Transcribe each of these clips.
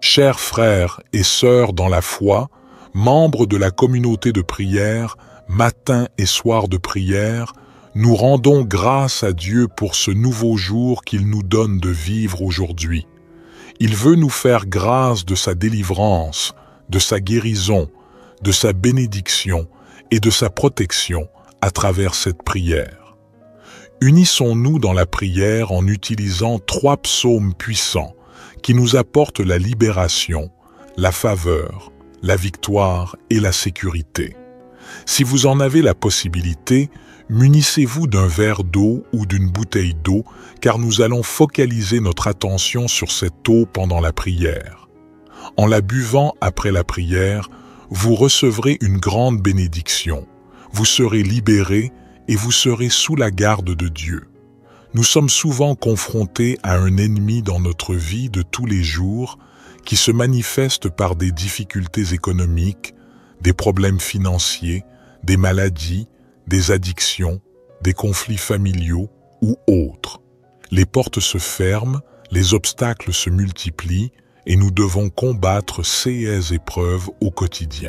Chers frères et sœurs dans la foi, membres de la communauté de prière, matin et soir de prière, nous rendons grâce à Dieu pour ce nouveau jour qu'il nous donne de vivre aujourd'hui. Il veut nous faire grâce de sa délivrance, de sa guérison, de sa bénédiction et de sa protection à travers cette prière. Unissons-nous dans la prière en utilisant 3 psaumes puissants qui nous apportent la libération, la faveur, la victoire et la sécurité. Si vous en avez la possibilité, munissez-vous d'un verre d'eau ou d'une bouteille d'eau, car nous allons focaliser notre attention sur cette eau pendant la prière. En la buvant après la prière, vous recevrez une grande bénédiction. Vous serez libérés et vous serez sous la garde de Dieu. Nous sommes souvent confrontés à un ennemi dans notre vie de tous les jours qui se manifeste par des difficultés économiques, des problèmes financiers, des maladies, des addictions, des conflits familiaux ou autres. Les portes se ferment, les obstacles se multiplient et nous devons combattre ces épreuves au quotidien.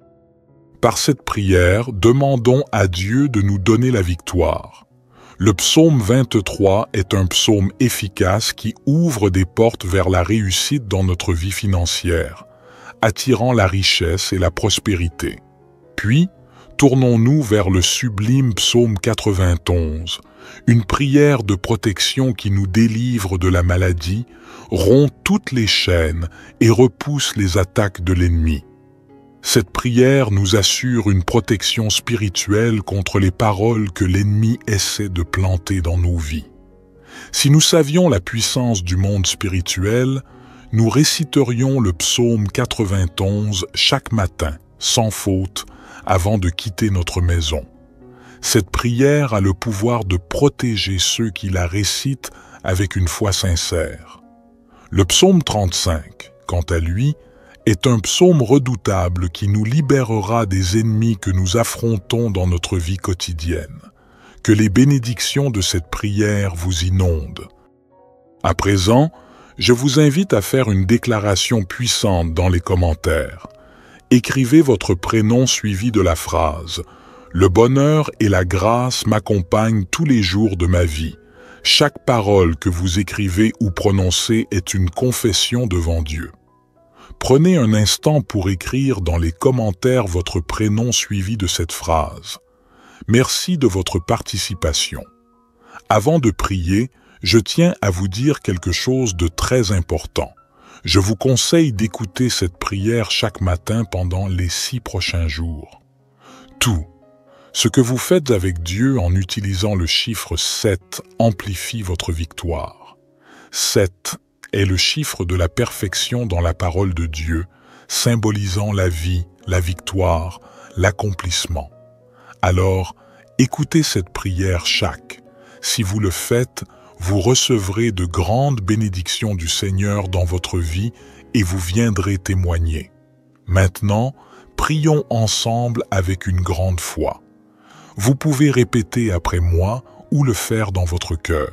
Par cette prière, demandons à Dieu de nous donner la victoire. Le psaume 23 est un psaume efficace qui ouvre des portes vers la réussite dans notre vie financière, attirant la richesse et la prospérité. Puis, tournons-nous vers le sublime psaume 91, une prière de protection qui nous délivre de la maladie, rompt toutes les chaînes et repousse les attaques de l'ennemi. Cette prière nous assure une protection spirituelle contre les paroles que l'ennemi essaie de planter dans nos vies. Si nous savions la puissance du monde spirituel, nous réciterions le psaume 91 chaque matin, sans faute, avant de quitter notre maison. Cette prière a le pouvoir de protéger ceux qui la récitent avec une foi sincère. Le psaume 35, quant à lui, est un psaume redoutable qui nous libérera des ennemis que nous affrontons dans notre vie quotidienne. Que les bénédictions de cette prière vous inondent. À présent, je vous invite à faire une déclaration puissante dans les commentaires. Écrivez votre prénom suivi de la phrase « Le bonheur et la grâce m'accompagnent tous les jours de ma vie ». Chaque parole que vous écrivez ou prononcez est une confession devant Dieu. Prenez un instant pour écrire dans les commentaires votre prénom suivi de cette phrase. Merci de votre participation. Avant de prier, je tiens à vous dire quelque chose de très important. Je vous conseille d'écouter cette prière chaque matin pendant les 6 prochains jours. Tout ce que vous faites avec Dieu en utilisant le chiffre 7 amplifie votre victoire. 7 est le chiffre de la perfection dans la parole de Dieu, symbolisant la vie, la victoire, l'accomplissement. Alors, écoutez cette prière chaque. Si vous le faites, vous recevrez de grandes bénédictions du Seigneur dans votre vie et vous viendrez témoigner. Maintenant, prions ensemble avec une grande foi. Vous pouvez répéter après moi ou le faire dans votre cœur.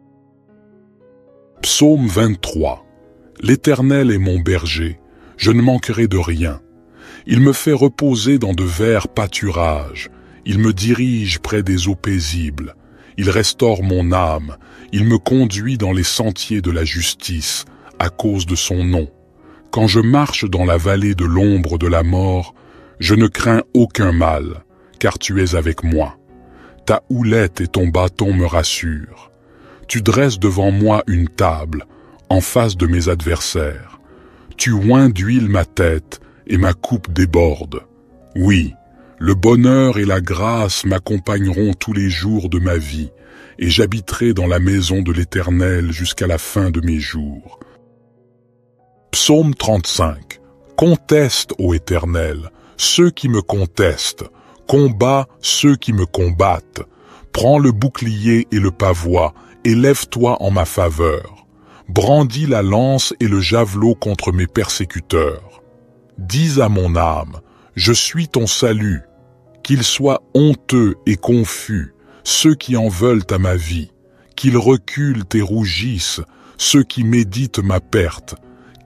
Psaume 23. L'Éternel est mon berger, je ne manquerai de rien. Il me fait reposer dans de verts pâturages, il me dirige près des eaux paisibles, il restaure mon âme, il me conduit dans les sentiers de la justice, à cause de son nom. Quand je marche dans la vallée de l'ombre de la mort, je ne crains aucun mal, car tu es avec moi. Ta houlette et ton bâton me rassurent. Tu dresses devant moi une table, en face de mes adversaires. Tu oins d'huile ma tête, et ma coupe déborde. Oui, le bonheur et la grâce m'accompagneront tous les jours de ma vie, et j'habiterai dans la maison de l'Éternel jusqu'à la fin de mes jours. Psaume 35. Conteste, ô Éternel, ceux qui me contestent, combat ceux qui me combattent. Prends le bouclier et le pavois, et lève-toi en ma faveur. Brandis la lance et le javelot contre mes persécuteurs. Dis à mon âme, je suis ton salut. Qu'ils soient honteux et confus, ceux qui en veulent à ma vie. Qu'ils reculent et rougissent, ceux qui méditent ma perte.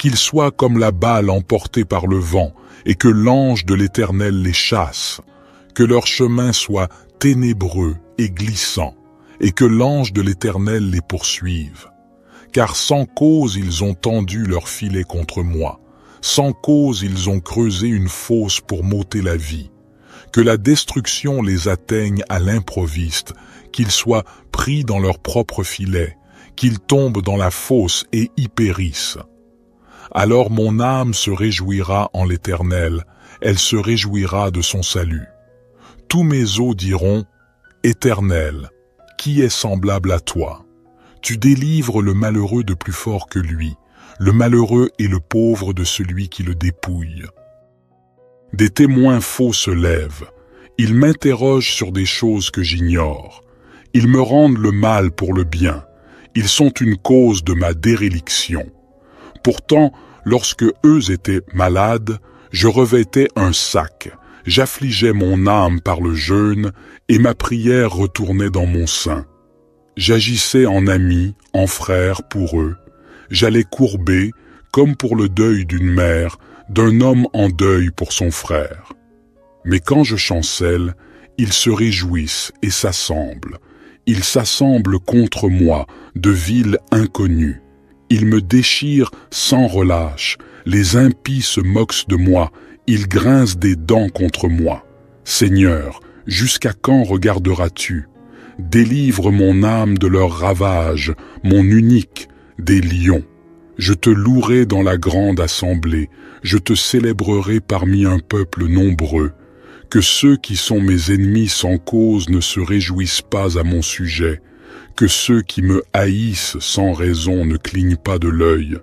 qu'ils soient comme la balle emportée par le vent, et que l'ange de l'Éternel les chasse, que leur chemin soit ténébreux et glissant, et que l'ange de l'Éternel les poursuive. Car sans cause ils ont tendu leur filet contre moi, sans cause ils ont creusé une fosse pour m'ôter la vie. Que la destruction les atteigne à l'improviste, qu'ils soient pris dans leur propre filet, qu'ils tombent dans la fosse et y périssent. Alors mon âme se réjouira en l'Éternel, elle se réjouira de son salut. Tous mes os diront, Éternel, qui est semblable à toi? Tu délivres le malheureux de plus fort que lui, le malheureux et le pauvre de celui qui le dépouille. Des témoins faux se lèvent, ils m'interrogent sur des choses que j'ignore. Ils me rendent le mal pour le bien, ils sont une cause de ma déréliction. Pourtant, lorsque eux étaient malades, je revêtais un sac, j'affligeais mon âme par le jeûne, et ma prière retournait dans mon sein. J'agissais en ami, en frère pour eux. J'allais courber, comme pour le deuil d'une mère, d'un homme en deuil pour son frère. Mais quand je chancelle, ils se réjouissent et s'assemblent. Ils s'assemblent contre moi, de villes inconnues. Ils me déchirent sans relâche. Les impies se moquent de moi. Ils grincent des dents contre moi. Seigneur, jusqu'à quand regarderas-tu? Délivre mon âme de leurs ravages, mon unique, des lions. Je te louerai dans la grande assemblée, je te célébrerai parmi un peuple nombreux. Que ceux qui sont mes ennemis sans cause ne se réjouissent pas à mon sujet, que ceux qui me haïssent sans raison ne clignent pas de l'œil.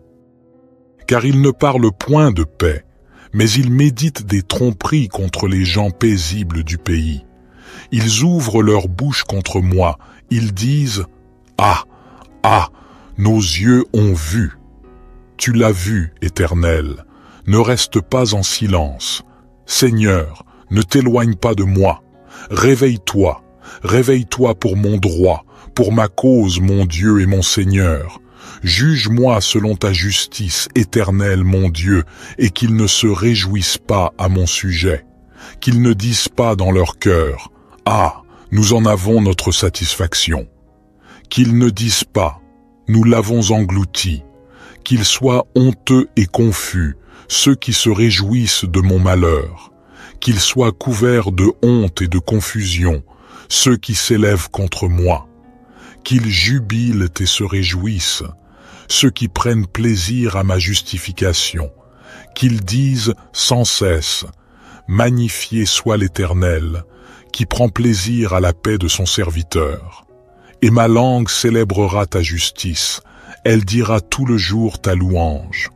Car ils ne parlent point de paix, mais ils méditent des tromperies contre les gens paisibles du pays. Ils ouvrent leur bouche contre moi, ils disent « Ah, ah, nos yeux ont vu !» Tu l'as vu, Éternel, ne reste pas en silence. Seigneur, ne t'éloigne pas de moi. Réveille-toi, réveille-toi pour mon droit, pour ma cause, mon Dieu et mon Seigneur. Juge-moi selon ta justice, Éternel, mon Dieu, et qu'ils ne se réjouissent pas à mon sujet. Qu'ils ne disent pas dans leur cœur, « Ah, nous en avons notre satisfaction ». Qu'ils ne disent pas, « Nous l'avons englouti ». Qu'ils soient honteux et confus, ceux qui se réjouissent de mon malheur. Qu'ils soient couverts de honte et de confusion, ceux qui s'élèvent contre moi. Qu'ils jubilent et se réjouissent, ceux qui prennent plaisir à ma justification. Qu'ils disent sans cesse, « Magnifié soit l'Éternel, qui prend plaisir à la paix de son serviteur. » Et ma langue célébrera ta justice, elle dira tout le jour ta louange.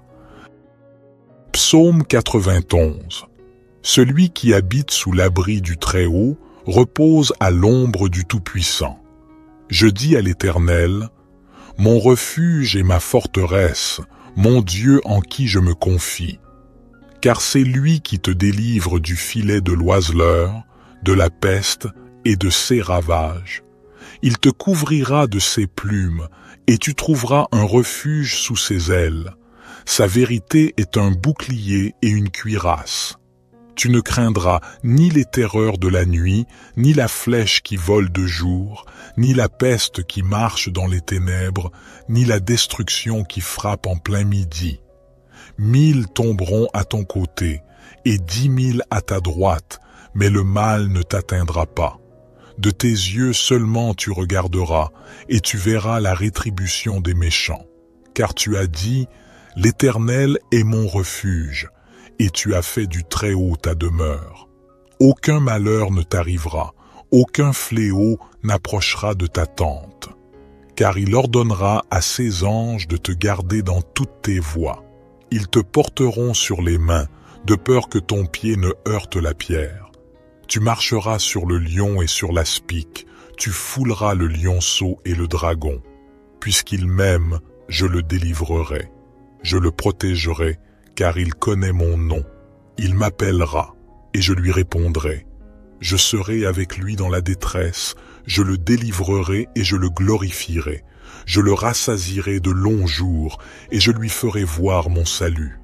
Psaume 91. Celui qui habite sous l'abri du Très-Haut repose à l'ombre du Tout-Puissant. Je dis à l'Éternel, mon refuge et ma forteresse, mon Dieu en qui je me confie. Car c'est lui qui te délivre du filet de l'oiseleur, de la peste et de ses ravages. Il te couvrira de ses plumes, et tu trouveras un refuge sous ses ailes. Sa vérité est un bouclier et une cuirasse. Tu ne craindras ni les terreurs de la nuit, ni la flèche qui vole de jour, ni la peste qui marche dans les ténèbres, ni la destruction qui frappe en plein midi. 1000 tomberont à ton côté, et 10 000 à ta droite, mais le mal ne t'atteindra pas. De tes yeux seulement tu regarderas, et tu verras la rétribution des méchants. Car tu as dit, l'Éternel est mon refuge, et tu as fait du Très-Haut ta demeure. Aucun malheur ne t'arrivera, aucun fléau n'approchera de ta tente. Car il ordonnera à ses anges de te garder dans toutes tes voies. Ils te porteront sur les mains, de peur que ton pied ne heurte la pierre. Tu marcheras sur le lion et sur l'aspic, tu fouleras le lionceau et le dragon. Puisqu'il m'aime, je le délivrerai. Je le protégerai, car il connaît mon nom. Il m'appellera, et je lui répondrai. Je serai avec lui dans la détresse, je le délivrerai et je le glorifierai. Je le rassasierai de longs jours et je lui ferai voir mon salut.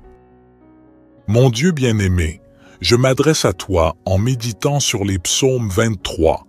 Mon Dieu bien-aimé, je m'adresse à toi en méditant sur les psaumes 23,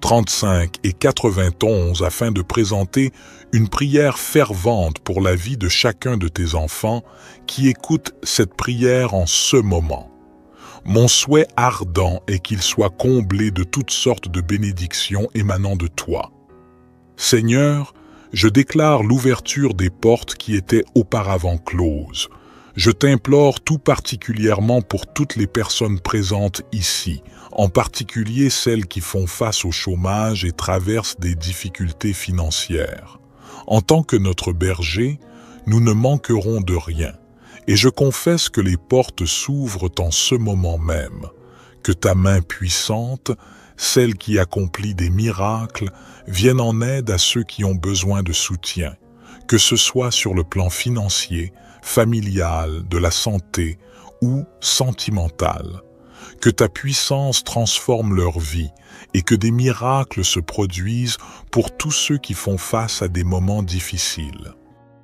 35 et 91 afin de présenter une prière fervente pour la vie de chacun de tes enfants qui écoutent cette prière en ce moment. Mon souhait ardent est qu'il soit comblé de toutes sortes de bénédictions émanant de toi. Seigneur, je déclare l'ouverture des portes qui étaient auparavant closes. Je t'implore tout particulièrement pour toutes les personnes présentes ici, en particulier celles qui font face au chômage et traversent des difficultés financières. En tant que notre berger, nous ne manquerons de rien. Et je confesse que les portes s'ouvrent en ce moment même, que ta main puissante, celle qui accomplit des miracles, vienne en aide à ceux qui ont besoin de soutien, que ce soit sur le plan financier, familial, de la santé ou sentimental. Que ta puissance transforme leur vie et que des miracles se produisent pour tous ceux qui font face à des moments difficiles.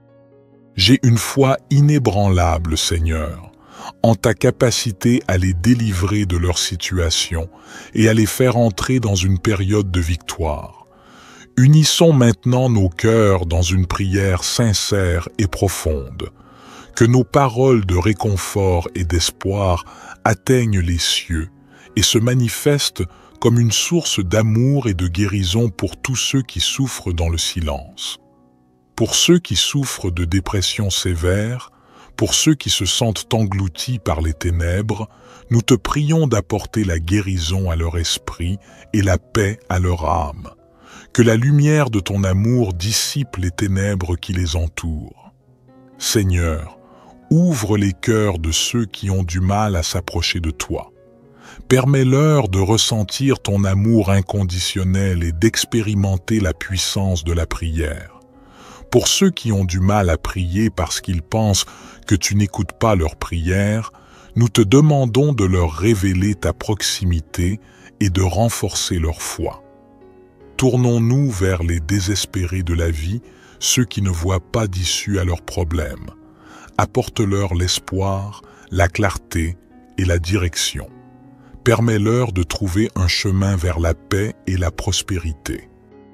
J'ai une foi inébranlable, Seigneur, en ta capacité à les délivrer de leur situation et à les faire entrer dans une période de victoire. Unissons maintenant nos cœurs dans une prière sincère et profonde. Que nos paroles de réconfort et d'espoir atteignent les cieux et se manifestent comme une source d'amour et de guérison pour tous ceux qui souffrent dans le silence. Pour ceux qui souffrent de dépression sévère, pour ceux qui se sentent engloutis par les ténèbres, nous te prions d'apporter la guérison à leur esprit et la paix à leur âme. Que la lumière de ton amour dissipe les ténèbres qui les entourent. Seigneur, ouvre les cœurs de ceux qui ont du mal à s'approcher de toi. Permets-leur de ressentir ton amour inconditionnel et d'expérimenter la puissance de la prière. Pour ceux qui ont du mal à prier parce qu'ils pensent que tu n'écoutes pas leurs prières, nous te demandons de leur révéler ta proximité et de renforcer leur foi. Tournons-nous vers les désespérés de la vie, ceux qui ne voient pas d'issue à leurs problèmes. Apporte-leur l'espoir, la clarté et la direction. Permets-leur de trouver un chemin vers la paix et la prospérité.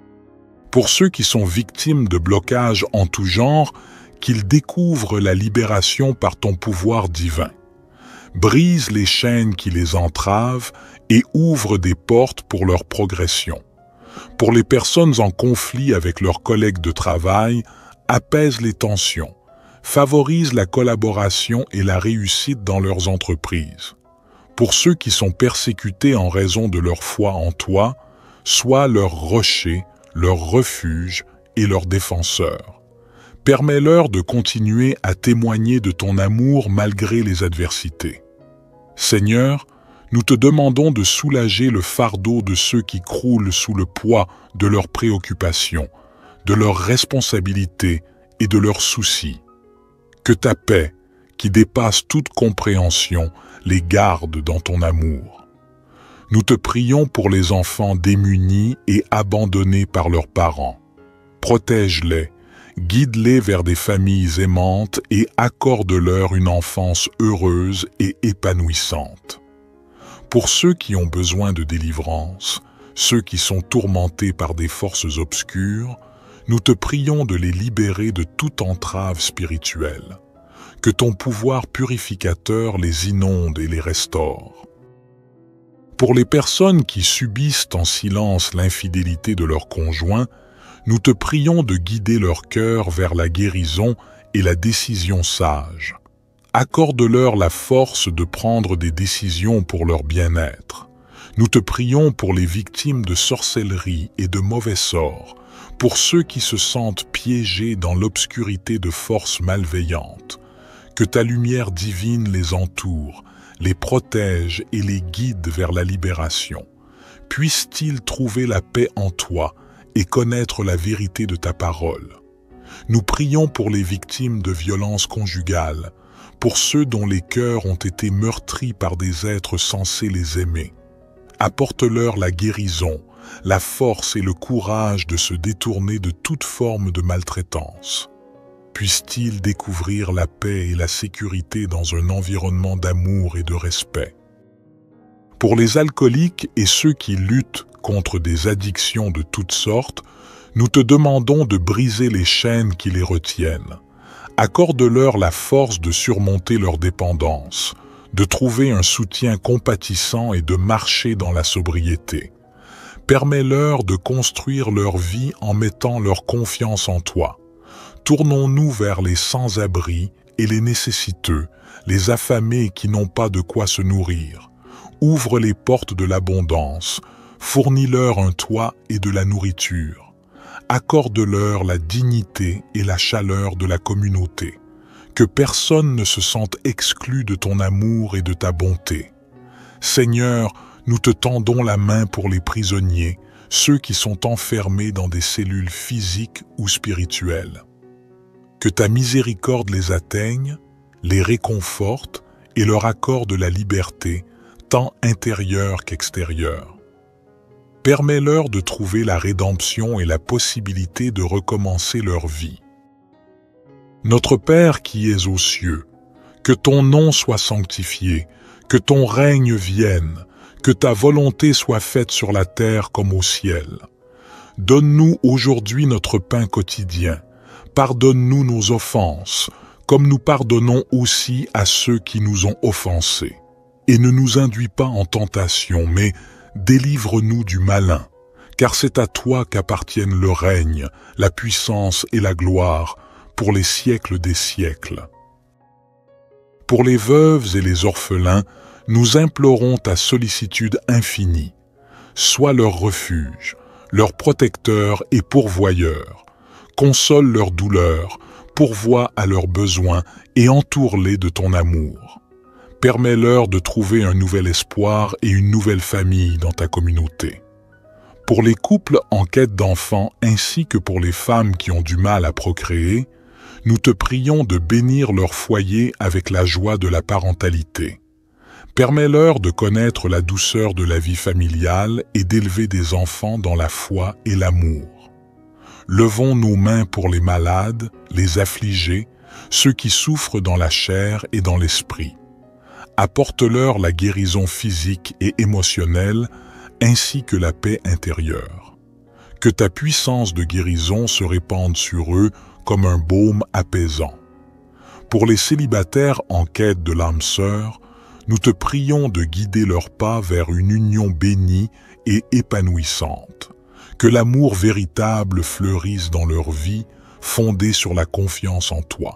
Pour ceux qui sont victimes de blocages en tout genre, qu'ils découvrent la libération par ton pouvoir divin. Brise les chaînes qui les entravent et ouvre des portes pour leur progression. Pour les personnes en conflit avec leurs collègues de travail, apaise les tensions, favorise la collaboration et la réussite dans leurs entreprises. Pour ceux qui sont persécutés en raison de leur foi en toi, sois leur rocher, leur refuge et leur défenseur. Permets-leur de continuer à témoigner de ton amour malgré les adversités. Seigneur, nous te demandons de soulager le fardeau de ceux qui croulent sous le poids de leurs préoccupations, de leurs responsabilités et de leurs soucis. Que ta paix, qui dépasse toute compréhension, les garde dans ton amour. Nous te prions pour les enfants démunis et abandonnés par leurs parents. Protège-les, guide-les vers des familles aimantes et accorde-leur une enfance heureuse et épanouissante. Pour ceux qui ont besoin de délivrance, ceux qui sont tourmentés par des forces obscures, nous te prions de les libérer de toute entrave spirituelle. Que ton pouvoir purificateur les inonde et les restaure. Pour les personnes qui subissent en silence l'infidélité de leur conjoint, nous te prions de guider leur cœur vers la guérison et la décision sage. Accorde-leur la force de prendre des décisions pour leur bien-être. Nous te prions pour les victimes de sorcellerie et de mauvais sorts, pour ceux qui se sentent piégés dans l'obscurité de forces malveillantes. Que ta lumière divine les entoure, les protège et les guide vers la libération. Puissent-ils trouver la paix en toi et connaître la vérité de ta parole. Nous prions pour les victimes de violences conjugales, pour ceux dont les cœurs ont été meurtris par des êtres censés les aimer. Apporte-leur la guérison, la force et le courage de se détourner de toute forme de maltraitance. Puissent-ils découvrir la paix et la sécurité dans un environnement d'amour et de respect. Pour les alcooliques et ceux qui luttent contre des addictions de toutes sortes, nous te demandons de briser les chaînes qui les retiennent. Accorde-leur la force de surmonter leur dépendance, de trouver un soutien compatissant et de marcher dans la sobriété. Permets-leur de construire leur vie en mettant leur confiance en toi. Tournons-nous vers les sans-abri et les nécessiteux, les affamés qui n'ont pas de quoi se nourrir. Ouvre les portes de l'abondance, fournis-leur un toit et de la nourriture. Accorde-leur la dignité et la chaleur de la communauté. Que personne ne se sente exclu de ton amour et de ta bonté. Seigneur, nous te tendons la main pour les prisonniers, ceux qui sont enfermés dans des cellules physiques ou spirituelles. Que ta miséricorde les atteigne, les réconforte et leur accorde la liberté, tant intérieure qu'extérieure. Permets-leur de trouver la rédemption et la possibilité de recommencer leur vie. Notre Père qui es aux cieux, que ton nom soit sanctifié, que ton règne vienne, que ta volonté soit faite sur la terre comme au ciel. Donne-nous aujourd'hui notre pain quotidien. Pardonne-nous nos offenses, comme nous pardonnons aussi à ceux qui nous ont offensés. Et ne nous induis pas en tentation, mais délivre-nous du malin, car c'est à toi qu'appartiennent le règne, la puissance et la gloire, pour les siècles des siècles. Pour les veuves et les orphelins, nous implorons ta sollicitude infinie. Sois leur refuge, leur protecteur et pourvoyeur. Console leurs douleurs, pourvois à leurs besoins et entoure-les de ton amour. Permets-leur de trouver un nouvel espoir et une nouvelle famille dans ta communauté. Pour les couples en quête d'enfants ainsi que pour les femmes qui ont du mal à procréer, nous te prions de bénir leur foyer avec la joie de la parentalité. Permets-leur de connaître la douceur de la vie familiale et d'élever des enfants dans la foi et l'amour. Levons nos mains pour les malades, les affligés, ceux qui souffrent dans la chair et dans l'esprit. Apporte-leur la guérison physique et émotionnelle, ainsi que la paix intérieure. Que ta puissance de guérison se répande sur eux comme un baume apaisant. Pour les célibataires en quête de l'âme sœur, nous te prions de guider leurs pas vers une union bénie et épanouissante. Que l'amour véritable fleurisse dans leur vie, fondée sur la confiance en toi.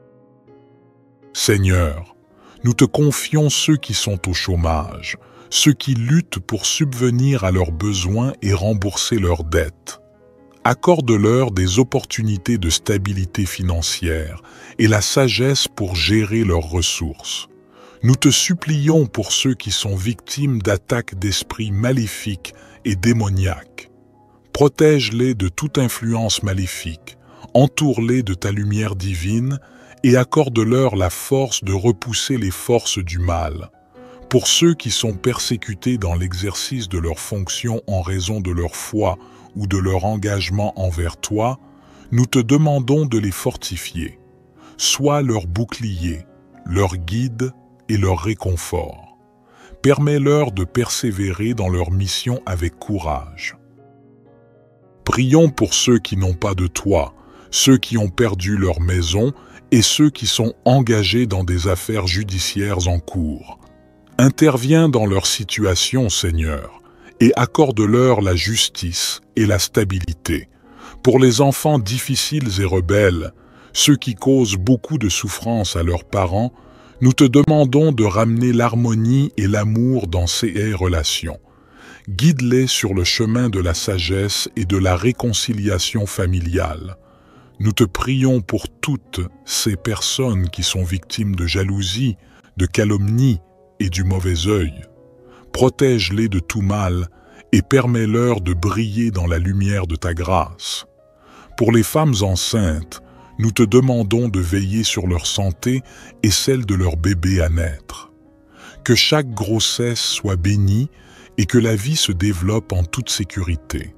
Seigneur, nous te confions ceux qui sont au chômage, ceux qui luttent pour subvenir à leurs besoins et rembourser leurs dettes. Accorde-leur des opportunités de stabilité financière et la sagesse pour gérer leurs ressources. Nous te supplions pour ceux qui sont victimes d'attaques d'esprits maléfiques et démoniaques. Protège-les de toute influence maléfique, entoure-les de ta lumière divine et accorde-leur la force de repousser les forces du mal. Pour ceux qui sont persécutés dans l'exercice de leurs fonctions en raison de leur foi ou de leur engagement envers toi, nous te demandons de les fortifier. Sois leur bouclier, leur guide et leur réconfort. Permets-leur de persévérer dans leur mission avec courage. Prions pour ceux qui n'ont pas de toi, ceux qui ont perdu leur maison et ceux qui sont engagés dans des affaires judiciaires en cours. Interviens dans leur situation, Seigneur, et accorde-leur la justice et la stabilité. Pour les enfants difficiles et rebelles, ceux qui causent beaucoup de souffrance à leurs parents, nous te demandons de ramener l'harmonie et l'amour dans ces relations. Guide-les sur le chemin de la sagesse et de la réconciliation familiale. Nous te prions pour toutes ces personnes qui sont victimes de jalousie, de calomnie et du mauvais œil. Protège-les de tout mal et permets-leur de briller dans la lumière de ta grâce. Pour les femmes enceintes, nous te demandons de veiller sur leur santé et celle de leur bébé à naître. Que chaque grossesse soit bénie et que la vie se développe en toute sécurité.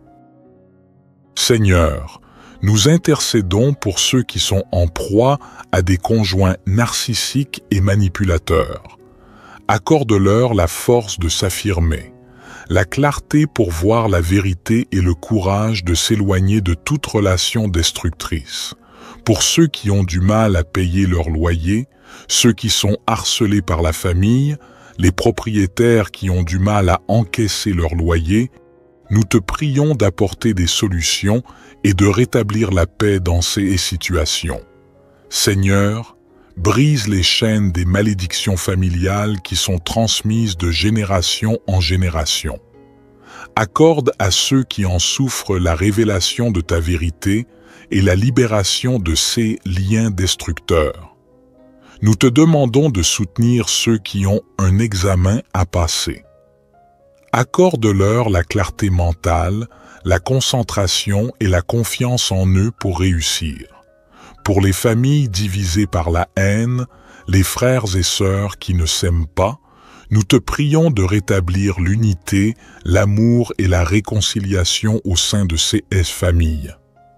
Seigneur, nous intercédons pour ceux qui sont en proie à des conjoints narcissiques et manipulateurs. Accorde-leur la force de s'affirmer, la clarté pour voir la vérité et le courage de s'éloigner de toute relation destructrice. Pour ceux qui ont du mal à payer leur loyer, ceux qui sont harcelés par la famille, les propriétaires qui ont du mal à encaisser leur loyer, nous te prions d'apporter des solutions et de rétablir la paix dans ces situations. Seigneur, brise les chaînes des malédictions familiales qui sont transmises de génération en génération. Accorde à ceux qui en souffrent la révélation de ta vérité et la libération de ces liens destructeurs. Nous te demandons de soutenir ceux qui ont un examen à passer. Accorde-leur la clarté mentale, la concentration et la confiance en eux pour réussir. Pour les familles divisées par la haine, les frères et sœurs qui ne s'aiment pas, nous te prions de rétablir l'unité, l'amour et la réconciliation au sein de ces familles.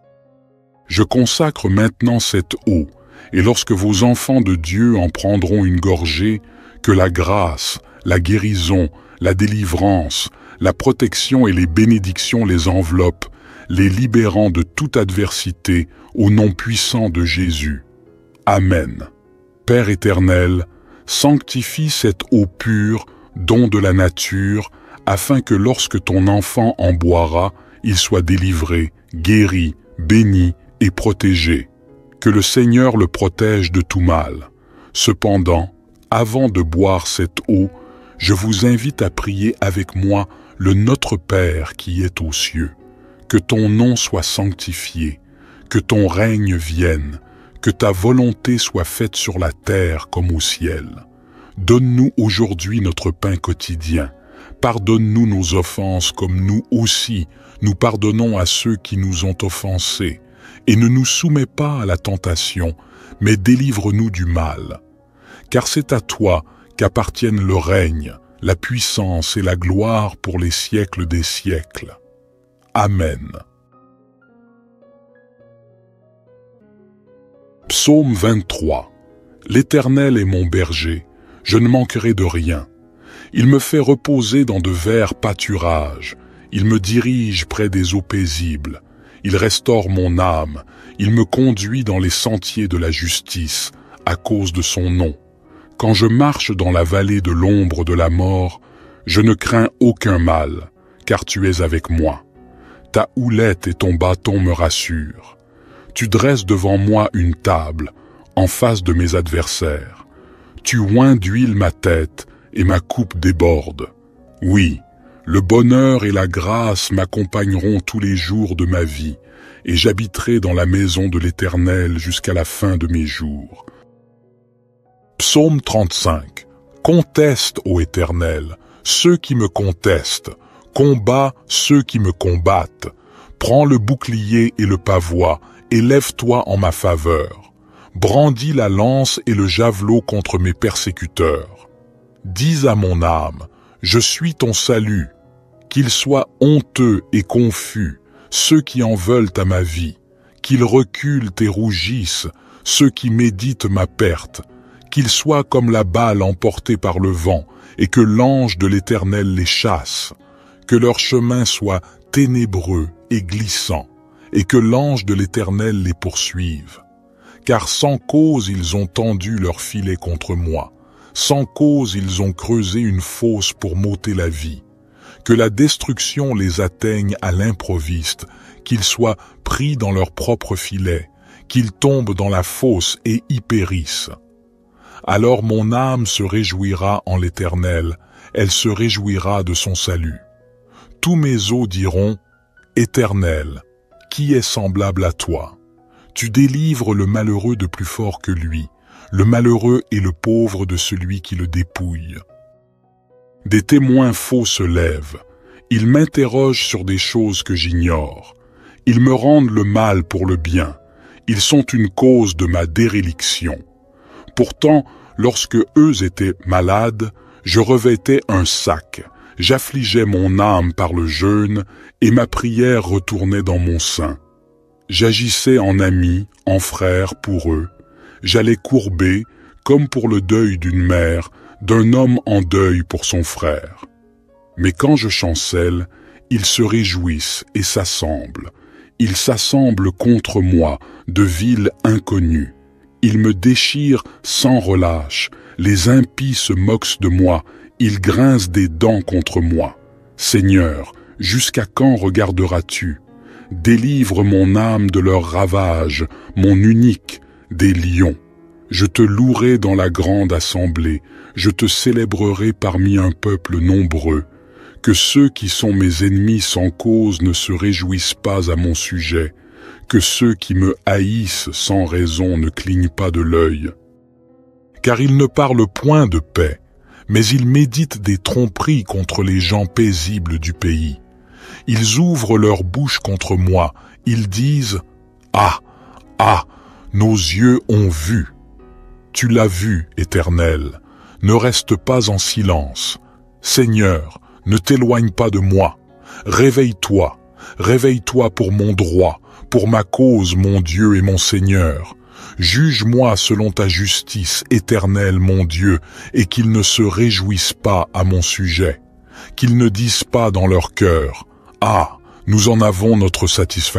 Je consacre maintenant cette eau, et lorsque vos enfants de Dieu en prendront une gorgée, que la grâce, la guérison, la délivrance, la protection et les bénédictions les enveloppent, les libérant de toute adversité au nom puissant de Jésus. Amen. Père éternel, sanctifie cette eau pure, don de la nature, afin que lorsque ton enfant en boira, il soit délivré, guéri, béni et protégé. Que le Seigneur le protège de tout mal. Cependant, avant de boire cette eau, je vous invite à prier avec moi le Notre Père qui est aux cieux. Que ton nom soit sanctifié, que ton règne vienne, que ta volonté soit faite sur la terre comme au ciel. Donne-nous aujourd'hui notre pain quotidien. Pardonne-nous nos offenses comme nous aussi, nous pardonnons à ceux qui nous ont offensés. Et ne nous soumets pas à la tentation, mais délivre-nous du mal. Car c'est à toi qu'appartiennent le règne, la puissance et la gloire pour les siècles des siècles. Amen. Psaume 23. L'Éternel est mon berger, je ne manquerai de rien. Il me fait reposer dans de verts pâturages, il me dirige près des eaux paisibles. Il restaure mon âme, il me conduit dans les sentiers de la justice, à cause de son nom. Quand je marche dans la vallée de l'ombre de la mort, je ne crains aucun mal, car tu es avec moi. Ta houlette et ton bâton me rassurent. Tu dresses devant moi une table, en face de mes adversaires. Tu oins d'huile ma tête, et ma coupe déborde. Oui, le bonheur et la grâce m'accompagneront tous les jours de ma vie, et j'habiterai dans la maison de l'Éternel jusqu'à la fin de mes jours. Psaume 35. Conteste, ô Éternel, ceux qui me contestent, combat ceux qui me combattent. Prends le bouclier et le pavois, et lève-toi en ma faveur. Brandis la lance et le javelot contre mes persécuteurs. Dis à mon âme, je suis ton salut. Qu'ils soient honteux et confus, ceux qui en veulent à ma vie, qu'ils reculent et rougissent, ceux qui méditent ma perte, qu'ils soient comme la balle emportée par le vent, et que l'ange de l'Éternel les chasse, que leur chemin soit ténébreux et glissant, et que l'ange de l'Éternel les poursuive. Car sans cause ils ont tendu leur filet contre moi, sans cause ils ont creusé une fosse pour m'ôter la vie. Que la destruction les atteigne à l'improviste, qu'ils soient pris dans leur propre filet, qu'ils tombent dans la fosse et y périssent. Alors mon âme se réjouira en l'Éternel, elle se réjouira de son salut. Tous mes os diront, Éternel, qui est semblable à toi? Tu délivres le malheureux de plus fort que lui, le malheureux et le pauvre de celui qui le dépouille. Des témoins faux se lèvent. Ils m'interrogent sur des choses que j'ignore. Ils me rendent le mal pour le bien. Ils sont une cause de ma déréliction. Pourtant, lorsque eux étaient malades, je revêtais un sac. J'affligeais mon âme par le jeûne, et ma prière retournait dans mon sein. J'agissais en ami, en frère pour eux. J'allais courber, comme pour le deuil d'une mère, d'un homme en deuil pour son frère. Mais quand je chancelle, ils se réjouissent et s'assemblent. Ils s'assemblent contre moi, de vils inconnus. Ils me déchirent sans relâche. Les impies se moquent de moi. Ils grincent des dents contre moi. Seigneur, jusqu'à quand regarderas-tu? Délivre mon âme de leurs ravages, mon unique, des lions. Je te louerai dans la grande assemblée, je te célébrerai parmi un peuple nombreux. Que ceux qui sont mes ennemis sans cause ne se réjouissent pas à mon sujet, que ceux qui me haïssent sans raison ne clignent pas de l'œil. Car ils ne parlent point de paix, mais ils méditent des tromperies contre les gens paisibles du pays. Ils ouvrent leur bouche contre moi, ils disent « Ah, ah, nos yeux ont vu !» Tu l'as vu, Éternel, ne reste pas en silence. Seigneur, ne t'éloigne pas de moi. Réveille-toi, réveille-toi pour mon droit, pour ma cause, mon Dieu et mon Seigneur. Juge-moi selon ta justice, Éternel, mon Dieu, et qu'ils ne se réjouissent pas à mon sujet. Qu'ils ne disent pas dans leur cœur, « Ah, nous en avons notre satisfaction ».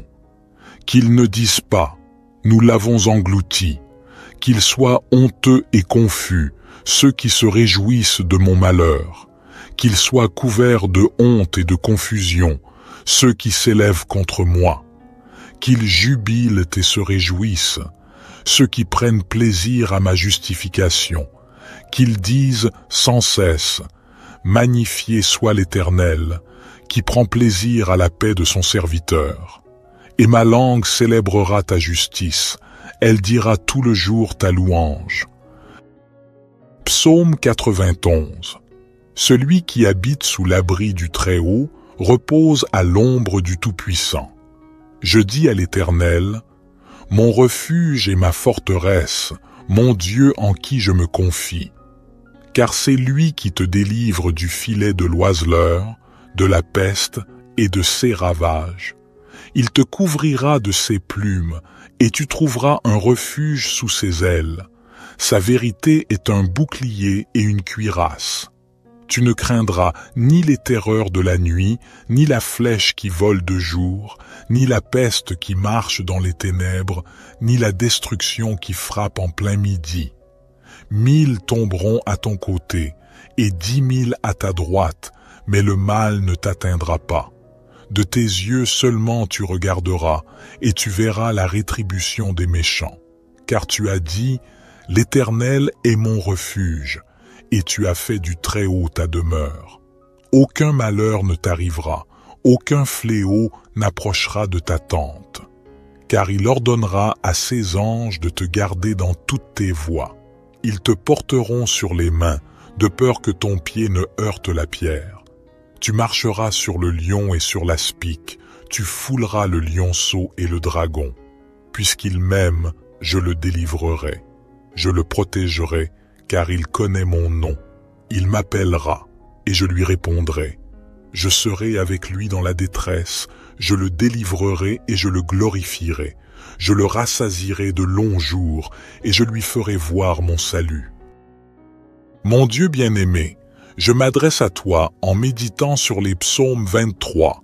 Qu'ils ne disent pas, « Nous l'avons englouti ». Qu'ils soient honteux et confus, ceux qui se réjouissent de mon malheur. Qu'ils soient couverts de honte et de confusion, ceux qui s'élèvent contre moi. Qu'ils jubilent et se réjouissent, ceux qui prennent plaisir à ma justification. Qu'ils disent sans cesse, « Magnifié soit l'Éternel, qui prend plaisir à la paix de son serviteur. » Et ma langue célébrera ta justice, elle dira tout le jour ta louange. Psaume 91. Celui qui habite sous l'abri du Très-Haut repose à l'ombre du Tout-Puissant. Je dis à l'Éternel, « Mon refuge et ma forteresse, mon Dieu en qui je me confie. » Car c'est lui qui te délivre du filet de l'oiseleur, de la peste et de ses ravages. Il te couvrira de ses plumes, et tu trouveras un refuge sous ses ailes. Sa vérité est un bouclier et une cuirasse. Tu ne craindras ni les terreurs de la nuit, ni la flèche qui vole de jour, ni la peste qui marche dans les ténèbres, ni la destruction qui frappe en plein midi. 1000 tomberont à ton côté, et 10 000 à ta droite, mais le mal ne t'atteindra pas. De tes yeux seulement tu regarderas, et tu verras la rétribution des méchants. Car tu as dit, « L'Éternel est mon refuge », et tu as fait du Très-Haut ta demeure. Aucun malheur ne t'arrivera, aucun fléau n'approchera de ta tente. Car il ordonnera à ses anges de te garder dans toutes tes voies. Ils te porteront sur les mains, de peur que ton pied ne heurte la pierre. Tu marcheras sur le lion et sur l'aspic, tu fouleras le lionceau et le dragon. Puisqu'il m'aime, je le délivrerai. Je le protégerai, car il connaît mon nom. Il m'appellera, et je lui répondrai. Je serai avec lui dans la détresse, je le délivrerai et je le glorifierai. Je le rassasierai de longs jours, et je lui ferai voir mon salut. Mon Dieu bien-aimé, je m'adresse à toi en méditant sur les psaumes 23,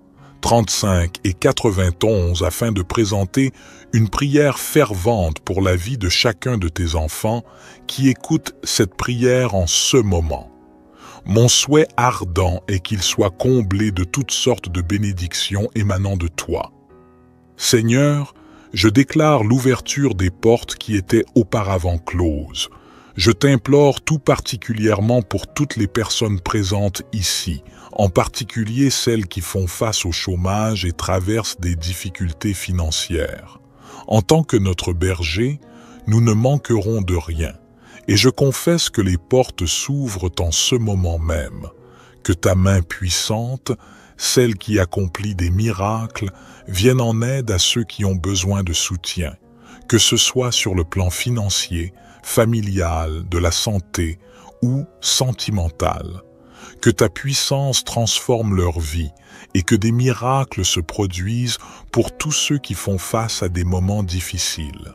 35 et 91 afin de présenter une prière fervente pour la vie de chacun de tes enfants qui écoutent cette prière en ce moment. Mon souhait ardent est qu'il soit comblé de toutes sortes de bénédictions émanant de toi. Seigneur, je déclare l'ouverture des portes qui étaient auparavant closes. Je t'implore tout particulièrement pour toutes les personnes présentes ici, en particulier celles qui font face au chômage et traversent des difficultés financières. En tant que notre berger, nous ne manquerons de rien, et je confesse que les portes s'ouvrent en ce moment même, que ta main puissante, celle qui accomplit des miracles, vienne en aide à ceux qui ont besoin de soutien, que ce soit sur le plan financier, familial, de la santé ou sentimental. Que ta puissance transforme leur vie et que des miracles se produisent pour tous ceux qui font face à des moments difficiles.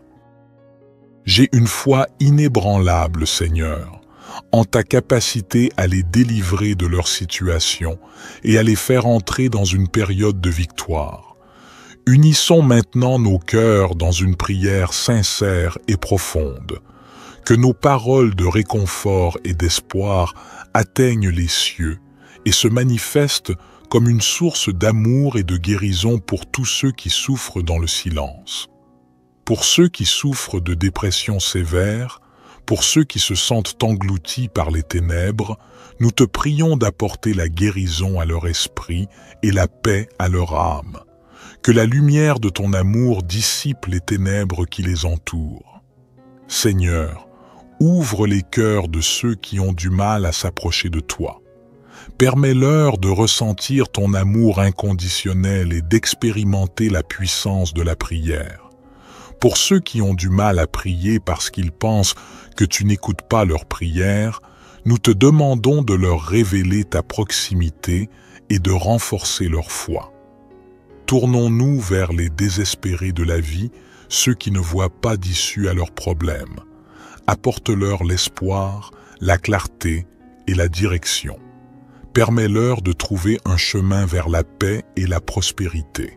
J'ai une foi inébranlable, Seigneur, en ta capacité à les délivrer de leur situation et à les faire entrer dans une période de victoire. Unissons maintenant nos cœurs dans une prière sincère et profonde. Que nos paroles de réconfort et d'espoir atteignent les cieux et se manifestent comme une source d'amour et de guérison pour tous ceux qui souffrent dans le silence. Pour ceux qui souffrent de dépression sévère, pour ceux qui se sentent engloutis par les ténèbres, nous te prions d'apporter la guérison à leur esprit et la paix à leur âme. Que la lumière de ton amour dissipe les ténèbres qui les entourent. Seigneur, ouvre les cœurs de ceux qui ont du mal à s'approcher de toi. Permets-leur de ressentir ton amour inconditionnel et d'expérimenter la puissance de la prière. Pour ceux qui ont du mal à prier parce qu'ils pensent que tu n'écoutes pas leurs prières, nous te demandons de leur révéler ta proximité et de renforcer leur foi. Tournons-nous vers les désespérés de la vie, ceux qui ne voient pas d'issue à leurs problèmes. Apporte-leur l'espoir, la clarté et la direction. Permets-leur de trouver un chemin vers la paix et la prospérité.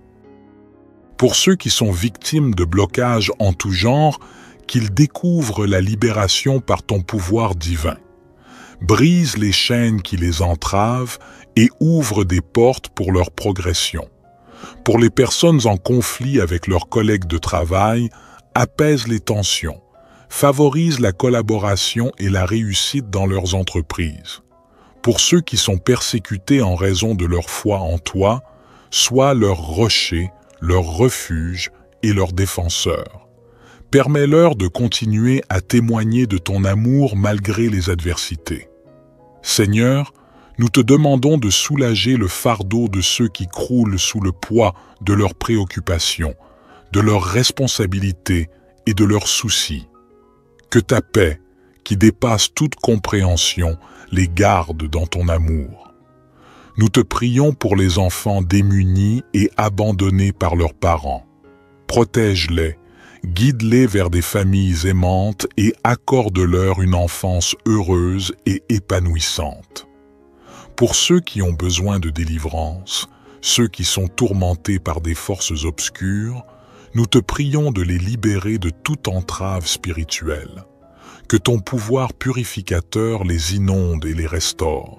Pour ceux qui sont victimes de blocages en tout genre, qu'ils découvrent la libération par ton pouvoir divin. Brise les chaînes qui les entravent et ouvre des portes pour leur progression. Pour les personnes en conflit avec leurs collègues de travail, apaise les tensions, favorise la collaboration et la réussite dans leurs entreprises. Pour ceux qui sont persécutés en raison de leur foi en toi, sois leur rocher, leur refuge et leur défenseur. Permets-leur de continuer à témoigner de ton amour malgré les adversités. Seigneur, nous te demandons de soulager le fardeau de ceux qui croulent sous le poids de leurs préoccupations, de leurs responsabilités et de leurs soucis. Que ta paix, qui dépasse toute compréhension, les garde dans ton amour. Nous te prions pour les enfants démunis et abandonnés par leurs parents. Protège-les, guide-les vers des familles aimantes et accorde-leur une enfance heureuse et épanouissante. Pour ceux qui ont besoin de délivrance, ceux qui sont tourmentés par des forces obscures, nous te prions de les libérer de toute entrave spirituelle. Que ton pouvoir purificateur les inonde et les restaure.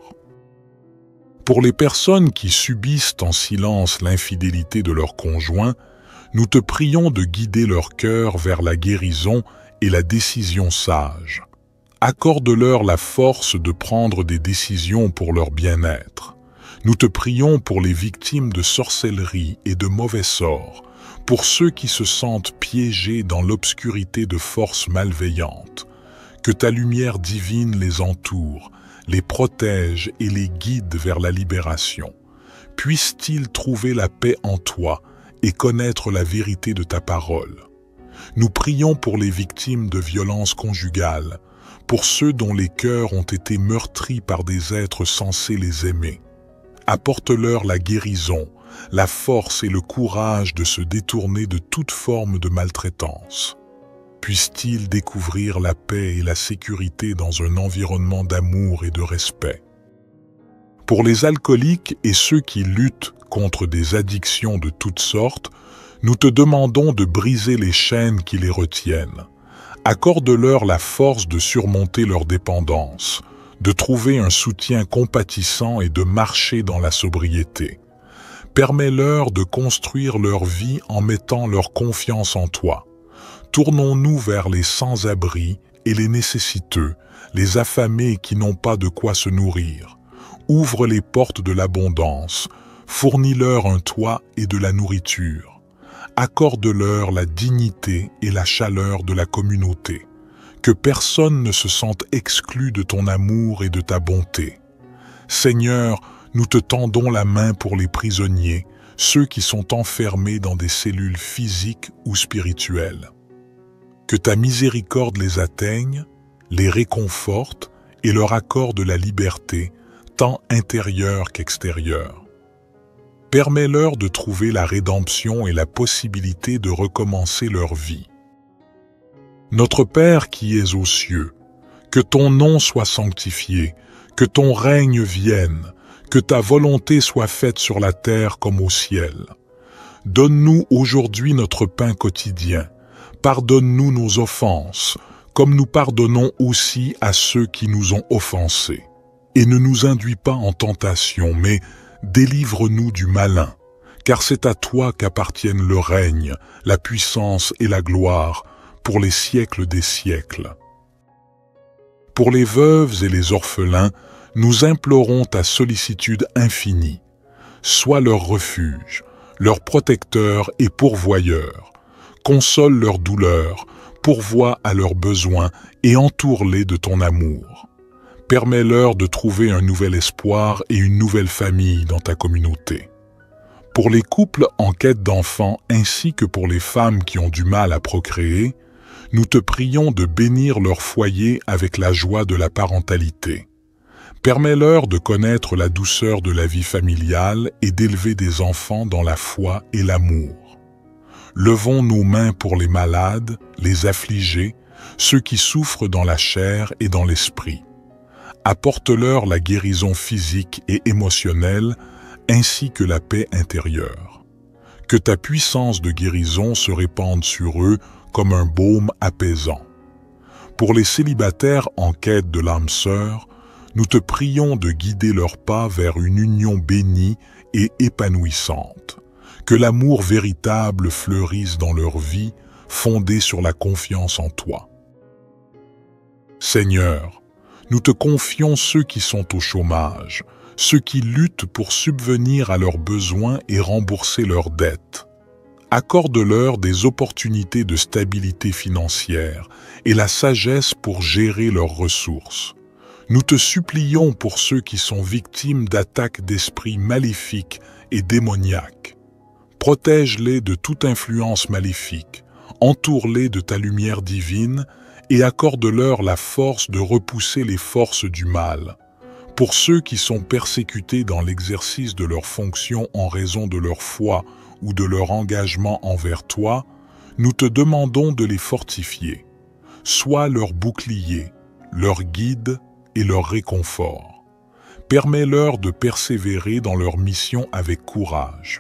Pour les personnes qui subissent en silence l'infidélité de leur conjoint, nous te prions de guider leur cœur vers la guérison et la décision sage. Accorde-leur la force de prendre des décisions pour leur bien-être. Nous te prions pour les victimes de sorcellerie et de mauvais sorts, pour ceux qui se sentent piégés dans l'obscurité de forces malveillantes. Que ta lumière divine les entoure, les protège et les guide vers la libération. Puissent-ils trouver la paix en toi et connaître la vérité de ta parole. Nous prions pour les victimes de violences conjugales, pour ceux dont les cœurs ont été meurtris par des êtres censés les aimer. Apporte-leur la guérison, la force et le courage de se détourner de toute forme de maltraitance. Puissent-ils découvrir la paix et la sécurité dans un environnement d'amour et de respect. Pour les alcooliques et ceux qui luttent contre des addictions de toutes sortes, nous te demandons de briser les chaînes qui les retiennent. Accorde-leur la force de surmonter leur dépendance, de trouver un soutien compatissant et de marcher dans la sobriété. Permets-leur de construire leur vie en mettant leur confiance en toi. Tournons-nous vers les sans-abri et les nécessiteux, les affamés qui n'ont pas de quoi se nourrir. Ouvre les portes de l'abondance, fournis-leur un toit et de la nourriture. Accorde-leur la dignité et la chaleur de la communauté. Que personne ne se sente exclu de ton amour et de ta bonté. Seigneur, nous te tendons la main pour les prisonniers, ceux qui sont enfermés dans des cellules physiques ou spirituelles. Que ta miséricorde les atteigne, les réconforte et leur accorde la liberté, tant intérieur qu'extérieur. Permets-leur de trouver la rédemption et la possibilité de recommencer leur vie. Notre Père qui es aux cieux, que ton nom soit sanctifié, que ton règne vienne, que ta volonté soit faite sur la terre comme au ciel. Donne-nous aujourd'hui notre pain quotidien. Pardonne-nous nos offenses, comme nous pardonnons aussi à ceux qui nous ont offensés. Et ne nous induis pas en tentation, mais délivre-nous du malin, car c'est à toi qu'appartiennent le règne, la puissance et la gloire, pour les siècles des siècles. Pour les veuves et les orphelins, nous implorons ta sollicitude infinie. Sois leur refuge, leur protecteur et pourvoyeur. Console leurs douleurs, pourvois à leurs besoins et entoure-les de ton amour. Permets-leur de trouver un nouvel espoir et une nouvelle famille dans ta communauté. Pour les couples en quête d'enfants ainsi que pour les femmes qui ont du mal à procréer, nous te prions de bénir leur foyer avec la joie de la parentalité. Permets-leur de connaître la douceur de la vie familiale et d'élever des enfants dans la foi et l'amour. Levons nos mains pour les malades, les affligés, ceux qui souffrent dans la chair et dans l'esprit. Apporte-leur la guérison physique et émotionnelle, ainsi que la paix intérieure. Que ta puissance de guérison se répande sur eux comme un baume apaisant. Pour les célibataires en quête de l'âme sœur, nous te prions de guider leurs pas vers une union bénie et épanouissante. Que l'amour véritable fleurisse dans leur vie, fondée sur la confiance en toi. Seigneur, nous te confions ceux qui sont au chômage, ceux qui luttent pour subvenir à leurs besoins et rembourser leurs dettes. Accorde-leur des opportunités de stabilité financière et la sagesse pour gérer leurs ressources. Nous te supplions pour ceux qui sont victimes d'attaques d'esprits maléfiques et démoniaques. Protège-les de toute influence maléfique, entoure-les de ta lumière divine et accorde-leur la force de repousser les forces du mal. Pour ceux qui sont persécutés dans l'exercice de leurs fonctions en raison de leur foi ou de leur engagement envers toi, nous te demandons de les fortifier. Sois leur bouclier, leur guide et leur réconfort. Permets-leur de persévérer dans leur mission avec courage.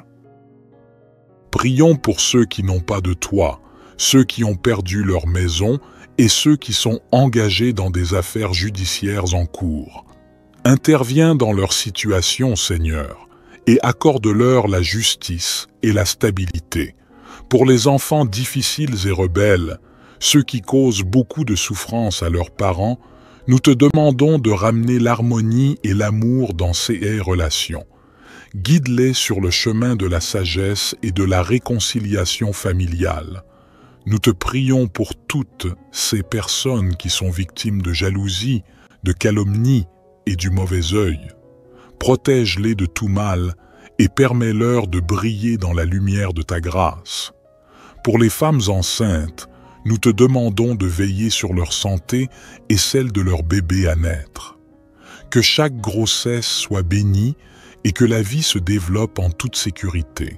Prions pour ceux qui n'ont pas de toi, ceux qui ont perdu leur maison et ceux qui sont engagés dans des affaires judiciaires en cours. Interviens dans leur situation, Seigneur, et accorde-leur la justice et la stabilité. Pour les enfants difficiles et rebelles, ceux qui causent beaucoup de souffrance à leurs parents, nous te demandons de ramener l'harmonie et l'amour dans ces relations. Guide-les sur le chemin de la sagesse et de la réconciliation familiale. Nous te prions pour toutes ces personnes qui sont victimes de jalousie, de calomnie et du mauvais œil. Protège-les de tout mal et permets-leur de briller dans la lumière de ta grâce. Pour les femmes enceintes, nous te demandons de veiller sur leur santé et celle de leur bébé à naître. Que chaque grossesse soit bénie et que la vie se développe en toute sécurité.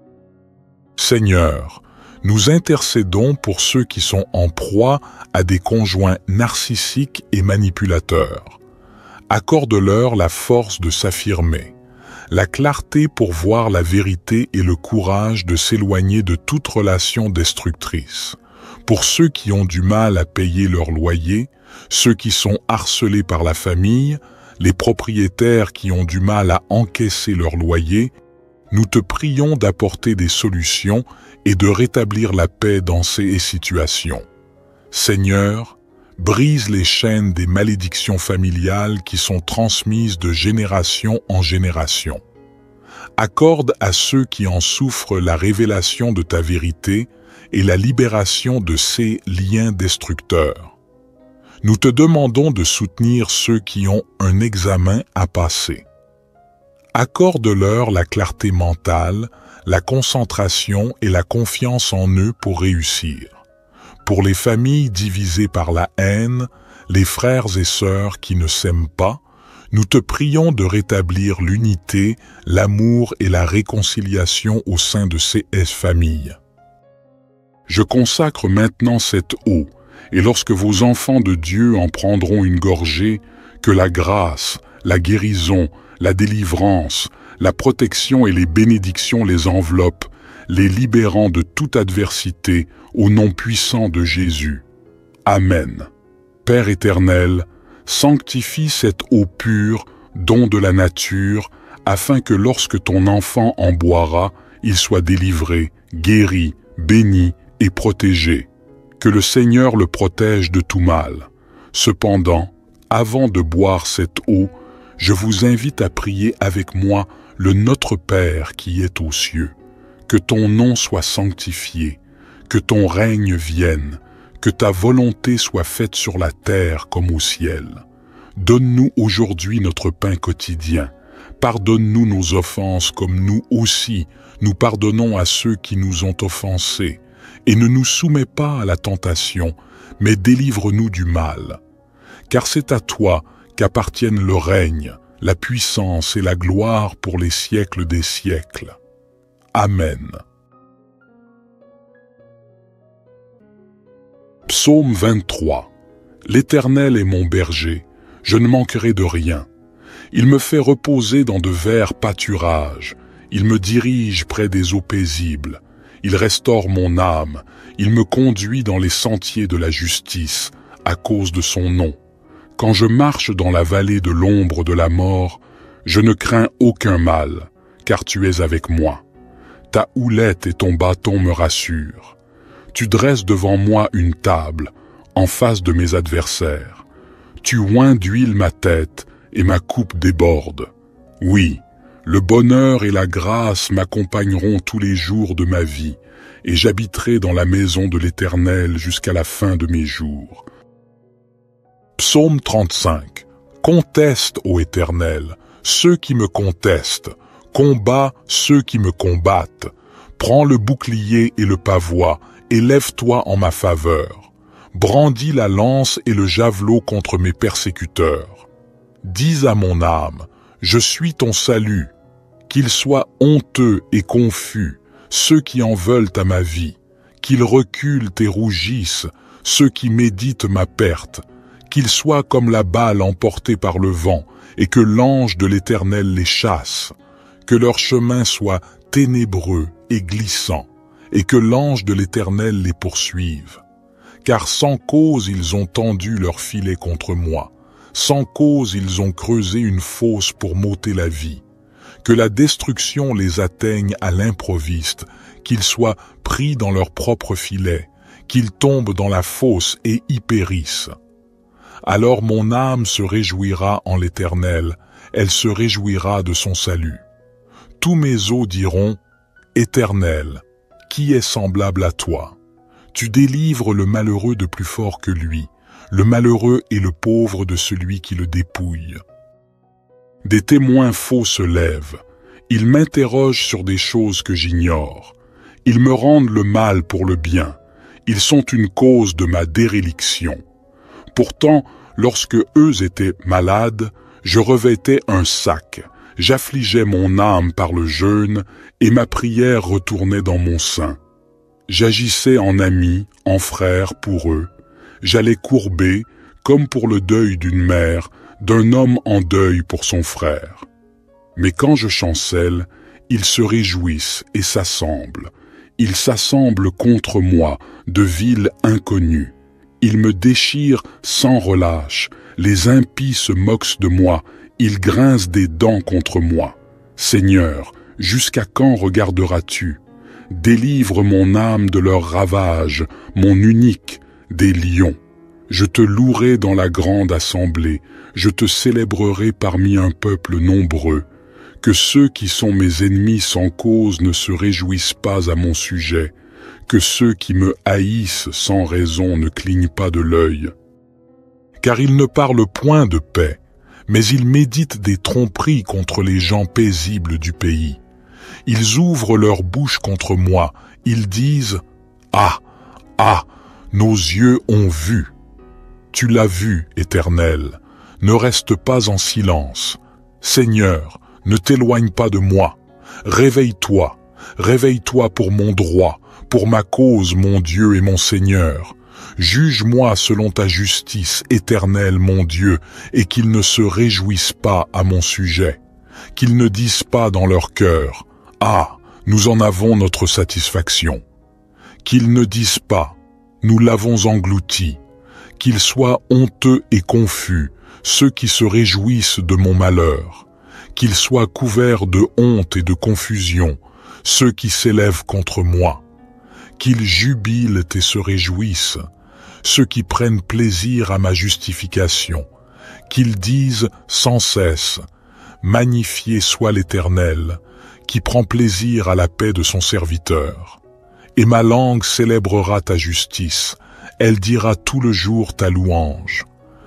Seigneur, nous intercédons pour ceux qui sont en proie à des conjoints narcissiques et manipulateurs. Accorde-leur la force de s'affirmer, la clarté pour voir la vérité et le courage de s'éloigner de toute relation destructrice. Pour ceux qui ont du mal à payer leur loyer, ceux qui sont harcelés par la famille, les propriétaires qui ont du mal à encaisser leur loyer, nous te prions d'apporter des solutions et de rétablir la paix dans ces situations. Seigneur, brise les chaînes des malédictions familiales qui sont transmises de génération en génération. Accorde à ceux qui en souffrent la révélation de ta vérité et la libération de ces liens destructeurs. Nous te demandons de soutenir ceux qui ont un examen à passer. Accorde-leur la clarté mentale, la concentration et la confiance en eux pour réussir. Pour les familles divisées par la haine, les frères et sœurs qui ne s'aiment pas, nous te prions de rétablir l'unité, l'amour et la réconciliation au sein de ces familles. Je consacre maintenant cette eau, et lorsque vos enfants de Dieu en prendront une gorgée, que la grâce, la guérison, la délivrance, la protection et les bénédictions les enveloppent, les libérant de toute adversité au nom puissant de Jésus. Amen. Père éternel, sanctifie cette eau pure, don de la nature, afin que lorsque ton enfant en boira, il soit délivré, guéri, béni et protégé. Que le Seigneur le protège de tout mal. Cependant, avant de boire cette eau, je vous invite à prier avec moi le Notre Père qui est aux cieux. Que ton nom soit sanctifié, que ton règne vienne, que ta volonté soit faite sur la terre comme au ciel. Donne-nous aujourd'hui notre pain quotidien. Pardonne-nous nos offenses comme nous aussi, nous pardonnons à ceux qui nous ont offensés. Et ne nous soumets pas à la tentation, mais délivre-nous du mal. Car c'est à toi qu'appartiennent le règne, la puissance et la gloire pour les siècles des siècles. Amen. Psaume 23. L'Éternel est mon berger, je ne manquerai de rien. Il me fait reposer dans de verts pâturages, il me dirige près des eaux paisibles. Il restaure mon âme, il me conduit dans les sentiers de la justice, à cause de son nom. Quand je marche dans la vallée de l'ombre de la mort, je ne crains aucun mal, car tu es avec moi. Ta houlette et ton bâton me rassurent. Tu dresses devant moi une table, en face de mes adversaires. Tu oins d'huile ma tête, et ma coupe déborde. Oui, le bonheur et la grâce m'accompagneront tous les jours de ma vie, et j'habiterai dans la maison de l'Éternel jusqu'à la fin de mes jours. Psaume 35. Conteste, ô Éternel, ceux qui me contestent, combat ceux qui me combattent. Prends le bouclier et le pavois, et lève-toi en ma faveur. Brandis la lance et le javelot contre mes persécuteurs. Dis à mon âme, je suis ton salut, qu'ils soient honteux et confus, ceux qui en veulent à ma vie, qu'ils reculent et rougissent, ceux qui méditent ma perte, qu'ils soient comme la balle emportée par le vent, et que l'ange de l'Éternel les chasse, que leur chemin soit ténébreux et glissant, et que l'ange de l'Éternel les poursuive. Car sans cause ils ont tendu leur filet contre moi, sans cause ils ont creusé une fosse pour m'ôter la vie. Que la destruction les atteigne à l'improviste, qu'ils soient pris dans leur propre filet, qu'ils tombent dans la fosse et y périssent. Alors mon âme se réjouira en l'Éternel, elle se réjouira de son salut. Tous mes os diront, Éternel, qui est semblable à toi? Tu délivres le malheureux de plus fort que lui, le malheureux et le pauvre de celui qui le dépouille. Des témoins faux se lèvent, ils m'interrogent sur des choses que j'ignore. Ils me rendent le mal pour le bien, ils sont une cause de ma déréliction. Pourtant, lorsque eux étaient malades, je revêtais un sac, j'affligeais mon âme par le jeûne, et ma prière retournait dans mon sein. J'agissais en ami, en frère pour eux, j'allais courber, comme pour le deuil d'une mère, d'un homme en deuil pour son frère. Mais quand je chancelle, ils se réjouissent et s'assemblent. Ils s'assemblent contre moi, de villes inconnues. Ils me déchirent sans relâche. Les impies se moquent de moi. Ils grincent des dents contre moi. Seigneur, jusqu'à quand regarderas-tu? Délivre mon âme de leurs ravages, mon unique, des lions. Je te louerai dans la grande assemblée, je te célébrerai parmi un peuple nombreux. Que ceux qui sont mes ennemis sans cause ne se réjouissent pas à mon sujet, que ceux qui me haïssent sans raison ne clignent pas de l'œil. Car ils ne parlent point de paix, mais ils méditent des tromperies contre les gens paisibles du pays. Ils ouvrent leur bouche contre moi, ils disent « Ah, ah, nos yeux ont vu !» Tu l'as vu, Éternel, ne reste pas en silence. Seigneur, ne t'éloigne pas de moi. Réveille-toi, réveille-toi pour mon droit, pour ma cause, mon Dieu et mon Seigneur. Juge-moi selon ta justice éternelle, mon Dieu, et qu'ils ne se réjouissent pas à mon sujet. Qu'ils ne disent pas dans leur cœur, « Ah, nous en avons notre satisfaction ». Qu'ils ne disent pas, « Nous l'avons englouti ». Qu'ils soient honteux et confus, ceux qui se réjouissent de mon malheur. Qu'ils soient couverts de honte et de confusion, ceux qui s'élèvent contre moi. Qu'ils jubilent et se réjouissent, ceux qui prennent plaisir à ma justification. Qu'ils disent sans cesse, « Magnifié soit l'Éternel, qui prend plaisir à la paix de son serviteur. » Et ma langue célébrera ta justice, elle dira tout le jour ta louange.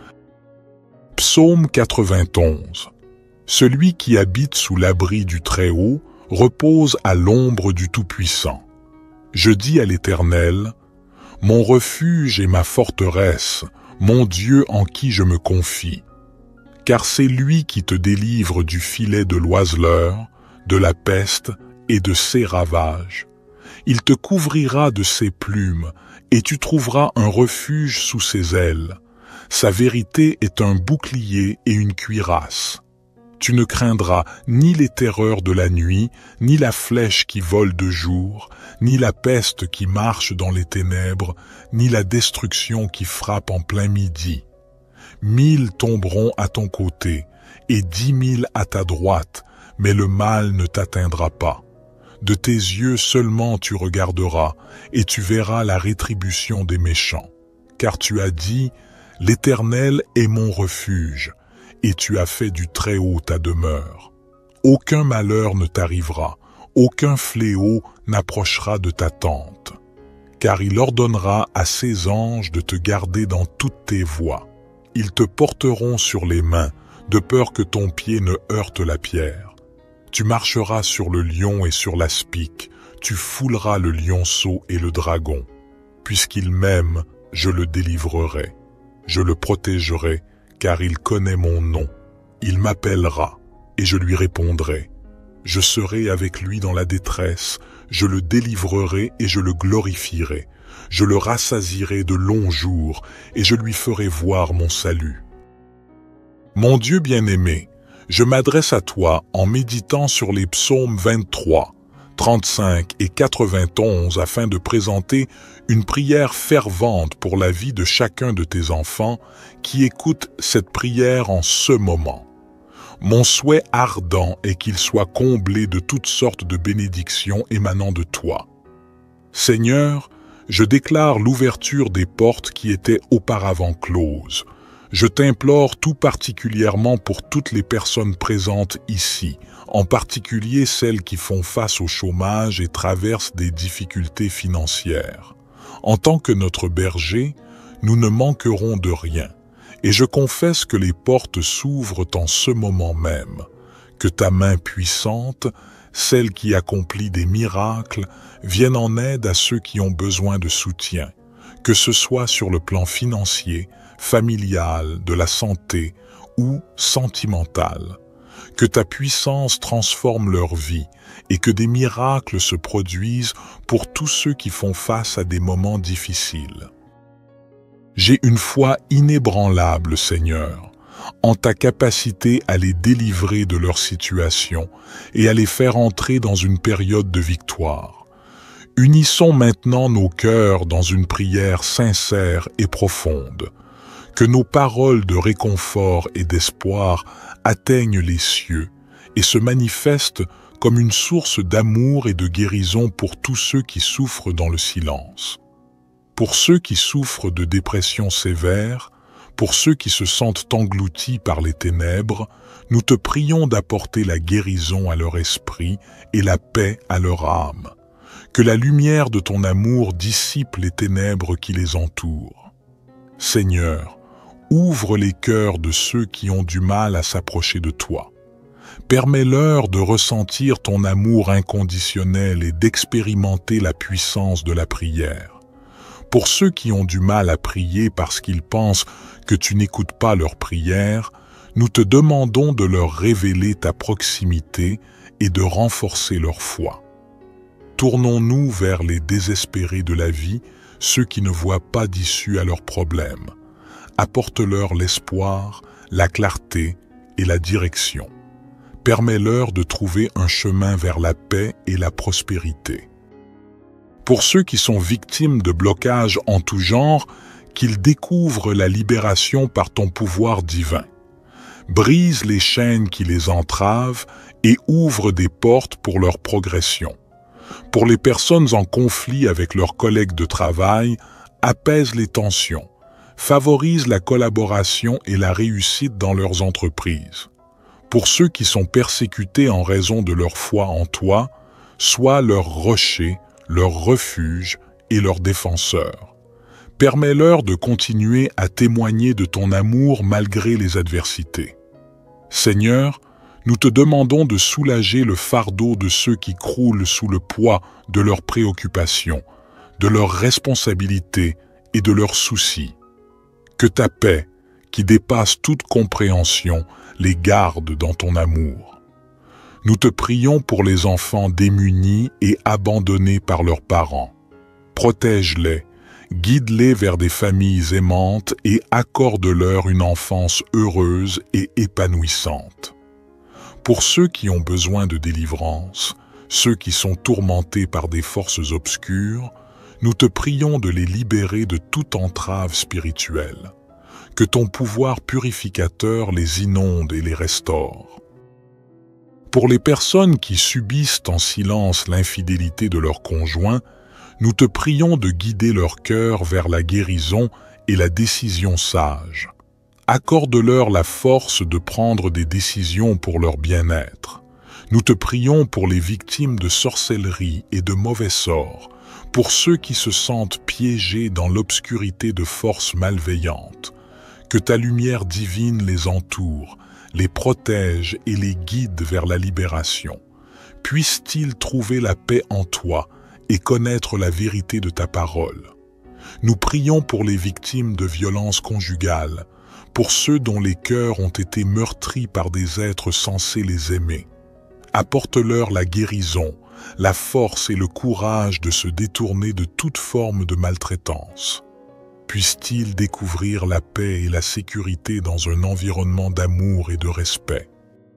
Psaume 91. Celui qui habite sous l'abri du Très-Haut repose à l'ombre du Tout-Puissant. Je dis à l'Éternel, « Mon refuge et ma forteresse, mon Dieu en qui je me confie. » Car c'est lui qui te délivre du filet de l'oiseleur, de la peste et de ses ravages. Il te couvrira de ses plumes, et tu trouveras un refuge sous ses ailes. Sa vérité est un bouclier et une cuirasse. Tu ne craindras ni les terreurs de la nuit, ni la flèche qui vole de jour, ni la peste qui marche dans les ténèbres, ni la destruction qui frappe en plein midi. 1000 tomberont à ton côté, et 10 000 à ta droite, mais le mal ne t'atteindra pas. De tes yeux seulement tu regarderas, et tu verras la rétribution des méchants. Car tu as dit, « L'Éternel est mon refuge », et tu as fait du Très-Haut ta demeure. Aucun malheur ne t'arrivera, aucun fléau n'approchera de ta tente. Car il ordonnera à ses anges de te garder dans toutes tes voies. Ils te porteront sur les mains, de peur que ton pied ne heurte la pierre. Tu marcheras sur le lion et sur l'aspic, tu fouleras le lionceau et le dragon. Puisqu'il m'aime, je le délivrerai. Je le protégerai, car il connaît mon nom. Il m'appellera, et je lui répondrai. Je serai avec lui dans la détresse, je le délivrerai et je le glorifierai. Je le rassasierai de longs jours, et je lui ferai voir mon salut. Mon Dieu bien-aimé, je m'adresse à toi en méditant sur les psaumes 23, 35 et 91 afin de présenter une prière fervente pour la vie de chacun de tes enfants qui écoutent cette prière en ce moment. Mon souhait ardent est qu'il soit comblé de toutes sortes de bénédictions émanant de toi. Seigneur, je déclare l'ouverture des portes qui étaient auparavant closes. Je t'implore tout particulièrement pour toutes les personnes présentes ici, en particulier celles qui font face au chômage et traversent des difficultés financières. En tant que notre berger, nous ne manquerons de rien, et je confesse que les portes s'ouvrent en ce moment même, que ta main puissante, celle qui accomplit des miracles, vienne en aide à ceux qui ont besoin de soutien, que ce soit sur le plan financier, familial, de la santé ou sentimental. Que ta puissance transforme leur vie et que des miracles se produisent pour tous ceux qui font face à des moments difficiles. J'ai une foi inébranlable, Seigneur, en ta capacité à les délivrer de leur situation et à les faire entrer dans une période de victoire. Unissons maintenant nos cœurs dans une prière sincère et profonde. Que nos paroles de réconfort et d'espoir atteignent les cieux et se manifestent comme une source d'amour et de guérison pour tous ceux qui souffrent dans le silence. Pour ceux qui souffrent de dépression sévère, pour ceux qui se sentent engloutis par les ténèbres, nous te prions d'apporter la guérison à leur esprit et la paix à leur âme. Que la lumière de ton amour dissipe les ténèbres qui les entourent. Seigneur, ouvre les cœurs de ceux qui ont du mal à s'approcher de toi. Permets-leur de ressentir ton amour inconditionnel et d'expérimenter la puissance de la prière. Pour ceux qui ont du mal à prier parce qu'ils pensent que tu n'écoutes pas leurs prières, nous te demandons de leur révéler ta proximité et de renforcer leur foi. Tournons-nous vers les désespérés de la vie, ceux qui ne voient pas d'issue à leurs problèmes. Apporte-leur l'espoir, la clarté et la direction. Permets-leur de trouver un chemin vers la paix et la prospérité. Pour ceux qui sont victimes de blocages en tout genre, qu'ils découvrent la libération par ton pouvoir divin. Brise les chaînes qui les entravent et ouvre des portes pour leur progression. Pour les personnes en conflit avec leurs collègues de travail, apaise les tensions, favorise la collaboration et la réussite dans leurs entreprises. Pour ceux qui sont persécutés en raison de leur foi en toi, sois leur rocher, leur refuge et leur défenseur. Permets-leur de continuer à témoigner de ton amour malgré les adversités. Seigneur, nous te demandons de soulager le fardeau de ceux qui croulent sous le poids de leurs préoccupations, de leurs responsabilités et de leurs soucis. Que ta paix, qui dépasse toute compréhension, les garde dans ton amour. Nous te prions pour les enfants démunis et abandonnés par leurs parents. Protège-les, guide-les vers des familles aimantes et accorde-leur une enfance heureuse et épanouissante. Pour ceux qui ont besoin de délivrance, ceux qui sont tourmentés par des forces obscures, nous te prions de les libérer de toute entrave spirituelle. Que ton pouvoir purificateur les inonde et les restaure. Pour les personnes qui subissent en silence l'infidélité de leur conjoint, nous te prions de guider leur cœur vers la guérison et la décision sage. Accorde-leur la force de prendre des décisions pour leur bien-être. Nous te prions pour les victimes de sorcellerie et de mauvais sorts, pour ceux qui se sentent piégés dans l'obscurité de forces malveillantes. Que ta lumière divine les entoure, les protège et les guide vers la libération. Puissent-ils trouver la paix en toi et connaître la vérité de ta parole. Nous prions pour les victimes de violences conjugales, pour ceux dont les cœurs ont été meurtris par des êtres censés les aimer. Apporte-leur la guérison, la force et le courage de se détourner de toute forme de maltraitance. Puissent-ils découvrir la paix et la sécurité dans un environnement d'amour et de respect.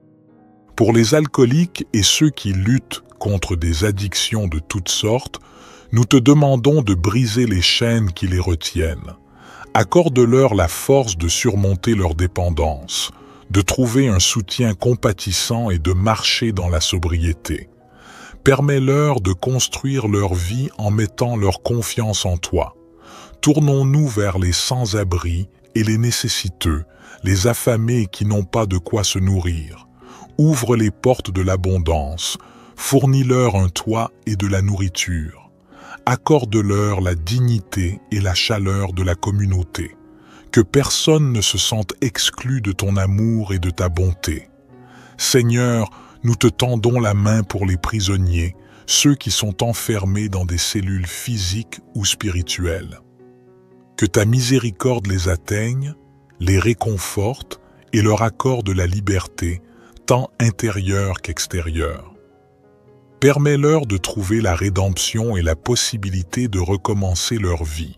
Pour les alcooliques et ceux qui luttent contre des addictions de toutes sortes, nous te demandons de briser les chaînes qui les retiennent. Accorde-leur la force de surmonter leur dépendance, de trouver un soutien compatissant et de marcher dans la sobriété. Permets-leur de construire leur vie en mettant leur confiance en toi. Tournons-nous vers les sans-abri et les nécessiteux, les affamés qui n'ont pas de quoi se nourrir. Ouvre les portes de l'abondance, fournis-leur un toit et de la nourriture. Accorde-leur la dignité et la chaleur de la communauté. Que personne ne se sente exclu de ton amour et de ta bonté. Seigneur, nous te tendons la main pour les prisonniers, ceux qui sont enfermés dans des cellules physiques ou spirituelles. Que ta miséricorde les atteigne, les réconforte et leur accorde la liberté, tant intérieure qu'extérieure. Permets-leur de trouver la rédemption et la possibilité de recommencer leur vie.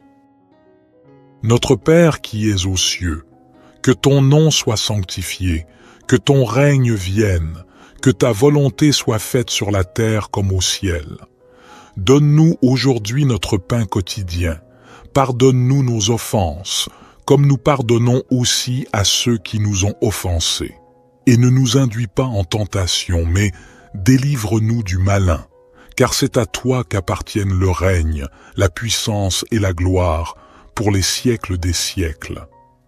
Notre Père qui es aux cieux, que ton nom soit sanctifié, que ton règne vienne, que ta volonté soit faite sur la terre comme au ciel. Donne-nous aujourd'hui notre pain quotidien. Pardonne-nous nos offenses, comme nous pardonnons aussi à ceux qui nous ont offensés. Et ne nous induis pas en tentation, mais délivre-nous du malin, car c'est à toi qu'appartiennent le règne, la puissance et la gloire, pour les siècles des siècles.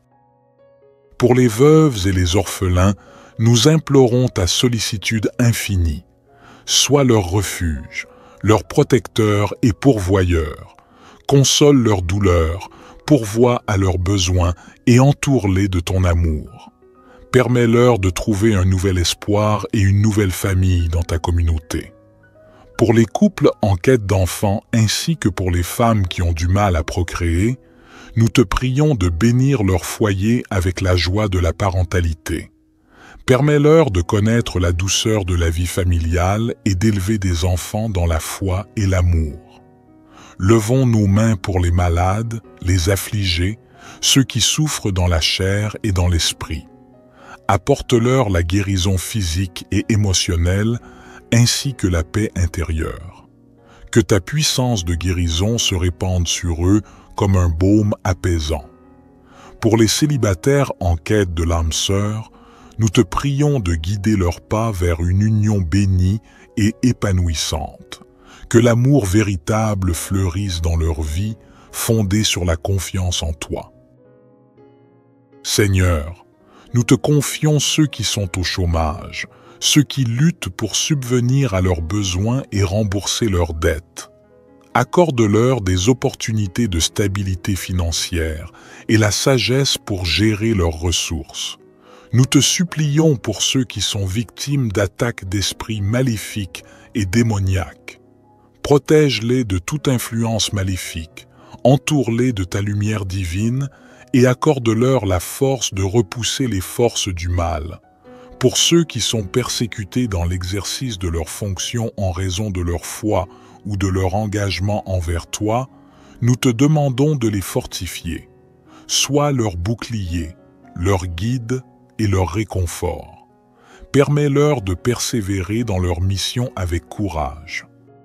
Pour les veuves et les orphelins, nous implorons ta sollicitude infinie. Sois leur refuge, leur protecteur et pourvoyeur. Console leurs douleurs, pourvois à leurs besoins et entoure-les de ton amour. Permets-leur de trouver un nouvel espoir et une nouvelle famille dans ta communauté. Pour les couples en quête d'enfants ainsi que pour les femmes qui ont du mal à procréer, nous te prions de bénir leur foyer avec la joie de la parentalité. Permets-leur de connaître la douceur de la vie familiale et d'élever des enfants dans la foi et l'amour. Levons nos mains pour les malades, les affligés, ceux qui souffrent dans la chair et dans l'esprit. Apporte-leur la guérison physique et émotionnelle, ainsi que la paix intérieure. Que ta puissance de guérison se répande sur eux comme un baume apaisant. Pour les célibataires en quête de l'âme sœur, nous te prions de guider leurs pas vers une union bénie et épanouissante. Que l'amour véritable fleurisse dans leur vie, fondée sur la confiance en toi. Seigneur, nous te confions ceux qui sont au chômage, ceux qui luttent pour subvenir à leurs besoins et rembourser leurs dettes. Accorde-leur des opportunités de stabilité financière et la sagesse pour gérer leurs ressources. Nous te supplions pour ceux qui sont victimes d'attaques d'esprits maléfiques et démoniaques. Protège-les de toute influence maléfique, entoure-les de ta lumière divine et accorde-leur la force de repousser les forces du mal. Pour ceux qui sont persécutés dans l'exercice de leurs fonctions en raison de leur foi ou de leur engagement envers toi, nous te demandons de les fortifier. Sois leur bouclier, leur guide et leur réconfort. Permets-leur de persévérer dans leur mission avec courage.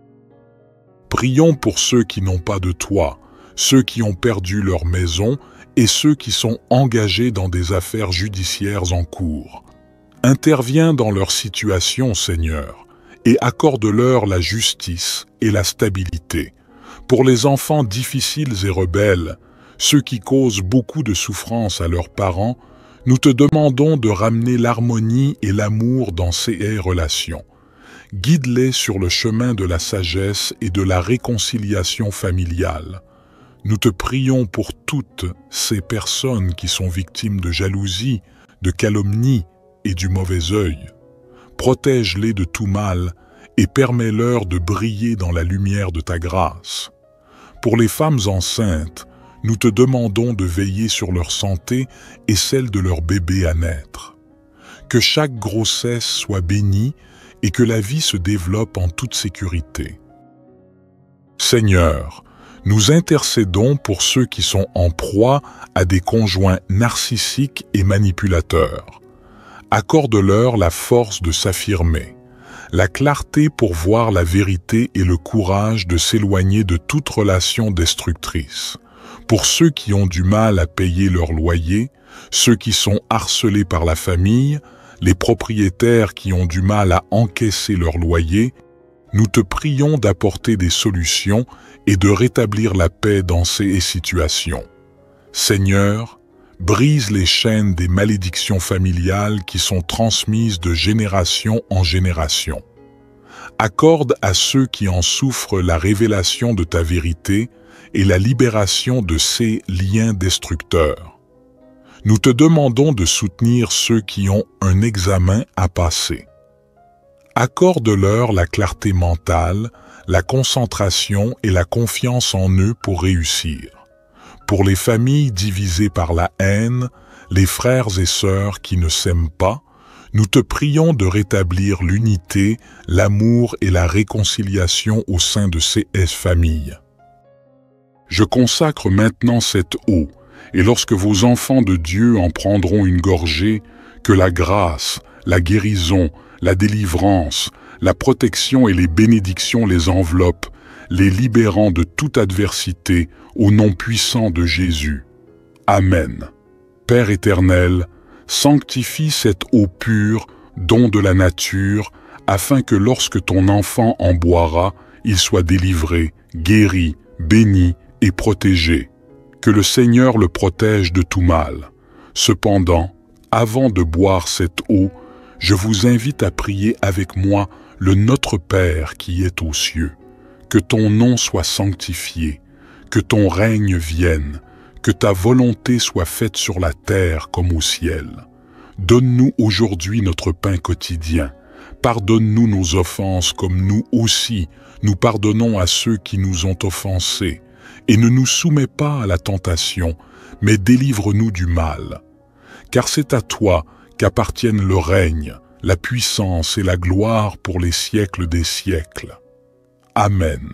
Prions pour ceux qui n'ont pas de toi, ceux qui ont perdu leur maison et ceux qui sont engagés dans des affaires judiciaires en cours. Interviens dans leur situation, Seigneur, et accorde-leur la justice et la stabilité. Pour les enfants difficiles et rebelles, ceux qui causent beaucoup de souffrance à leurs parents, nous te demandons de ramener l'harmonie et l'amour dans ces relations. Guide-les sur le chemin de la sagesse et de la réconciliation familiale. Nous te prions pour toutes ces personnes qui sont victimes de jalousie, de calomnie et du mauvais œil. Protège-les de tout mal et permets-leur de briller dans la lumière de ta grâce. Pour les femmes enceintes, nous te demandons de veiller sur leur santé et celle de leur bébé à naître. Que chaque grossesse soit bénie et que la vie se développe en toute sécurité. Seigneur, nous intercédons pour ceux qui sont en proie à des conjoints narcissiques et manipulateurs. Accorde-leur la force de s'affirmer, la clarté pour voir la vérité et le courage de s'éloigner de toute relation destructrice. Pour ceux qui ont du mal à payer leur loyer, ceux qui sont harcelés par la famille, les propriétaires qui ont du mal à encaisser leur loyer, nous te prions d'apporter des solutions et de rétablir la paix dans ces situations. Seigneur, brise les chaînes des malédictions familiales qui sont transmises de génération en génération. Accorde à ceux qui en souffrent la révélation de ta vérité et la libération de ces liens destructeurs. Nous te demandons de soutenir ceux qui ont un examen à passer. Accorde-leur la clarté mentale, la concentration et la confiance en eux pour réussir. Pour les familles divisées par la haine, les frères et sœurs qui ne s'aiment pas, nous te prions de rétablir l'unité, l'amour et la réconciliation au sein de ces familles. Je consacre maintenant cette eau, et lorsque vos enfants de Dieu en prendront une gorgée, que la grâce, la guérison, la délivrance, la protection et les bénédictions les enveloppent, les libérant de toute adversité au nom puissant de Jésus. Amen. Père éternel, sanctifie cette eau pure, don de la nature, afin que lorsque ton enfant en boira, il soit délivré, guéri, béni et protégé. Que le Seigneur le protège de tout mal. Cependant, avant de boire cette eau, je vous invite à prier avec moi le Notre Père qui est aux cieux. Que ton nom soit sanctifié, que ton règne vienne, que ta volonté soit faite sur la terre comme au ciel. Donne-nous aujourd'hui notre pain quotidien. Pardonne-nous nos offenses comme nous aussi, nous pardonnons à ceux qui nous ont offensés. Et ne nous soumets pas à la tentation, mais délivre-nous du mal. Car c'est à toi qu'appartiennent le règne, la puissance et la gloire pour les siècles des siècles. Amen.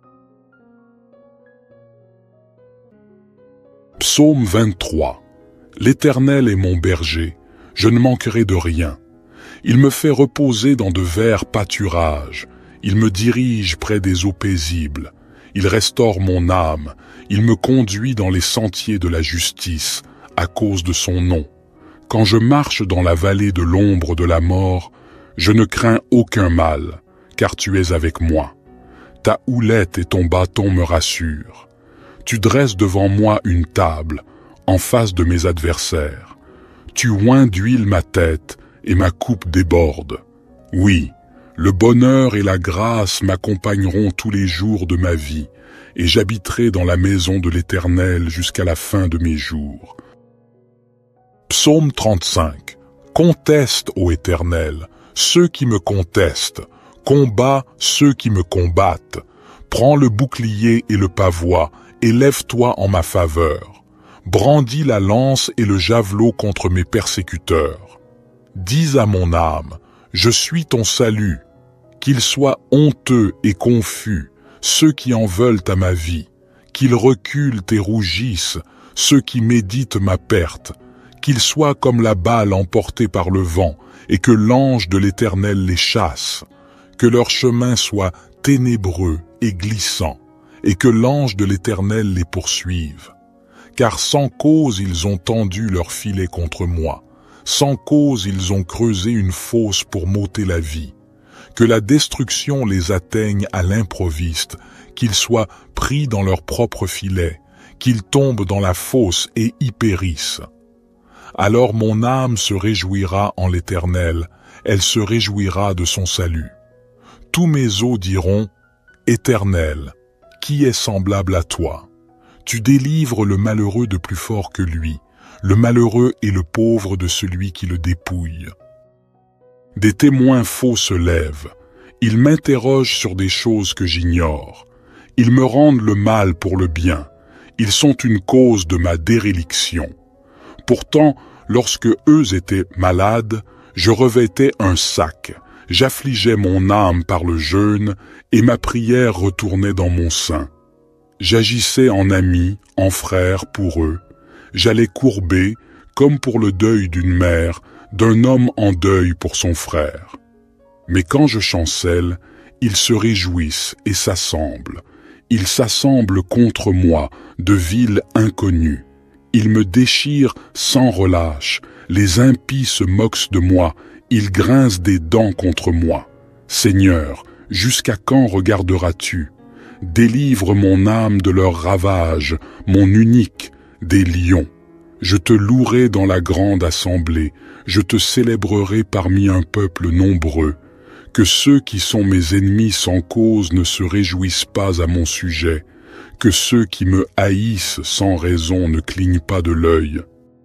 Psaume 23. L'Éternel est mon berger, je ne manquerai de rien. Il me fait reposer dans de verts pâturages, il me dirige près des eaux paisibles, il restaure mon âme, il me conduit dans les sentiers de la justice, à cause de son nom. Quand je marche dans la vallée de l'ombre de la mort, je ne crains aucun mal, car tu es avec moi. Ta houlette et ton bâton me rassurent. Tu dresses devant moi une table, en face de mes adversaires. Tu oins d'huile ma tête, et ma coupe déborde. Oui, le bonheur et la grâce m'accompagneront tous les jours de ma vie, et j'habiterai dans la maison de l'Éternel jusqu'à la fin de mes jours. Psaume 35. Conteste, ô Éternel, ceux qui me contestent, combat ceux qui me combattent. Prends le bouclier et le pavois, et lève-toi en ma faveur. Brandis la lance et le javelot contre mes persécuteurs. Dis à mon âme, je suis ton salut. Qu'ils soient honteux et confus, ceux qui en veulent à ma vie. Qu'ils reculent et rougissent, ceux qui méditent ma perte. Qu'ils soient comme la balle emportée par le vent, et que l'ange de l'Éternel les chasse. Que leur chemin soit ténébreux et glissant, et que l'ange de l'Éternel les poursuive. Car sans cause ils ont tendu leur filet contre moi. Sans cause ils ont creusé une fosse pour m'ôter la vie. Que la destruction les atteigne à l'improviste, qu'ils soient pris dans leur propre filet, qu'ils tombent dans la fosse et y périssent. Alors mon âme se réjouira en l'Éternel, elle se réjouira de son salut. Tous mes os diront, Éternel, qui est semblable à toi? Tu délivres le malheureux de plus fort que lui, le malheureux et le pauvre de celui qui le dépouille. Des témoins faux se lèvent, ils m'interrogent sur des choses que j'ignore. Ils me rendent le mal pour le bien, ils sont une cause de ma déréliction. Pourtant, lorsque eux étaient malades, je revêtais un sac, j'affligeais mon âme par le jeûne, et ma prière retournait dans mon sein. J'agissais en ami, en frère pour eux. J'allais courber, comme pour le deuil d'une mère, d'un homme en deuil pour son frère. Mais quand je chancelle, ils se réjouissent et s'assemblent. Ils s'assemblent contre moi, de villes inconnues. Ils me déchirent sans relâche, les impies se moquent de moi, ils grincent des dents contre moi. Seigneur, jusqu'à quand regarderas-tu? Délivre mon âme de leurs ravages, mon unique, des lions. Je te louerai dans la grande assemblée, je te célébrerai parmi un peuple nombreux. Que ceux qui sont mes ennemis sans cause ne se réjouissent pas à mon sujet, que ceux qui me haïssent sans raison ne clignent pas de l'œil.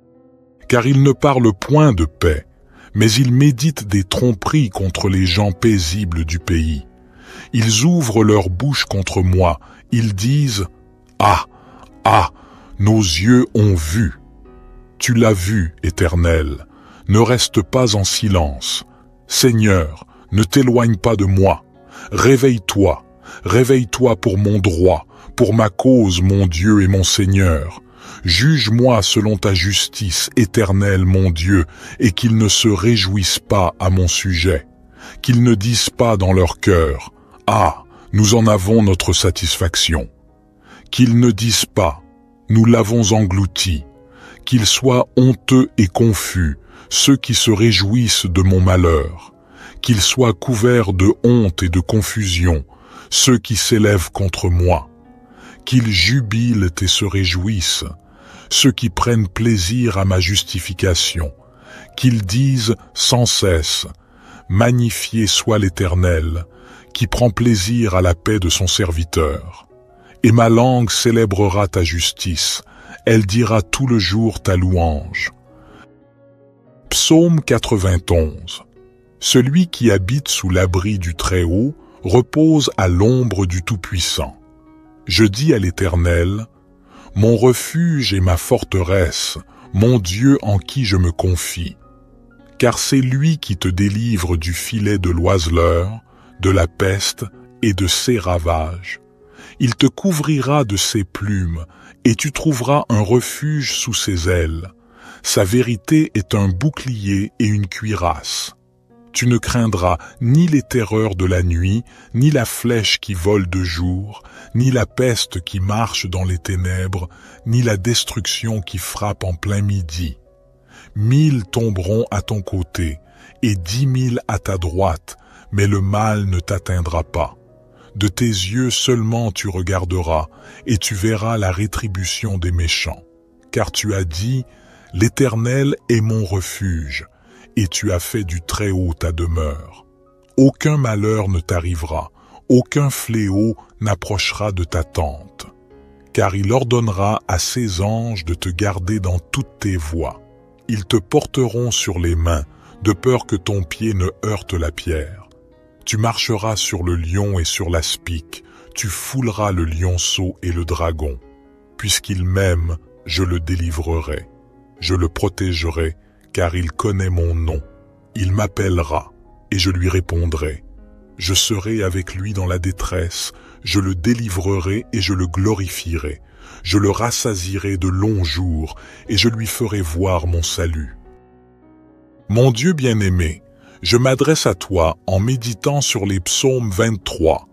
Car ils ne parlent point de paix, mais ils méditent des tromperies contre les gens paisibles du pays. Ils ouvrent leur bouche contre moi, ils disent « Ah, ah, nos yeux ont vu !» Tu l'as vu, Éternel, ne reste pas en silence. Seigneur, ne t'éloigne pas de moi. Réveille-toi, réveille-toi pour mon droit, pour ma cause, mon Dieu et mon Seigneur. Juge-moi selon ta justice, Éternel, mon Dieu, et qu'ils ne se réjouissent pas à mon sujet. Qu'ils ne disent pas dans leur cœur, « Ah, nous en avons notre satisfaction ». Qu'ils ne disent pas, « Nous l'avons englouti ». Qu'ils soient honteux et confus, ceux qui se réjouissent de mon malheur. Qu'ils soient couverts de honte et de confusion, ceux qui s'élèvent contre moi. Qu'ils jubilent et se réjouissent, ceux qui prennent plaisir à ma justification. Qu'ils disent sans cesse, « Magnifié soit l'Éternel, qui prend plaisir à la paix de son serviteur. » Et ma langue célébrera ta justice, elle dira tout le jour ta louange. Psaume 91. Celui qui habite sous l'abri du Très-Haut repose à l'ombre du Tout-Puissant. Je dis à l'Éternel, mon refuge et ma forteresse, mon Dieu en qui je me confie. car c'est lui qui te délivre du filet de l'oiseleur, de la peste et de ses ravages. Il te couvrira de ses plumes, et tu trouveras un refuge sous ses ailes. Sa vérité est un bouclier et une cuirasse. Tu ne craindras ni les terreurs de la nuit, ni la flèche qui vole de jour, ni la peste qui marche dans les ténèbres, ni la destruction qui frappe en plein midi. 1000 tomberont à ton côté, et 10 000 à ta droite, mais le mal ne t'atteindra pas. De tes yeux seulement tu regarderas, et tu verras la rétribution des méchants. Car tu as dit, « L'Éternel est mon refuge », et tu as fait du Très-Haut ta demeure. Aucun malheur ne t'arrivera, aucun fléau n'approchera de ta tente. Car il ordonnera à ses anges de te garder dans toutes tes voies. Ils te porteront sur les mains, de peur que ton pied ne heurte la pierre. Tu marcheras sur le lion et sur l'aspic, tu fouleras le lionceau et le dragon. Puisqu'il m'aime, je le délivrerai. Je le protégerai, car il connaît mon nom. Il m'appellera, et je lui répondrai. Je serai avec lui dans la détresse, je le délivrerai et je le glorifierai. Je le rassasierai de longs jours, et je lui ferai voir mon salut. Mon Dieu bien-aimé, je m'adresse à toi en méditant sur les psaumes 23,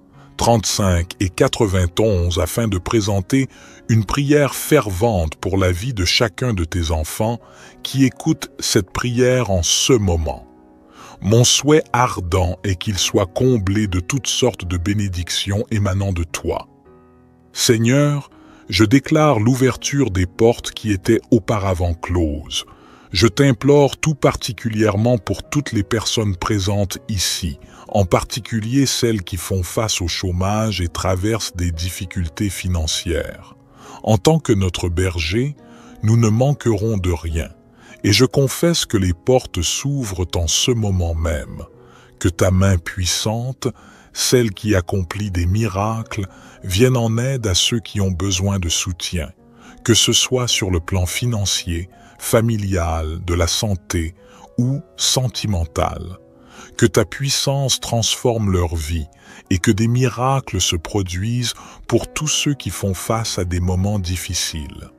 35 et 91 afin de présenter une prière fervente pour la vie de chacun de tes enfants qui écoutent cette prière en ce moment. Mon souhait ardent est qu'il soit comblé de toutes sortes de bénédictions émanant de toi. Seigneur, je déclare l'ouverture des portes qui étaient auparavant closes. Je t'implore tout particulièrement pour toutes les personnes présentes ici, en particulier celles qui font face au chômage et traversent des difficultés financières. En tant que notre berger, nous ne manquerons de rien, et je confesse que les portes s'ouvrent en ce moment même, que ta main puissante, celle qui accomplit des miracles, vienne en aide à ceux qui ont besoin de soutien, que ce soit sur le plan financier, familial, de la santé ou sentimental. Que ta puissance transforme leur vie et que des miracles se produisent pour tous ceux qui font face à des moments difficiles.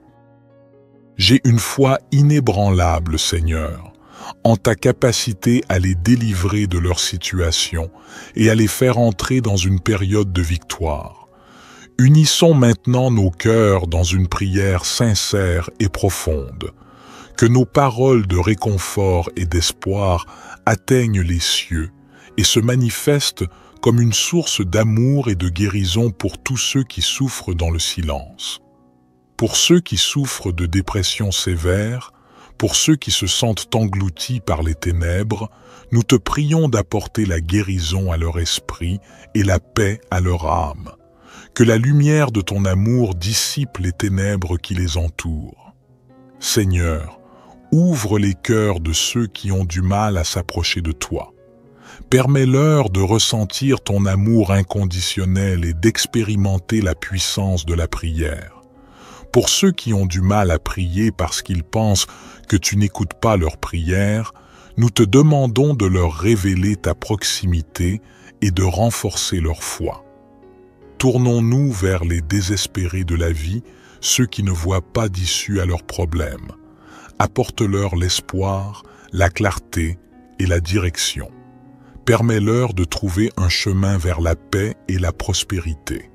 J'ai une foi inébranlable, Seigneur, en ta capacité à les délivrer de leur situation et à les faire entrer dans une période de victoire. Unissons maintenant nos cœurs dans une prière sincère et profonde. Que nos paroles de réconfort et d'espoir atteignent les cieux et se manifestent comme une source d'amour et de guérison pour tous ceux qui souffrent dans le silence. Pour ceux qui souffrent de dépression sévère, pour ceux qui se sentent engloutis par les ténèbres, nous te prions d'apporter la guérison à leur esprit et la paix à leur âme. Que la lumière de ton amour dissipe les ténèbres qui les entourent. Seigneur, ouvre les cœurs de ceux qui ont du mal à s'approcher de toi. Permets-leur de ressentir ton amour inconditionnel et d'expérimenter la puissance de la prière. Pour ceux qui ont du mal à prier parce qu'ils pensent que tu n'écoutes pas leurs prières, nous te demandons de leur révéler ta proximité et de renforcer leur foi. Tournons-nous vers les désespérés de la vie, ceux qui ne voient pas d'issue à leurs problèmes. Apporte-leur l'espoir, la clarté et la direction. Permets-leur de trouver un chemin vers la paix et la prospérité.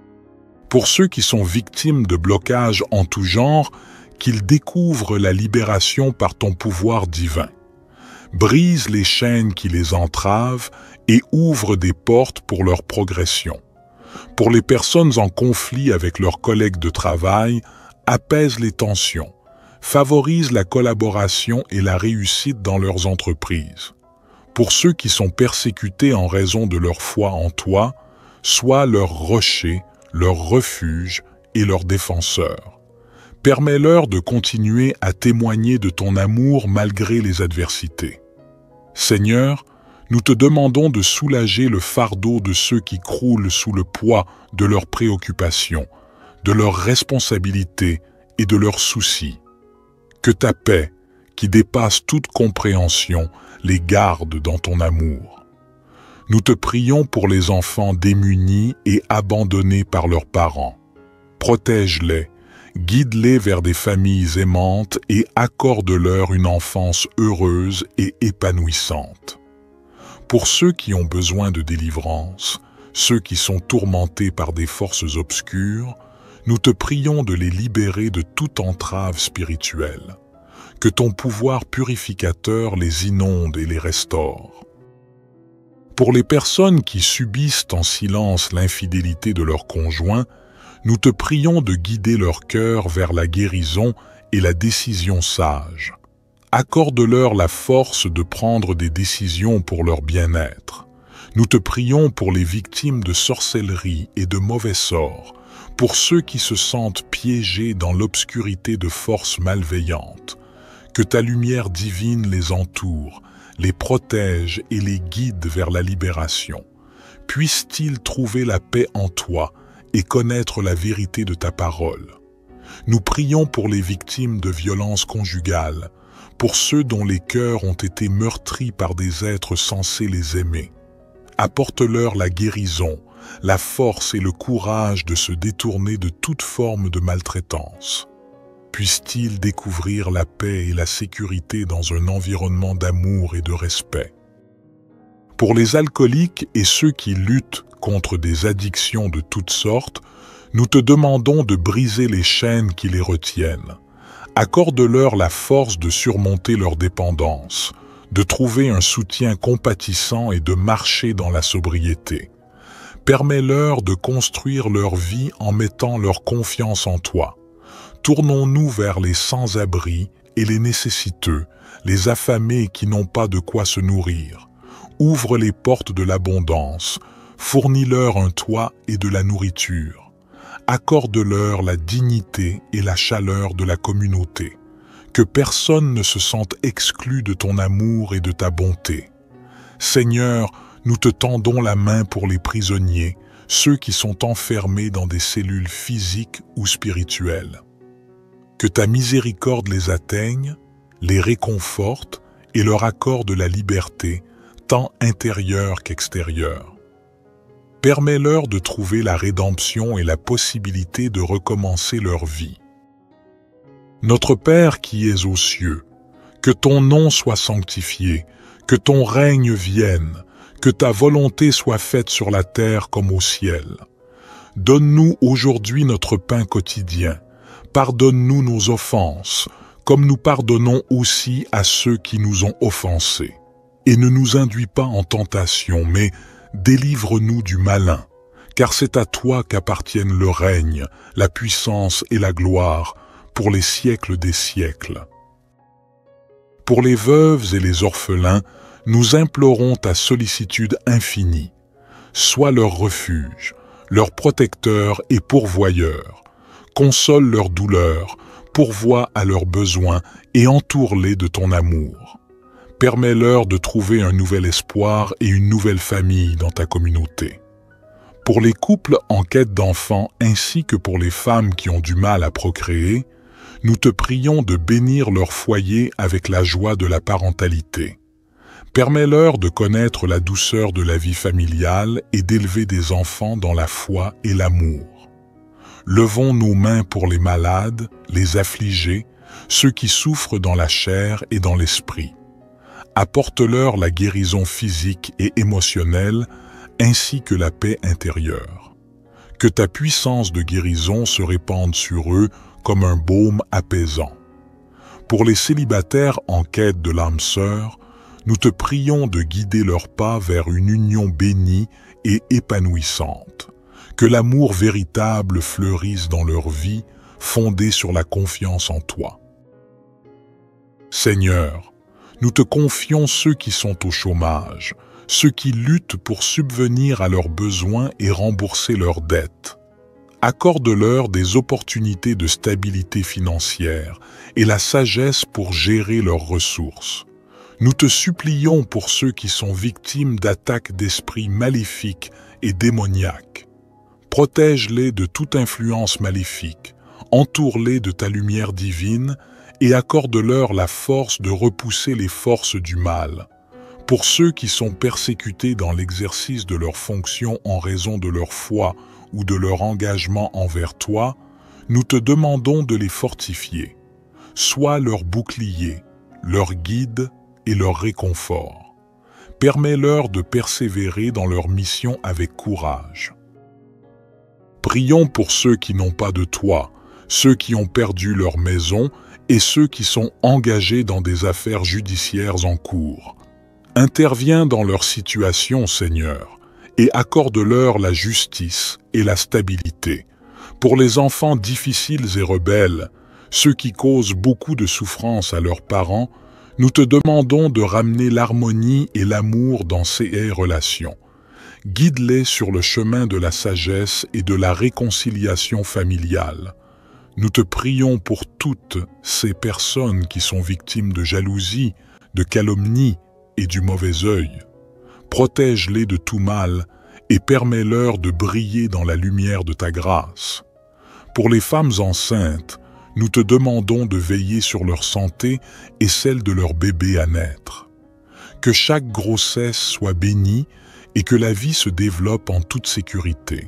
Pour ceux qui sont victimes de blocages en tout genre, qu'ils découvrent la libération par ton pouvoir divin. Brise les chaînes qui les entravent et ouvre des portes pour leur progression. Pour les personnes en conflit avec leurs collègues de travail, apaise les tensions. Favorise la collaboration et la réussite dans leurs entreprises. Pour ceux qui sont persécutés en raison de leur foi en toi, sois leur rocher, leur refuge et leur défenseur. Permets-leur de continuer à témoigner de ton amour malgré les adversités. Seigneur, nous te demandons de soulager le fardeau de ceux qui croulent sous le poids de leurs préoccupations, de leurs responsabilités et de leurs soucis. Que ta paix, qui dépasse toute compréhension, les garde dans ton amour. Nous te prions pour les enfants démunis et abandonnés par leurs parents. Protège-les, guide-les vers des familles aimantes et accorde-leur une enfance heureuse et épanouissante. Pour ceux qui ont besoin de délivrance, ceux qui sont tourmentés par des forces obscures, nous te prions de les libérer de toute entrave spirituelle. Que ton pouvoir purificateur les inonde et les restaure. Pour les personnes qui subissent en silence l'infidélité de leur conjoint, nous te prions de guider leur cœur vers la guérison et la décision sage. Accorde-leur la force de prendre des décisions pour leur bien-être. Nous te prions pour les victimes de sorcellerie et de mauvais sorts, pour ceux qui se sentent piégés dans l'obscurité de forces malveillantes. Que ta lumière divine les entoure, les protège et les guide vers la libération. Puissent-ils trouver la paix en toi et connaître la vérité de ta parole. Nous prions pour les victimes de violences conjugales, pour ceux dont les cœurs ont été meurtris par des êtres censés les aimer. Apporte-leur la guérison, la force et le courage de se détourner de toute forme de maltraitance. Puissent-ils découvrir la paix et la sécurité dans un environnement d'amour et de respect. Pour les alcooliques et ceux qui luttent contre des addictions de toutes sortes, nous te demandons de briser les chaînes qui les retiennent. Accorde-leur la force de surmonter leur dépendance, de trouver un soutien compatissant et de marcher dans la sobriété. Permets-leur de construire leur vie en mettant leur confiance en toi. Tournons-nous vers les sans-abri et les nécessiteux, les affamés qui n'ont pas de quoi se nourrir. Ouvre les portes de l'abondance, fournis-leur un toit et de la nourriture. Accorde-leur la dignité et la chaleur de la communauté. Que personne ne se sente exclu de ton amour et de ta bonté. Seigneur, nous te tendons la main pour les prisonniers, ceux qui sont enfermés dans des cellules physiques ou spirituelles. Que ta miséricorde les atteigne, les réconforte et leur accorde la liberté, tant intérieure qu'extérieure. Permets-leur de trouver la rédemption et la possibilité de recommencer leur vie. Notre Père qui es aux cieux, que ton nom soit sanctifié, que ton règne vienne, que ta volonté soit faite sur la terre comme au ciel. Donne-nous aujourd'hui notre pain quotidien. Pardonne-nous nos offenses, comme nous pardonnons aussi à ceux qui nous ont offensés. Et ne nous induis pas en tentation, mais délivre-nous du malin, car c'est à toi qu'appartiennent le règne, la puissance et la gloire, pour les siècles des siècles. Pour les veuves et les orphelins, nous implorons ta sollicitude infinie. Sois leur refuge, leur protecteur et pourvoyeur. Console leurs douleurs, pourvois à leurs besoins et entoure-les de ton amour. Permets-leur de trouver un nouvel espoir et une nouvelle famille dans ta communauté. Pour les couples en quête d'enfants ainsi que pour les femmes qui ont du mal à procréer, nous te prions de bénir leur foyer avec la joie de la parentalité. Permets-leur de connaître la douceur de la vie familiale et d'élever des enfants dans la foi et l'amour. Levons nos mains pour les malades, les affligés, ceux qui souffrent dans la chair et dans l'esprit. Apporte-leur la guérison physique et émotionnelle, ainsi que la paix intérieure. Que ta puissance de guérison se répande sur eux comme un baume apaisant. Pour les célibataires en quête de l'âme sœur, nous te prions de guider leurs pas vers une union bénie et épanouissante. Que l'amour véritable fleurisse dans leur vie, fondée sur la confiance en toi. Seigneur, nous te confions ceux qui sont au chômage, ceux qui luttent pour subvenir à leurs besoins et rembourser leurs dettes. Accorde-leur des opportunités de stabilité financière et la sagesse pour gérer leurs ressources. Nous te supplions pour ceux qui sont victimes d'attaques d'esprits maléfiques et démoniaques. Protège-les de toute influence maléfique, entoure-les de ta lumière divine et accorde-leur la force de repousser les forces du mal. Pour ceux qui sont persécutés dans l'exercice de leurs fonctions en raison de leur foi ou de leur engagement envers toi, nous te demandons de les fortifier. Sois leur bouclier, leur guide et leur réconfort. Permets-leur de persévérer dans leur mission avec courage. Prions pour ceux qui n'ont pas de toit, ceux qui ont perdu leur maison et ceux qui sont engagés dans des affaires judiciaires en cours. Interviens dans leur situation, Seigneur, et accorde-leur la justice et la stabilité. Pour les enfants difficiles et rebelles, ceux qui causent beaucoup de souffrance à leurs parents, nous te demandons de ramener l'harmonie et l'amour dans ces relations. Guide-les sur le chemin de la sagesse et de la réconciliation familiale. Nous te prions pour toutes ces personnes qui sont victimes de jalousie, de calomnie et du mauvais œil. Protège-les de tout mal et permets-leur de briller dans la lumière de ta grâce. Pour les femmes enceintes, nous te demandons de veiller sur leur santé et celle de leur bébé à naître. Que chaque grossesse soit bénie et que la vie se développe en toute sécurité.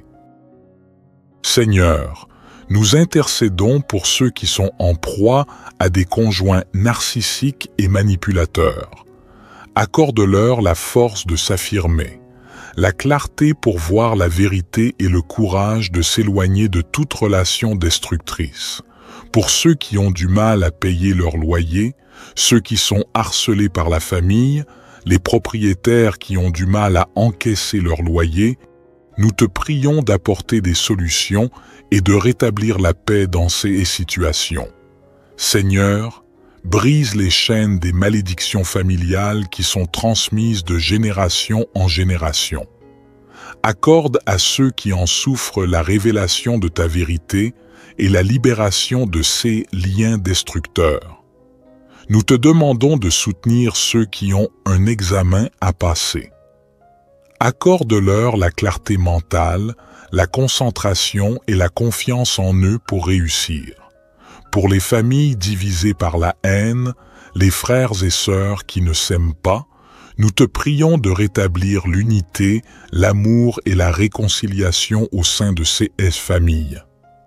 Seigneur, nous intercédons pour ceux qui sont en proie à des conjoints narcissiques et manipulateurs. Accorde-leur la force de s'affirmer, la clarté pour voir la vérité et le courage de s'éloigner de toute relation destructrice. Pour ceux qui ont du mal à payer leur loyer, ceux qui sont harcelés par la famille, les propriétaires qui ont du mal à encaisser leur loyer, nous te prions d'apporter des solutions et de rétablir la paix dans ces situations. Seigneur, brise les chaînes des malédictions familiales qui sont transmises de génération en génération. Accorde à ceux qui en souffrent la révélation de ta vérité et la libération de ces liens destructeurs. Nous te demandons de soutenir ceux qui ont un examen à passer. Accorde-leur la clarté mentale, la concentration et la confiance en eux pour réussir. Pour les familles divisées par la haine, les frères et sœurs qui ne s'aiment pas, nous te prions de rétablir l'unité, l'amour et la réconciliation au sein de ces familles.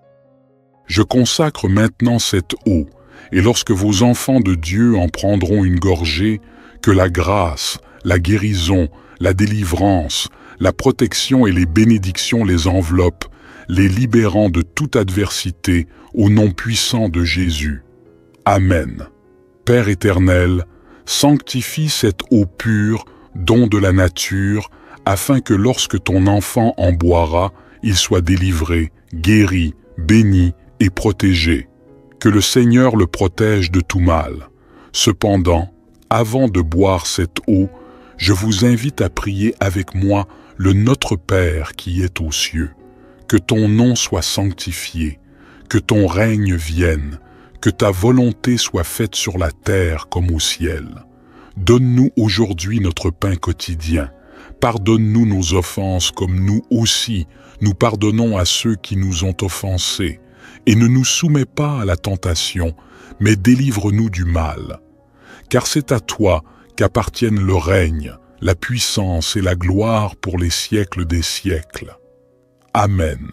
Je consacre maintenant cette eau, et lorsque vos enfants de Dieu en prendront une gorgée, que la grâce, la guérison, la délivrance, la protection et les bénédictions les enveloppent, les libérant de toute adversité au nom puissant de Jésus. Amen. Père éternel, sanctifie cette eau pure, don de la nature, afin que lorsque ton enfant en boira, il soit délivré, guéri, béni et protégé. Que le Seigneur le protège de tout mal. Cependant, avant de boire cette eau, je vous invite à prier avec moi le Notre Père qui est aux cieux. Que ton nom soit sanctifié, que ton règne vienne, que ta volonté soit faite sur la terre comme au ciel. Donne-nous aujourd'hui notre pain quotidien. Pardonne-nous nos offenses comme nous aussi, nous pardonnons à ceux qui nous ont offensés. Et ne nous soumets pas à la tentation, mais délivre-nous du mal. Car c'est à toi qu'appartiennent le règne, la puissance et la gloire pour les siècles des siècles. Amen.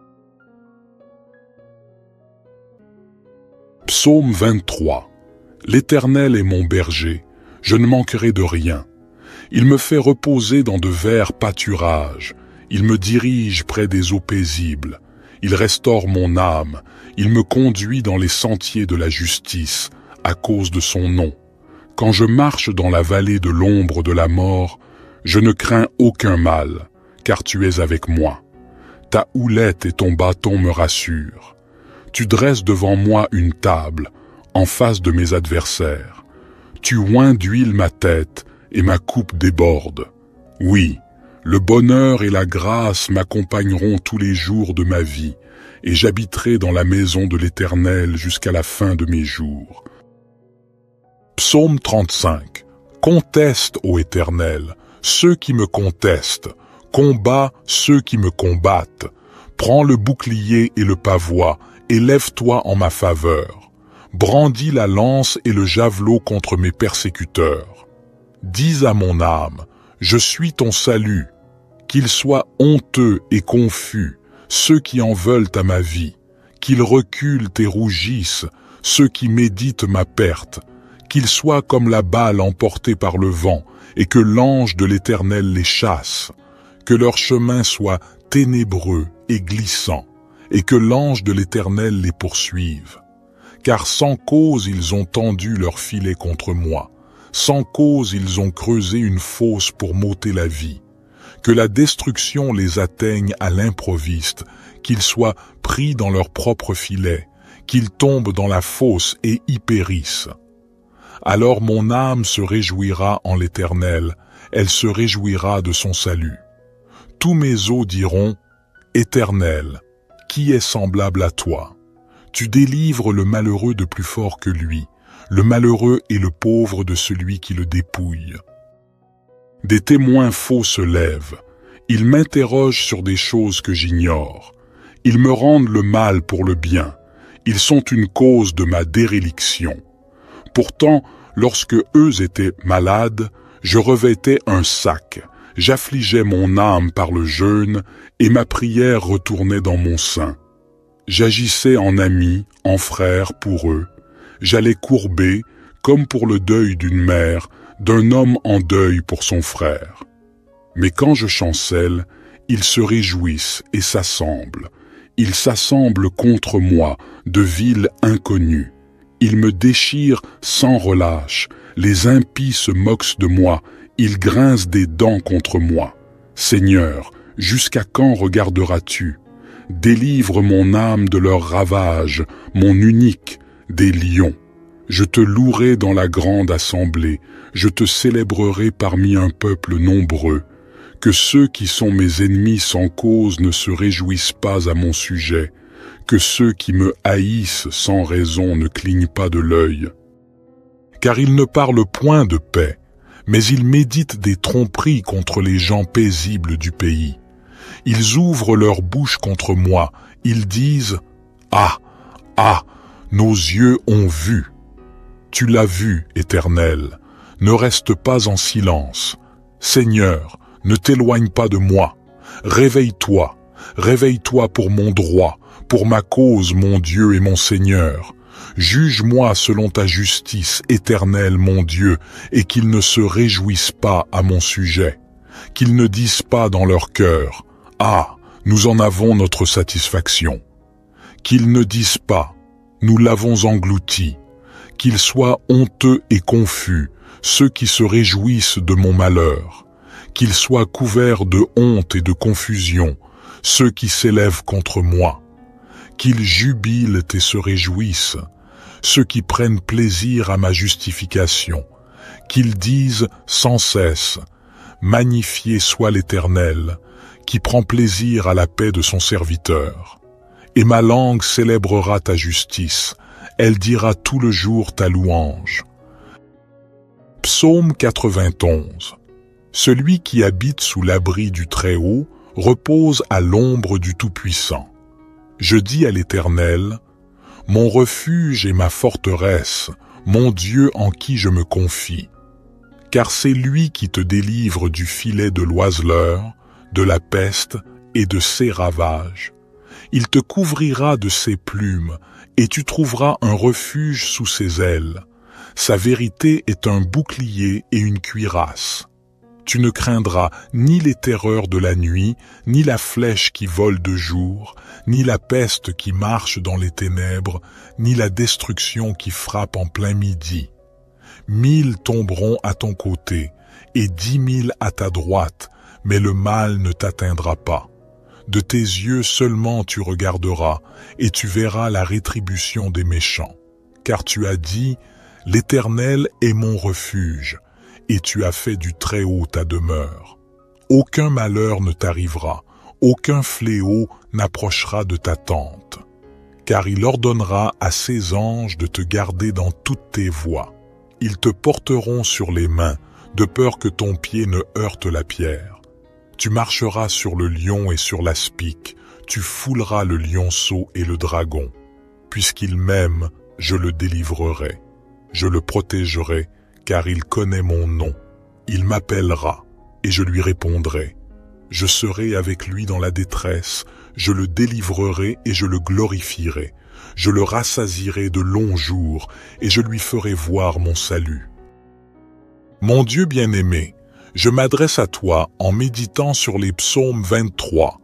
Psaume 23. L'Éternel est mon berger, je ne manquerai de rien. Il me fait reposer dans de verts pâturages, il me dirige près des eaux paisibles. Il restaure mon âme, il me conduit dans les sentiers de la justice, à cause de son nom. Quand je marche dans la vallée de l'ombre de la mort, je ne crains aucun mal, car tu es avec moi. Ta houlette et ton bâton me rassurent. Tu dresses devant moi une table, en face de mes adversaires. Tu oins d'huile ma tête, et ma coupe déborde. Oui, le bonheur et la grâce m'accompagneront tous les jours de ma vie, et j'habiterai dans la maison de l'Éternel jusqu'à la fin de mes jours. Psaume 35. Conteste, ô Éternel, ceux qui me contestent, combat ceux qui me combattent. Prends le bouclier et le pavois, et lève-toi en ma faveur. Brandis la lance et le javelot contre mes persécuteurs. Dis à mon âme, je suis ton salut. Qu'ils soient honteux et confus, ceux qui en veulent à ma vie. Qu'ils reculent et rougissent, ceux qui méditent ma perte. Qu'ils soient comme la balle emportée par le vent, et que l'ange de l'Éternel les chasse. Que leur chemin soit ténébreux et glissant, et que l'ange de l'Éternel les poursuive. Car sans cause ils ont tendu leur filet contre moi, sans cause ils ont creusé une fosse pour m'ôter la vie. Que la destruction les atteigne à l'improviste, qu'ils soient pris dans leur propre filet, qu'ils tombent dans la fosse et y périssent. Alors mon âme se réjouira en l'Éternel, elle se réjouira de son salut. Tous mes os diront, Éternel, qui est semblable à toi? Tu délivres le malheureux de plus fort que lui, le malheureux et le pauvre de celui qui le dépouille. Des témoins faux se lèvent, ils m'interrogent sur des choses que j'ignore. Ils me rendent le mal pour le bien, ils sont une cause de ma déréliction. Pourtant, lorsque eux étaient malades, je revêtais un sac, j'affligeais mon âme par le jeûne, et ma prière retournait dans mon sein. J'agissais en ami, en frère pour eux. J'allais courber, comme pour le deuil d'une mère, d'un homme en deuil pour son frère. Mais quand je chancelle, ils se réjouissent et s'assemblent. Ils s'assemblent contre moi, de villes inconnues. Ils me déchirent sans relâche. Les impies se moquent de moi. Ils grincent des dents contre moi. Seigneur, jusqu'à quand regarderas-tu? Délivre mon âme de leurs ravages, mon unique, des lions. Je te louerai dans la grande assemblée, je te célébrerai parmi un peuple nombreux. Que ceux qui sont mes ennemis sans cause ne se réjouissent pas à mon sujet, que ceux qui me haïssent sans raison ne clignent pas de l'œil. Car ils ne parlent point de paix, mais ils méditent des tromperies contre les gens paisibles du pays. Ils ouvrent leur bouche contre moi, ils disent « Ah, ah, nos yeux ont vu !» Tu l'as vu, Éternel, ne reste pas en silence. Seigneur, ne t'éloigne pas de moi. Réveille-toi, réveille-toi pour mon droit, pour ma cause, mon Dieu et mon Seigneur. Juge-moi selon ta justice, Éternel, mon Dieu, et qu'ils ne se réjouissent pas à mon sujet. Qu'ils ne disent pas dans leur cœur « Ah, nous en avons notre satisfaction ». Qu'ils ne disent pas « Nous l'avons englouti ». Qu'ils soient honteux et confus, ceux qui se réjouissent de mon malheur. Qu'ils soient couverts de honte et de confusion, ceux qui s'élèvent contre moi. Qu'ils jubilent et se réjouissent, ceux qui prennent plaisir à ma justification. Qu'ils disent sans cesse, magnifié soit l'Éternel, qui prend plaisir à la paix de son serviteur. Et ma langue célébrera ta justice, elle dira tout le jour ta louange. Psaume 91. Celui qui habite sous l'abri du Très-Haut repose à l'ombre du Tout-Puissant. Je dis à l'Éternel, mon refuge et ma forteresse, mon Dieu en qui je me confie. Car c'est lui qui te délivre du filet de l'oiseleur, de la peste et de ses ravages. Il te couvrira de ses plumes, et tu trouveras un refuge sous ses ailes. Sa vérité est un bouclier et une cuirasse. Tu ne craindras ni les terreurs de la nuit, ni la flèche qui vole de jour, ni la peste qui marche dans les ténèbres, ni la destruction qui frappe en plein midi. 1000 tomberont à ton côté, et 10 000 à ta droite, mais le mal ne t'atteindra pas. De tes yeux seulement tu regarderas, et tu verras la rétribution des méchants. Car tu as dit, l'Éternel est mon refuge, et tu as fait du Très-Haut ta demeure. Aucun malheur ne t'arrivera, aucun fléau n'approchera de ta tente. Car il ordonnera à ses anges de te garder dans toutes tes voies. Ils te porteront sur les mains, de peur que ton pied ne heurte la pierre. Tu marcheras sur le lion et sur l'aspic, tu fouleras le lionceau et le dragon. Puisqu'il m'aime, je le délivrerai. Je le protégerai, car il connaît mon nom. Il m'appellera, et je lui répondrai. Je serai avec lui dans la détresse, je le délivrerai et je le glorifierai. Je le rassasierai de longs jours, et je lui ferai voir mon salut. Mon Dieu bien-aimé, je m'adresse à toi en méditant sur les psaumes 23,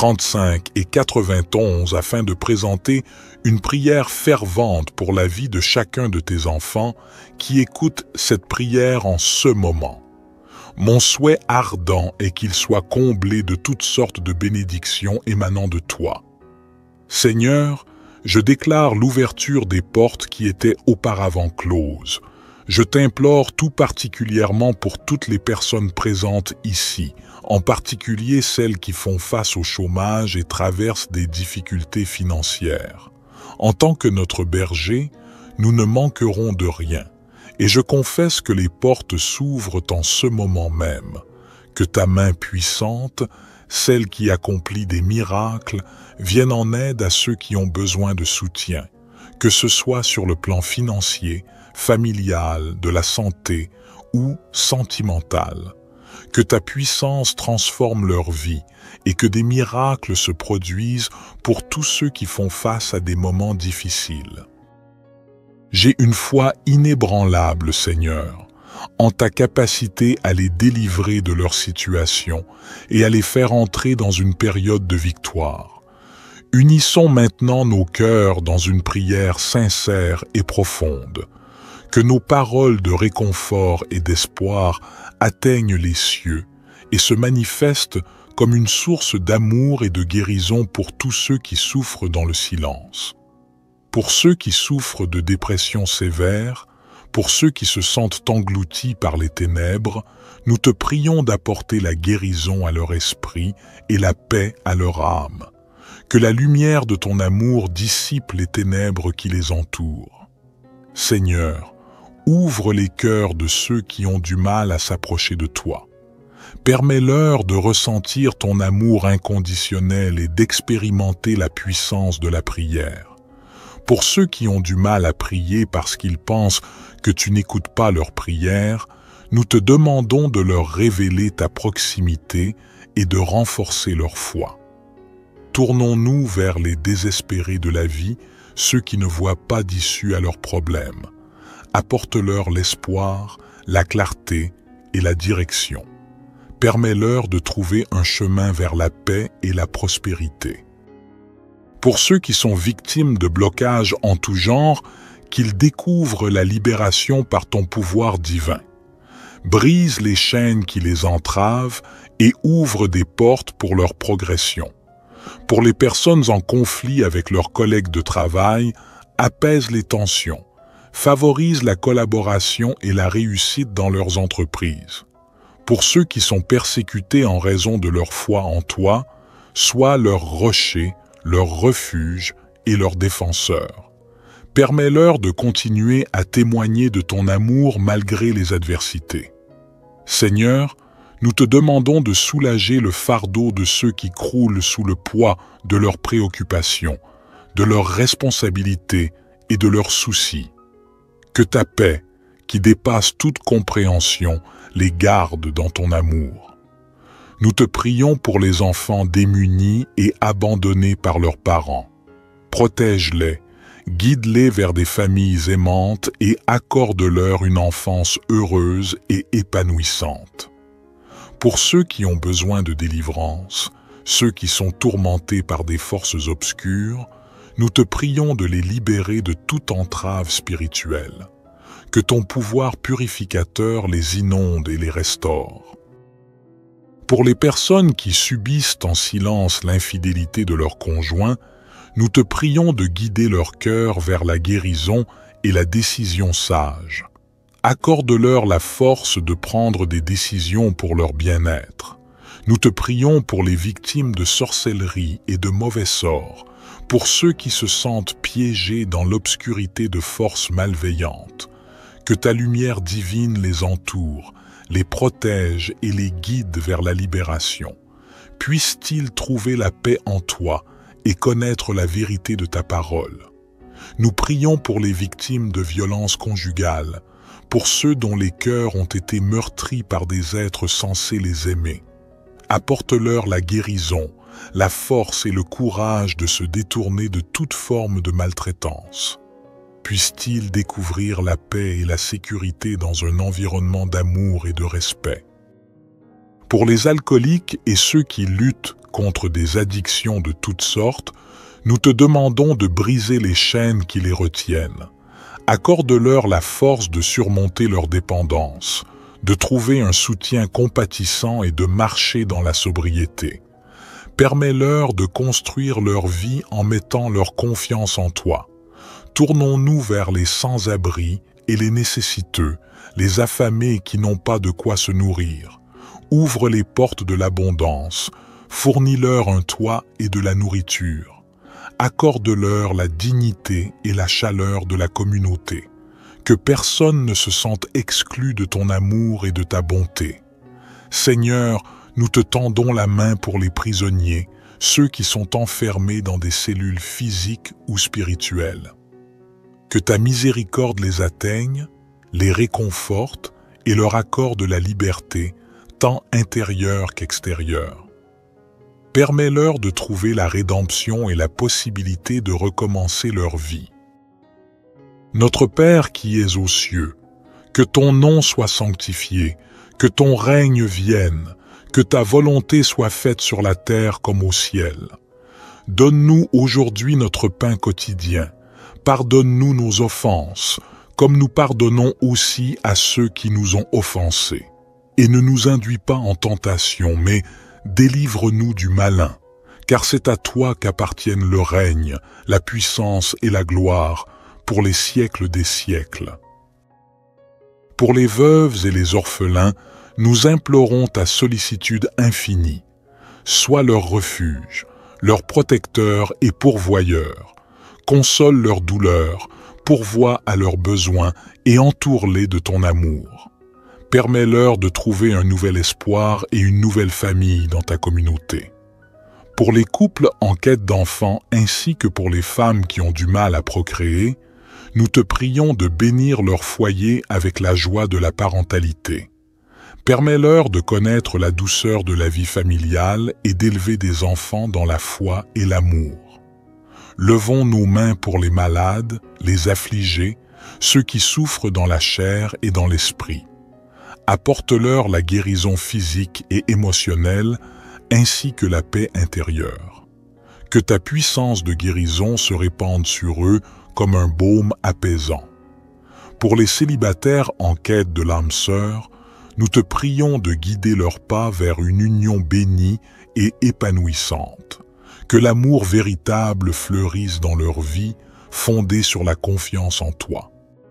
35 et 91 afin de présenter une prière fervente pour la vie de chacun de tes enfants qui écoutent cette prière en ce moment. Mon souhait ardent est qu'il soit comblé de toutes sortes de bénédictions émanant de toi. Seigneur, je déclare l'ouverture des portes qui étaient auparavant closes. Je t'implore tout particulièrement pour toutes les personnes présentes ici, en particulier celles qui font face au chômage et traversent des difficultés financières. En tant que notre berger, nous ne manquerons de rien. Et je confesse que les portes s'ouvrent en ce moment même, que ta main puissante, celle qui accomplit des miracles, vienne en aide à ceux qui ont besoin de soutien, que ce soit sur le plan financier, familial, de la santé ou sentimental. Que ta puissance transforme leur vie et que des miracles se produisent pour tous ceux qui font face à des moments difficiles. J'ai une foi inébranlable, Seigneur, en ta capacité à les délivrer de leur situation et à les faire entrer dans une période de victoire. Unissons maintenant nos cœurs dans une prière sincère et profonde. Que nos paroles de réconfort et d'espoir atteignent les cieux et se manifestent comme une source d'amour et de guérison pour tous ceux qui souffrent dans le silence. Pour ceux qui souffrent de dépression sévère, pour ceux qui se sentent engloutis par les ténèbres, nous te prions d'apporter la guérison à leur esprit et la paix à leur âme. Que la lumière de ton amour dissipe les ténèbres qui les entourent. Seigneur, ouvre les cœurs de ceux qui ont du mal à s'approcher de toi. Permets-leur de ressentir ton amour inconditionnel et d'expérimenter la puissance de la prière. Pour ceux qui ont du mal à prier parce qu'ils pensent que tu n'écoutes pas leurs prières, nous te demandons de leur révéler ta proximité et de renforcer leur foi. Tournons-nous vers les désespérés de la vie, ceux qui ne voient pas d'issue à leurs problèmes. Apporte-leur l'espoir, la clarté et la direction. Permets-leur de trouver un chemin vers la paix et la prospérité. Pour ceux qui sont victimes de blocages en tout genre, qu'ils découvrent la libération par ton pouvoir divin. Brise les chaînes qui les entravent et ouvre des portes pour leur progression. Pour les personnes en conflit avec leurs collègues de travail, apaise les tensions. Favorise la collaboration et la réussite dans leurs entreprises. Pour ceux qui sont persécutés en raison de leur foi en toi, sois leur rocher, leur refuge et leur défenseur. Permets-leur de continuer à témoigner de ton amour malgré les adversités. Seigneur, nous te demandons de soulager le fardeau de ceux qui croulent sous le poids de leurs préoccupations, de leurs responsabilités et de leurs soucis. Que ta paix, qui dépasse toute compréhension, les garde dans ton amour. Nous te prions pour les enfants démunis et abandonnés par leurs parents. Protège-les, guide-les vers des familles aimantes et accorde-leur une enfance heureuse et épanouissante. Pour ceux qui ont besoin de délivrance, ceux qui sont tourmentés par des forces obscures, nous te prions de les libérer de toute entrave spirituelle. Que ton pouvoir purificateur les inonde et les restaure. Pour les personnes qui subissent en silence l'infidélité de leur conjoint, nous te prions de guider leur cœur vers la guérison et la décision sage. Accorde-leur la force de prendre des décisions pour leur bien-être. Nous te prions pour les victimes de sorcellerie et de mauvais sorts, pour ceux qui se sentent piégés dans l'obscurité de forces malveillantes. Que ta lumière divine les entoure, les protège et les guide vers la libération. Puissent-ils trouver la paix en toi et connaître la vérité de ta parole. Nous prions pour les victimes de violences conjugales, pour ceux dont les cœurs ont été meurtris par des êtres censés les aimer. Apporte-leur la guérison, la force et le courage de se détourner de toute forme de maltraitance. Puissent-ils découvrir la paix et la sécurité dans un environnement d'amour et de respect. Pour les alcooliques et ceux qui luttent contre des addictions de toutes sortes, nous te demandons de briser les chaînes qui les retiennent. Accorde-leur la force de surmonter leur dépendance, de trouver un soutien compatissant et de marcher dans la sobriété. Permets-leur de construire leur vie en mettant leur confiance en toi. Tournons-nous vers les sans-abri et les nécessiteux, les affamés qui n'ont pas de quoi se nourrir. Ouvre les portes de l'abondance, fournis-leur un toit et de la nourriture. Accorde-leur la dignité et la chaleur de la communauté. Que personne ne se sente exclu de ton amour et de ta bonté. Seigneur, nous te tendons la main pour les prisonniers, ceux qui sont enfermés dans des cellules physiques ou spirituelles. Que ta miséricorde les atteigne, les réconforte et leur accorde la liberté, tant intérieure qu'extérieure. Permets-leur de trouver la rédemption et la possibilité de recommencer leur vie. Notre Père qui es aux cieux, que ton nom soit sanctifié, que ton règne vienne, que ta volonté soit faite sur la terre comme au ciel. Donne-nous aujourd'hui notre pain quotidien. Pardonne-nous nos offenses, comme nous pardonnons aussi à ceux qui nous ont offensés. Et ne nous induis pas en tentation, mais délivre-nous du malin, car c'est à toi qu'appartiennent le règne, la puissance et la gloire, pour les siècles des siècles. Pour les veuves et les orphelins, nous implorons ta sollicitude infinie. Sois leur refuge, leur protecteur et pourvoyeur. Console leurs douleurs, pourvois à leurs besoins et entoure-les de ton amour. Permets-leur de trouver un nouvel espoir et une nouvelle famille dans ta communauté. Pour les couples en quête d'enfants ainsi que pour les femmes qui ont du mal à procréer, nous te prions de bénir leur foyer avec la joie de la parentalité. Permets-leur de connaître la douceur de la vie familiale et d'élever des enfants dans la foi et l'amour. Levons nos mains pour les malades, les affligés, ceux qui souffrent dans la chair et dans l'esprit. Apporte-leur la guérison physique et émotionnelle, ainsi que la paix intérieure. Que ta puissance de guérison se répande sur eux comme un baume apaisant. Pour les célibataires en quête de l'âme sœur, nous te prions de guider leurs pas vers une union bénie et épanouissante. Que l'amour véritable fleurisse dans leur vie, fondée sur la confiance en toi.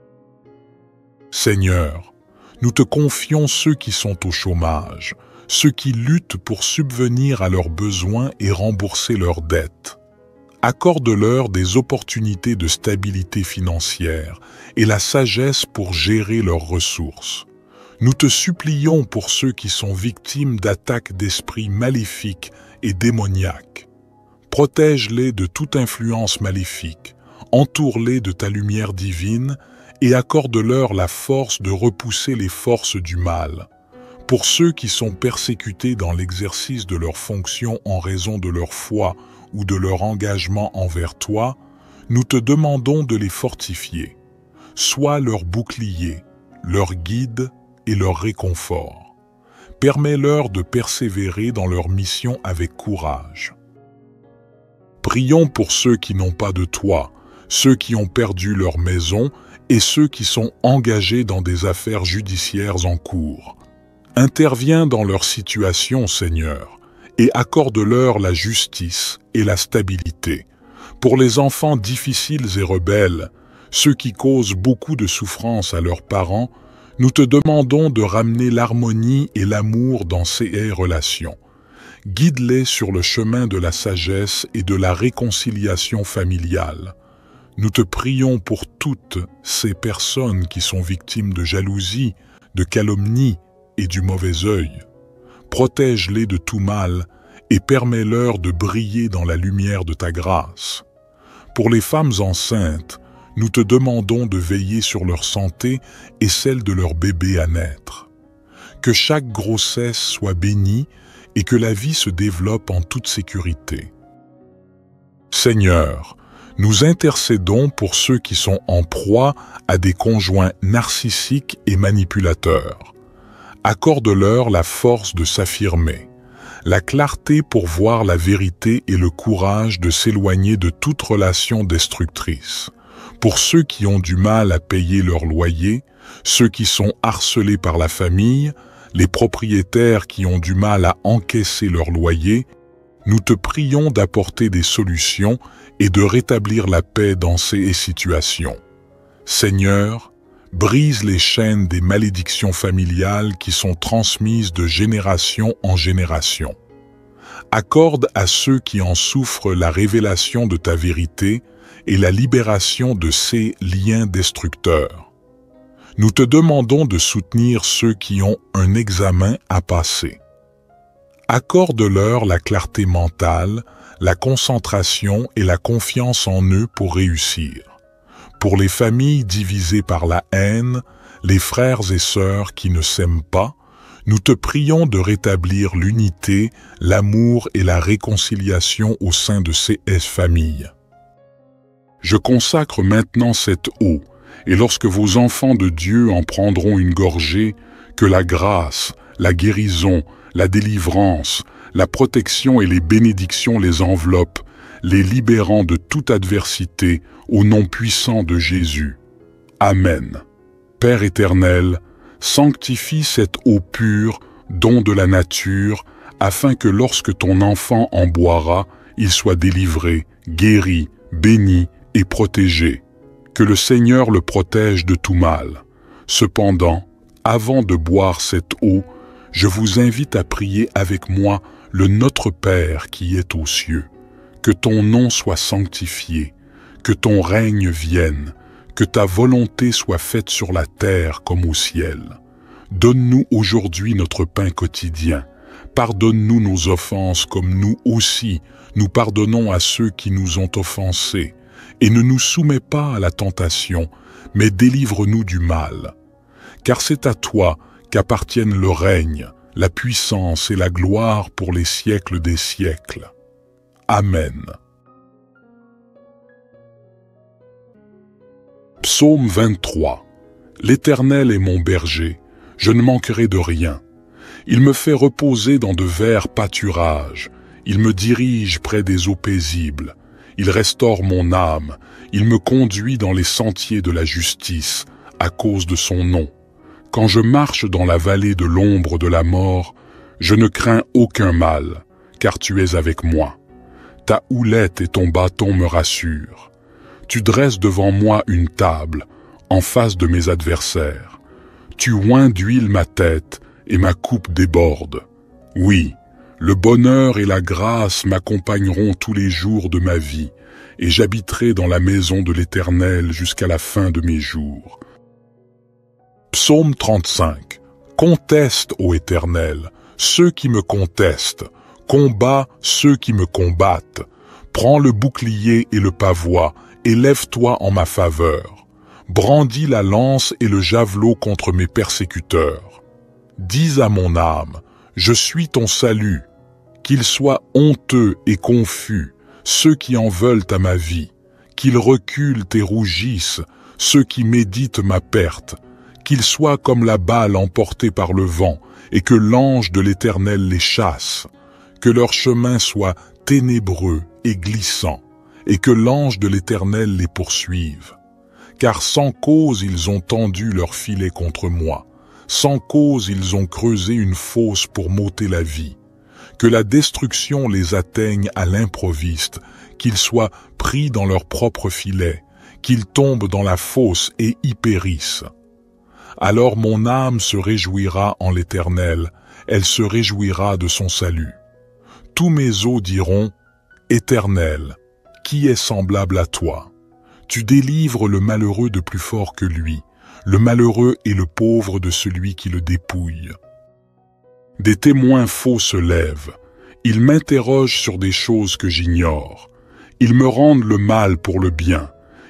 Seigneur, nous te confions ceux qui sont au chômage, ceux qui luttent pour subvenir à leurs besoins et rembourser leurs dettes. Accorde-leur des opportunités de stabilité financière et la sagesse pour gérer leurs ressources. Nous te supplions pour ceux qui sont victimes d'attaques d'esprits maléfiques et démoniaques. Protège-les de toute influence maléfique, entoure-les de ta lumière divine et accorde-leur la force de repousser les forces du mal. Pour ceux qui sont persécutés dans l'exercice de leurs fonctions en raison de leur foi ou de leur engagement envers toi, nous te demandons de les fortifier. Sois leur bouclier, leur guide et leur réconfort. Permets-leur de persévérer dans leur mission avec courage. Prions pour ceux qui n'ont pas de toi, ceux qui ont perdu leur maison et ceux qui sont engagés dans des affaires judiciaires en cours. Interviens dans leur situation, Seigneur, et accorde-leur la justice et la stabilité. Pour les enfants difficiles et rebelles, ceux qui causent beaucoup de souffrance à leurs parents, nous te demandons de ramener l'harmonie et l'amour dans ces relations. Guide-les sur le chemin de la sagesse et de la réconciliation familiale. Nous te prions pour toutes ces personnes qui sont victimes de jalousie, de calomnie et du mauvais œil. Protège-les de tout mal et permets-leur de briller dans la lumière de ta grâce. Pour les femmes enceintes, nous te demandons de veiller sur leur santé et celle de leur bébé à naître. Que chaque grossesse soit bénie et que la vie se développe en toute sécurité. Seigneur, nous intercédons pour ceux qui sont en proie à des conjoints narcissiques et manipulateurs. Accorde-leur la force de s'affirmer, la clarté pour voir la vérité et le courage de s'éloigner de toute relation destructrice. Pour ceux qui ont du mal à payer leur loyer, ceux qui sont harcelés par la famille, les propriétaires qui ont du mal à encaisser leur loyer, nous te prions d'apporter des solutions et de rétablir la paix dans ces situations. Seigneur, brise les chaînes des malédictions familiales qui sont transmises de génération en génération. Accorde à ceux qui en souffrent la révélation de ta vérité et la libération de ces liens destructeurs. Nous te demandons de soutenir ceux qui ont un examen à passer. Accorde-leur la clarté mentale, la concentration et la confiance en eux pour réussir. Pour les familles divisées par la haine, les frères et sœurs qui ne s'aiment pas, nous te prions de rétablir l'unité, l'amour et la réconciliation au sein de ces familles. Je consacre maintenant cette eau, et lorsque vos enfants de Dieu en prendront une gorgée, que la grâce, la guérison, la délivrance, la protection et les bénédictions les enveloppent, les libérant de toute adversité au nom puissant de Jésus. Amen. Père éternel, sanctifie cette eau pure, don de la nature, afin que lorsque ton enfant en boira, il soit délivré, guéri, béni et protégé. Que le Seigneur le protège de tout mal. Cependant, avant de boire cette eau, je vous invite à prier avec moi le Notre Père qui est aux cieux. Que ton nom soit sanctifié, que ton règne vienne, que ta volonté soit faite sur la terre comme au ciel. Donne-nous aujourd'hui notre pain quotidien. Pardonne-nous nos offenses comme nous aussi, nous pardonnons à ceux qui nous ont offensés. Et ne nous soumets pas à la tentation, mais délivre-nous du mal. Car c'est à toi qu'appartiennent le règne, la puissance et la gloire pour les siècles des siècles. Amen. Psaume 23. L'Éternel est mon berger, je ne manquerai de rien. Il me fait reposer dans de verts pâturages, il me dirige près des eaux paisibles. Il restaure mon âme, il me conduit dans les sentiers de la justice, à cause de son nom. Quand je marche dans la vallée de l'ombre de la mort, je ne crains aucun mal, car tu es avec moi. Ta houlette et ton bâton me rassurent. Tu dresses devant moi une table, en face de mes adversaires. Tu oins d'huile ma tête, et ma coupe déborde. Oui, le bonheur et la grâce m'accompagneront tous les jours de ma vie, et j'habiterai dans la maison de l'Éternel jusqu'à la fin de mes jours. Psaume 35. Conteste, ô Éternel, ceux qui me contestent, combat ceux qui me combattent. Prends le bouclier et le pavois, et lève-toi en ma faveur. Brandis la lance et le javelot contre mes persécuteurs. Dis à mon âme, je suis ton salut, qu'ils soient honteux et confus, ceux qui en veulent à ma vie, qu'ils reculent et rougissent, ceux qui méditent ma perte, qu'ils soient comme la balle emportée par le vent, et que l'ange de l'Éternel les chasse, que leur chemin soit ténébreux et glissant, et que l'ange de l'Éternel les poursuive. Car sans cause ils ont tendu leur filet contre moi, sans cause ils ont creusé une fosse pour m'ôter la vie. Que la destruction les atteigne à l'improviste, qu'ils soient pris dans leur propre filet, qu'ils tombent dans la fosse et y périssent. Alors mon âme se réjouira en l'Éternel, elle se réjouira de son salut. Tous mes os diront, Éternel, qui est semblable à toi? Tu délivres le malheureux de plus fort que lui, le malheureux et le pauvre de celui qui le dépouille. Des témoins faux se lèvent, ils m'interrogent sur des choses que j'ignore. Ils me rendent le mal pour le bien,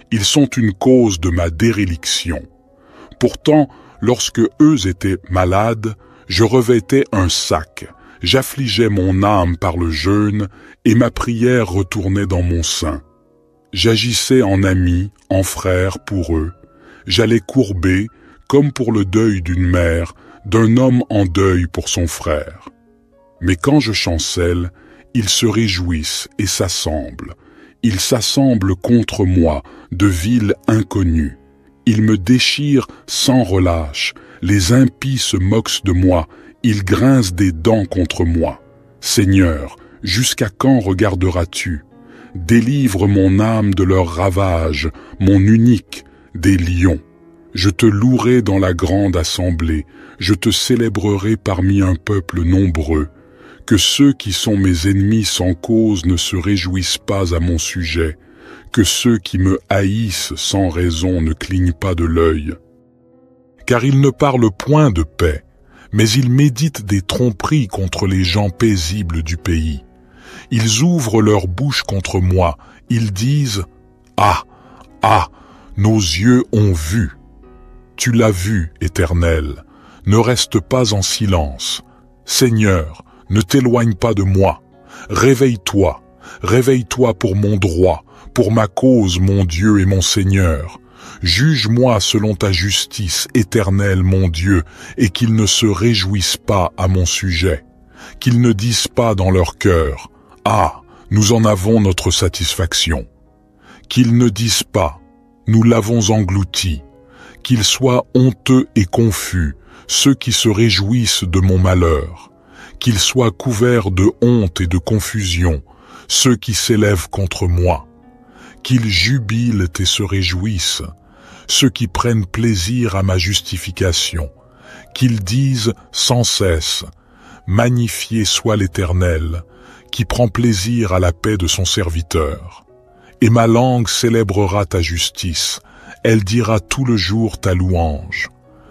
Ils sont une cause de ma déréliction. Pourtant, lorsque eux étaient malades, je revêtais un sac, j'affligeais mon âme par le jeûne, et ma prière retournait dans mon sein. J'agissais en ami, en frère pour eux. J'allais courber, comme pour le deuil d'une mère, d'un homme en deuil pour son frère. Mais quand je chancelle, ils se réjouissent et s'assemblent. Ils s'assemblent contre moi, de villes inconnues. Ils me déchirent sans relâche. Les impies se moquent de moi. Ils grincent des dents contre moi. Seigneur, jusqu'à quand regarderas-tu? Délivre mon âme de leurs ravages, mon unique, des lions. Je te louerai dans la grande assemblée, je te célébrerai parmi un peuple nombreux. Que ceux qui sont mes ennemis sans cause ne se réjouissent pas à mon sujet, que ceux qui me haïssent sans raison ne clignent pas de l'œil. Car ils ne parlent point de paix, mais ils méditent des tromperies contre les gens paisibles du pays. Ils ouvrent leur bouche contre moi, ils disent « Ah, ah, nos yeux ont vu !» Tu l'as vu, Éternel, ne reste pas en silence. Seigneur, ne t'éloigne pas de moi. Réveille-toi, réveille-toi pour mon droit, pour ma cause, mon Dieu et mon Seigneur. Juge-moi selon ta justice, Éternel, mon Dieu, et qu'ils ne se réjouissent pas à mon sujet. Qu'ils ne disent pas dans leur cœur, « Ah, nous en avons notre satisfaction ». Qu'ils ne disent pas, « Nous l'avons englouti ». Qu'ils soient honteux et confus, ceux qui se réjouissent de mon malheur. Qu'ils soient couverts de honte et de confusion, ceux qui s'élèvent contre moi. Qu'ils jubilent et se réjouissent, ceux qui prennent plaisir à ma justification. Qu'ils disent sans cesse, « Magnifié soit l'Éternel, qui prend plaisir à la paix de son serviteur. » Et ma langue célébrera ta justice, elle dira tout le jour ta louange.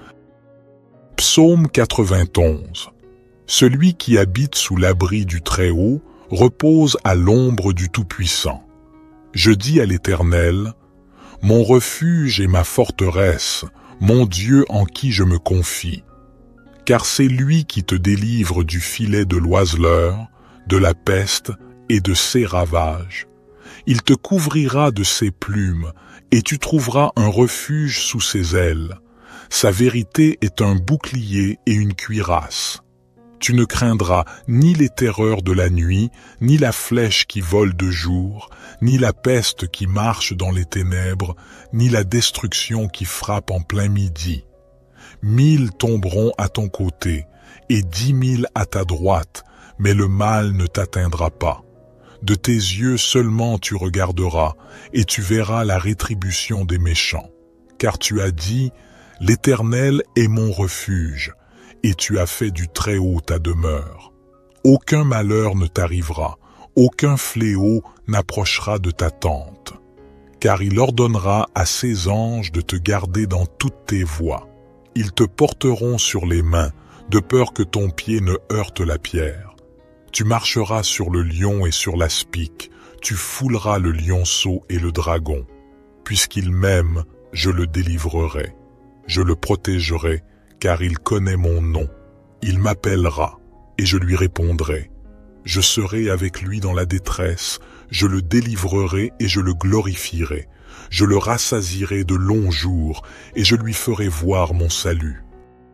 Psaume 91. Celui qui habite sous l'abri du Très-Haut repose à l'ombre du Tout-Puissant. Je dis à l'Éternel, mon refuge et ma forteresse, mon Dieu en qui je me confie. Car c'est lui qui te délivre du filet de l'oiseleur, de la peste et de ses ravages. Il te couvrira de ses plumes, et tu trouveras un refuge sous ses ailes. Sa vérité est un bouclier et une cuirasse. Tu ne craindras ni les terreurs de la nuit, ni la flèche qui vole de jour, ni la peste qui marche dans les ténèbres, ni la destruction qui frappe en plein midi. 1000 tomberont à ton côté, et 10 000 à ta droite, mais le mal ne t'atteindra pas. De tes yeux seulement tu regarderas, et tu verras la rétribution des méchants. Car tu as dit, l'Éternel est mon refuge, et tu as fait du Très-Haut ta demeure. Aucun malheur ne t'arrivera, aucun fléau n'approchera de ta tente. Car il ordonnera à ses anges de te garder dans toutes tes voies. Ils te porteront sur les mains, de peur que ton pied ne heurte la pierre. Tu marcheras sur le lion et sur l'aspic, tu fouleras le lionceau et le dragon. Puisqu'il m'aime, je le délivrerai. Je le protégerai, car il connaît mon nom. Il m'appellera, et je lui répondrai. Je serai avec lui dans la détresse, je le délivrerai et je le glorifierai. Je le rassasierai de longs jours, et je lui ferai voir mon salut.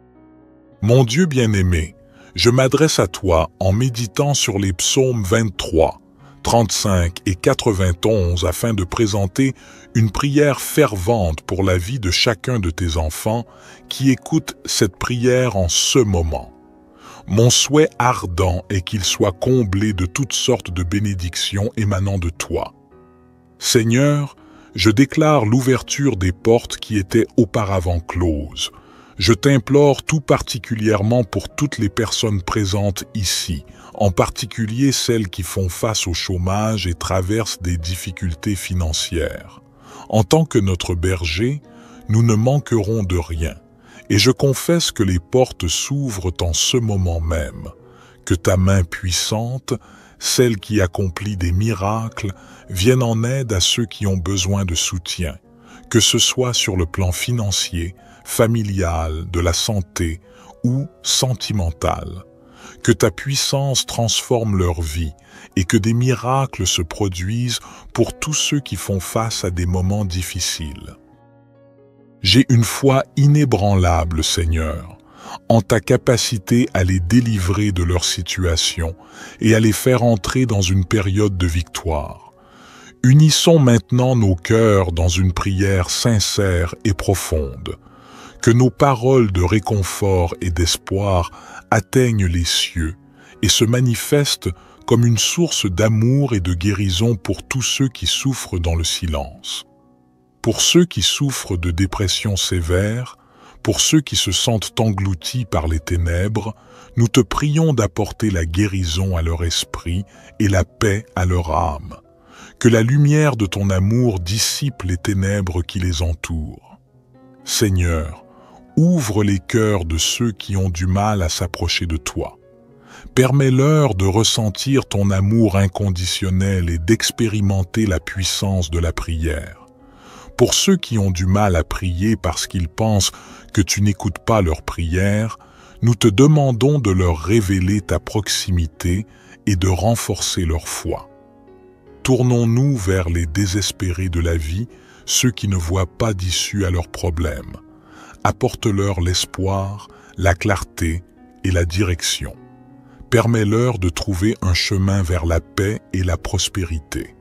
Mon Dieu bien-aimé, je m'adresse à toi en méditant sur les psaumes 23, 35 et 91 afin de présenter une prière fervente pour la vie de chacun de tes enfants qui écoutent cette prière en ce moment. Mon souhait ardent est qu'il soit comblé de toutes sortes de bénédictions émanant de toi. Seigneur, je déclare l'ouverture des portes qui étaient auparavant closes. Je t'implore tout particulièrement pour toutes les personnes présentes ici, en particulier celles qui font face au chômage et traversent des difficultés financières. En tant que notre berger, nous ne manquerons de rien, et je confesse que les portes s'ouvrent en ce moment même, que ta main puissante, celle qui accomplit des miracles, vienne en aide à ceux qui ont besoin de soutien. que ce soit sur le plan financier, familial, de la santé ou sentimental. Que ta puissance transforme leur vie et que des miracles se produisent pour tous ceux qui font face à des moments difficiles. J'ai une foi inébranlable, Seigneur, en ta capacité à les délivrer de leur situation et à les faire entrer dans une période de victoire. Unissons maintenant nos cœurs dans une prière sincère et profonde. Que nos paroles de réconfort et d'espoir atteignent les cieux et se manifestent comme une source d'amour et de guérison pour tous ceux qui souffrent dans le silence. Pour ceux qui souffrent de dépression sévère, pour ceux qui se sentent engloutis par les ténèbres, nous te prions d'apporter la guérison à leur esprit et la paix à leur âme. Que la lumière de ton amour dissipe les ténèbres qui les entourent. Seigneur, ouvre les cœurs de ceux qui ont du mal à s'approcher de toi. Permets-leur de ressentir ton amour inconditionnel et d'expérimenter la puissance de la prière. Pour ceux qui ont du mal à prier parce qu'ils pensent que tu n'écoutes pas leurs prières, nous te demandons de leur révéler ta proximité et de renforcer leur foi. Tournons-nous vers les désespérés de la vie, ceux qui ne voient pas d'issue à leurs problèmes. Apporte-leur l'espoir, la clarté et la direction. Permets-leur de trouver un chemin vers la paix et la prospérité.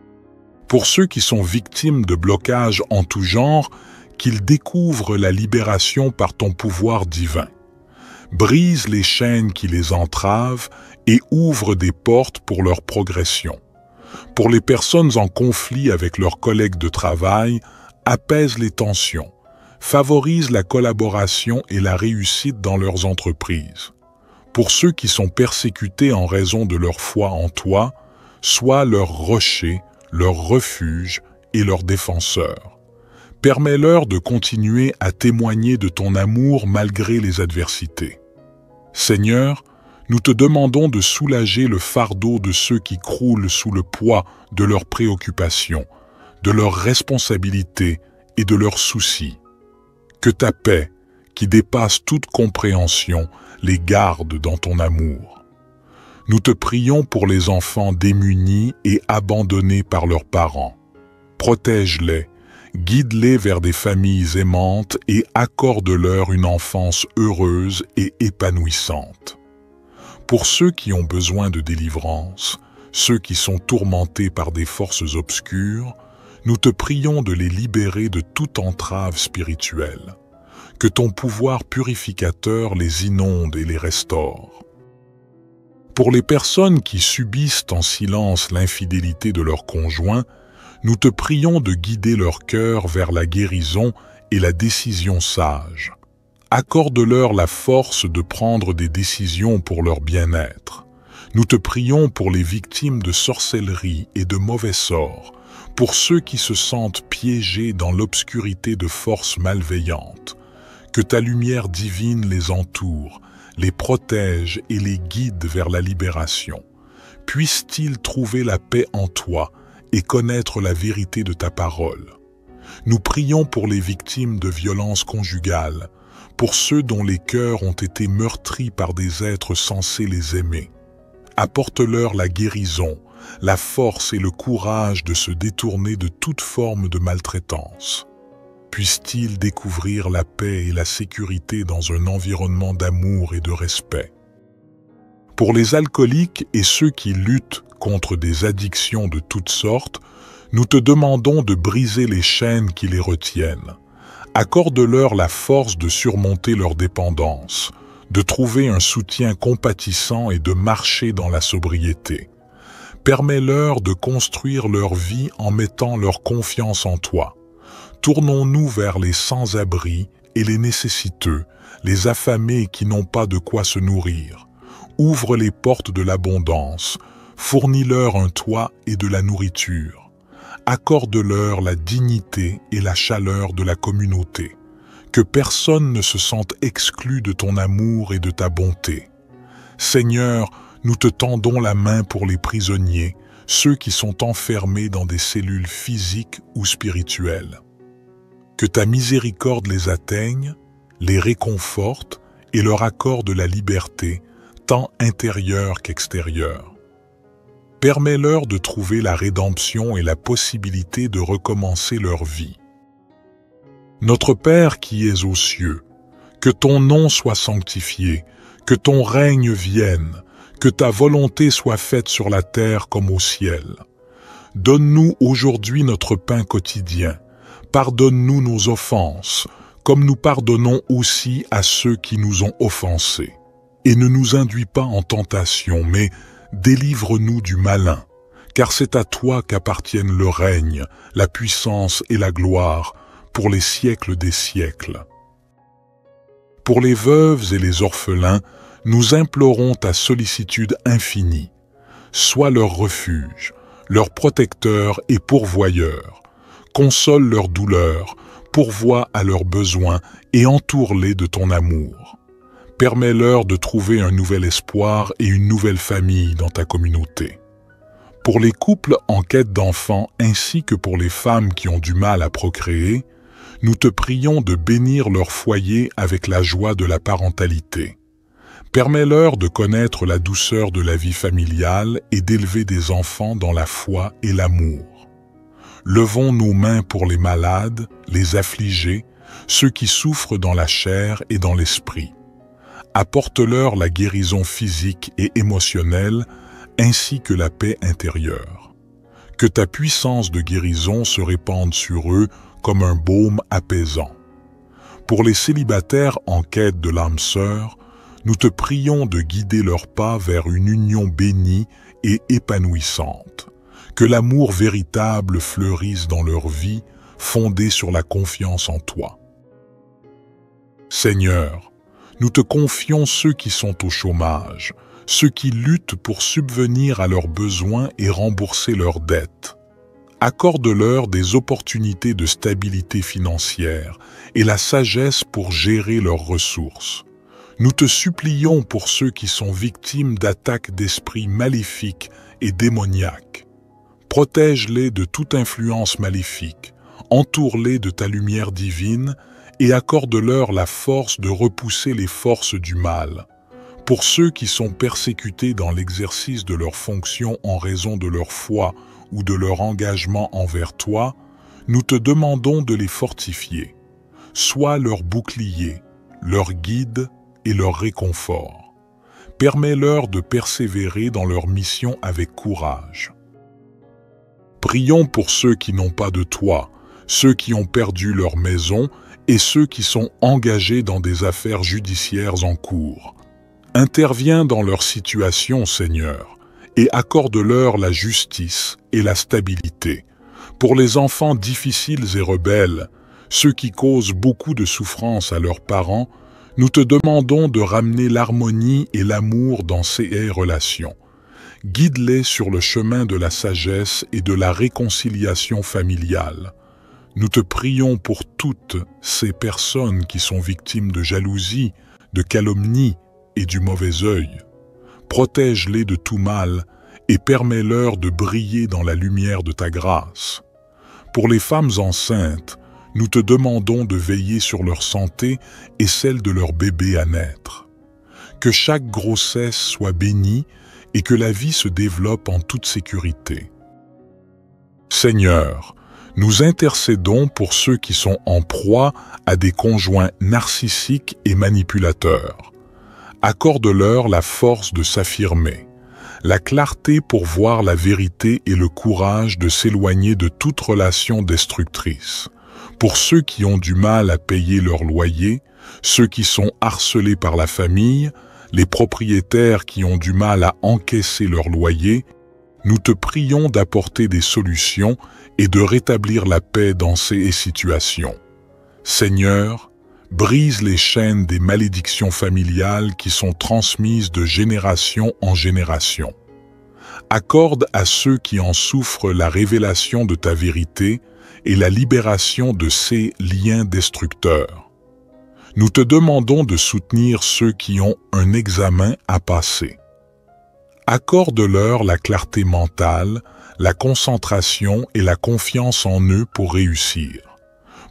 Pour ceux qui sont victimes de blocages en tout genre, qu'ils découvrent la libération par ton pouvoir divin. Brise les chaînes qui les entravent et ouvre des portes pour leur progression. Pour les personnes en conflit avec leurs collègues de travail, apaise les tensions, favorise la collaboration et la réussite dans leurs entreprises. Pour ceux qui sont persécutés en raison de leur foi en toi, sois leur rocher, leur refuge et leur défenseur. Permets-leur de continuer à témoigner de ton amour malgré les adversités. Seigneur, nous te demandons de soulager le fardeau de ceux qui croulent sous le poids de leurs préoccupations, de leurs responsabilités et de leurs soucis. Que ta paix, qui dépasse toute compréhension, les garde dans ton amour. Nous te prions pour les enfants démunis et abandonnés par leurs parents. Protège-les, guide-les vers des familles aimantes et accorde-leur une enfance heureuse et épanouissante. Pour ceux qui ont besoin de délivrance, ceux qui sont tourmentés par des forces obscures, nous te prions de les libérer de toute entrave spirituelle. Que ton pouvoir purificateur les inonde et les restaure. Pour les personnes qui subissent en silence l'infidélité de leur conjoint, nous te prions de guider leur cœur vers la guérison et la décision sage. Accorde-leur la force de prendre des décisions pour leur bien-être. Nous te prions pour les victimes de sorcellerie et de mauvais sorts, pour ceux qui se sentent piégés dans l'obscurité de forces malveillantes. Que ta lumière divine les entoure, les protège et les guide vers la libération. Puissent-ils trouver la paix en toi et connaître la vérité de ta parole. Nous prions pour les victimes de violences conjugales, pour ceux dont les cœurs ont été meurtris par des êtres censés les aimer. Apporte-leur la guérison, la force et le courage de se détourner de toute forme de maltraitance. Puissent-ils découvrir la paix et la sécurité dans un environnement d'amour et de respect. Pour les alcooliques et ceux qui luttent contre des addictions de toutes sortes, nous te demandons de briser les chaînes qui les retiennent. Accorde-leur la force de surmonter leur dépendance, de trouver un soutien compatissant et de marcher dans la sobriété. Permets-leur de construire leur vie en mettant leur confiance en toi. Tournons-nous vers les sans-abri et les nécessiteux, les affamés qui n'ont pas de quoi se nourrir. Ouvre les portes de l'abondance, fournis-leur un toit et de la nourriture. Accorde-leur la dignité et la chaleur de la communauté. Que personne ne se sente exclu de ton amour et de ta bonté. Seigneur, nous te tendons la main pour les prisonniers, ceux qui sont enfermés dans des cellules physiques ou spirituelles. que ta miséricorde les atteigne, les réconforte et leur accorde la liberté, tant intérieure qu'extérieure. Permets-leur de trouver la rédemption et la possibilité de recommencer leur vie. Notre Père qui es aux cieux, que ton nom soit sanctifié, que ton règne vienne, que ta volonté soit faite sur la terre comme au ciel. Donne-nous aujourd'hui notre pain quotidien. Pardonne-nous nos offenses, comme nous pardonnons aussi à ceux qui nous ont offensés. Et ne nous induis pas en tentation, mais délivre-nous du malin, car c'est à toi qu'appartiennent le règne, la puissance et la gloire, pour les siècles des siècles. Pour les veuves et les orphelins, nous implorons ta sollicitude infinie. Sois leur refuge, leur protecteur et pourvoyeur. Console leurs douleurs, pourvois à leurs besoins et entoure-les de ton amour. Permets-leur de trouver un nouvel espoir et une nouvelle famille dans ta communauté. Pour les couples en quête d'enfants ainsi que pour les femmes qui ont du mal à procréer, nous te prions de bénir leur foyer avec la joie de la parentalité. Permets-leur de connaître la douceur de la vie familiale et d'élever des enfants dans la foi et l'amour. Levons nos mains pour les malades, les affligés, ceux qui souffrent dans la chair et dans l'esprit. Apporte-leur la guérison physique et émotionnelle, ainsi que la paix intérieure. Que ta puissance de guérison se répande sur eux comme un baume apaisant. Pour les célibataires en quête de l'âme sœur, nous te prions de guider leurs pas vers une union bénie et épanouissante. Que l'amour véritable fleurisse dans leur vie, fondée sur la confiance en toi. Seigneur, nous te confions ceux qui sont au chômage, ceux qui luttent pour subvenir à leurs besoins et rembourser leurs dettes. Accorde-leur des opportunités de stabilité financière et la sagesse pour gérer leurs ressources. Nous te supplions pour ceux qui sont victimes d'attaques d'esprits maléfiques et démoniaques. Protège-les de toute influence maléfique, entoure-les de ta lumière divine et accorde-leur la force de repousser les forces du mal. Pour ceux qui sont persécutés dans l'exercice de leurs fonctions en raison de leur foi ou de leur engagement envers toi, nous te demandons de les fortifier. Sois leur bouclier, leur guide et leur réconfort. Permets-leur de persévérer dans leur mission avec courage. Prions pour ceux qui n'ont pas de toi, ceux qui ont perdu leur maison et ceux qui sont engagés dans des affaires judiciaires en cours. Interviens dans leur situation, Seigneur, et accorde-leur la justice et la stabilité. Pour les enfants difficiles et rebelles, ceux qui causent beaucoup de souffrance à leurs parents, nous te demandons de ramener l'harmonie et l'amour dans ces relations. Guide-les sur le chemin de la sagesse et de la réconciliation familiale. Nous te prions pour toutes ces personnes qui sont victimes de jalousie, de calomnie et du mauvais œil. Protège-les de tout mal et permets-leur de briller dans la lumière de ta grâce. Pour les femmes enceintes, nous te demandons de veiller sur leur santé et celle de leur bébé à naître. Que chaque grossesse soit bénie et que la vie se développe en toute sécurité. Seigneur, nous intercédons pour ceux qui sont en proie à des conjoints narcissiques et manipulateurs. Accorde-leur la force de s'affirmer, la clarté pour voir la vérité et le courage de s'éloigner de toute relation destructrice. Pour ceux qui ont du mal à payer leur loyer, ceux qui sont harcelés par la famille, les propriétaires qui ont du mal à encaisser leur loyer, nous te prions d'apporter des solutions et de rétablir la paix dans ces situations. Seigneur, brise les chaînes des malédictions familiales qui sont transmises de génération en génération. Accorde à ceux qui en souffrent la révélation de ta vérité et la libération de ces liens destructeurs. Nous te demandons de soutenir ceux qui ont un examen à passer. Accorde-leur la clarté mentale, la concentration et la confiance en eux pour réussir.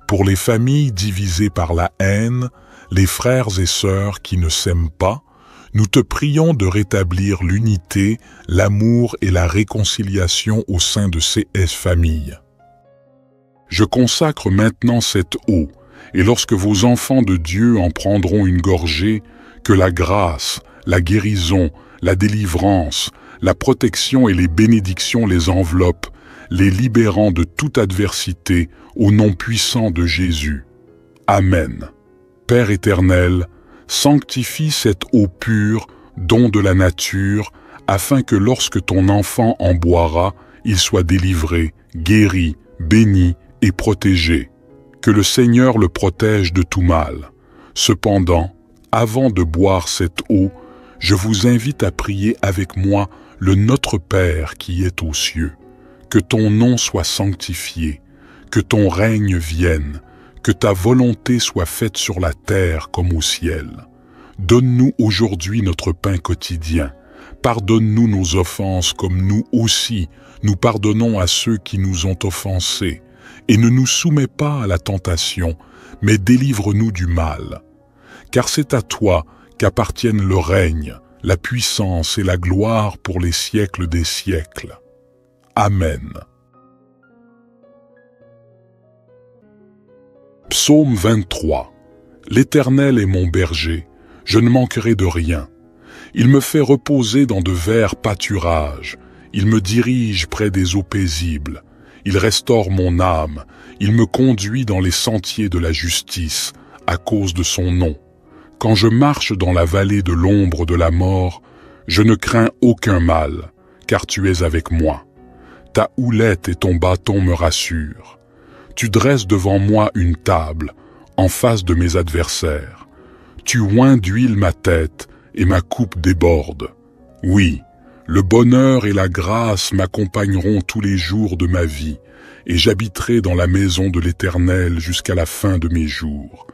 Pour les familles divisées par la haine, les frères et sœurs qui ne s'aiment pas, nous te prions de rétablir l'unité, l'amour et la réconciliation au sein de ces familles. Je consacre maintenant cette eau, et lorsque vos enfants de Dieu en prendront une gorgée, que la grâce, la guérison, la délivrance, la protection et les bénédictions les enveloppent, les libérant de toute adversité au nom puissant de Jésus. Amen. Père éternel, sanctifie cette eau pure, don de la nature, afin que lorsque ton enfant en boira, il soit délivré, guéri, béni et protégé. Que le Seigneur le protège de tout mal. Cependant, avant de boire cette eau, je vous invite à prier avec moi le Notre Père qui est aux cieux. Que ton nom soit sanctifié, que ton règne vienne, que ta volonté soit faite sur la terre comme au ciel. Donne-nous aujourd'hui notre pain quotidien. Pardonne-nous nos offenses comme nous aussi, nous pardonnons à ceux qui nous ont offensés. Et ne nous soumets pas à la tentation, mais délivre-nous du mal. Car c'est à toi qu'appartiennent le règne, la puissance et la gloire pour les siècles des siècles. Amen. Psaume 23. L'Éternel est mon berger, je ne manquerai de rien. Il me fait reposer dans de verts pâturages, il me dirige près des eaux paisibles. Il restaure mon âme, il me conduit dans les sentiers de la justice, à cause de son nom. Quand je marche dans la vallée de l'ombre de la mort, je ne crains aucun mal, car tu es avec moi. Ta houlette et ton bâton me rassurent. Tu dresses devant moi une table, en face de mes adversaires. Tu oins d'huile ma tête, et ma coupe déborde. Oui, le bonheur et la grâce m'accompagneront tous les jours de ma vie, et j'habiterai dans la maison de l'Éternel jusqu'à la fin de mes jours.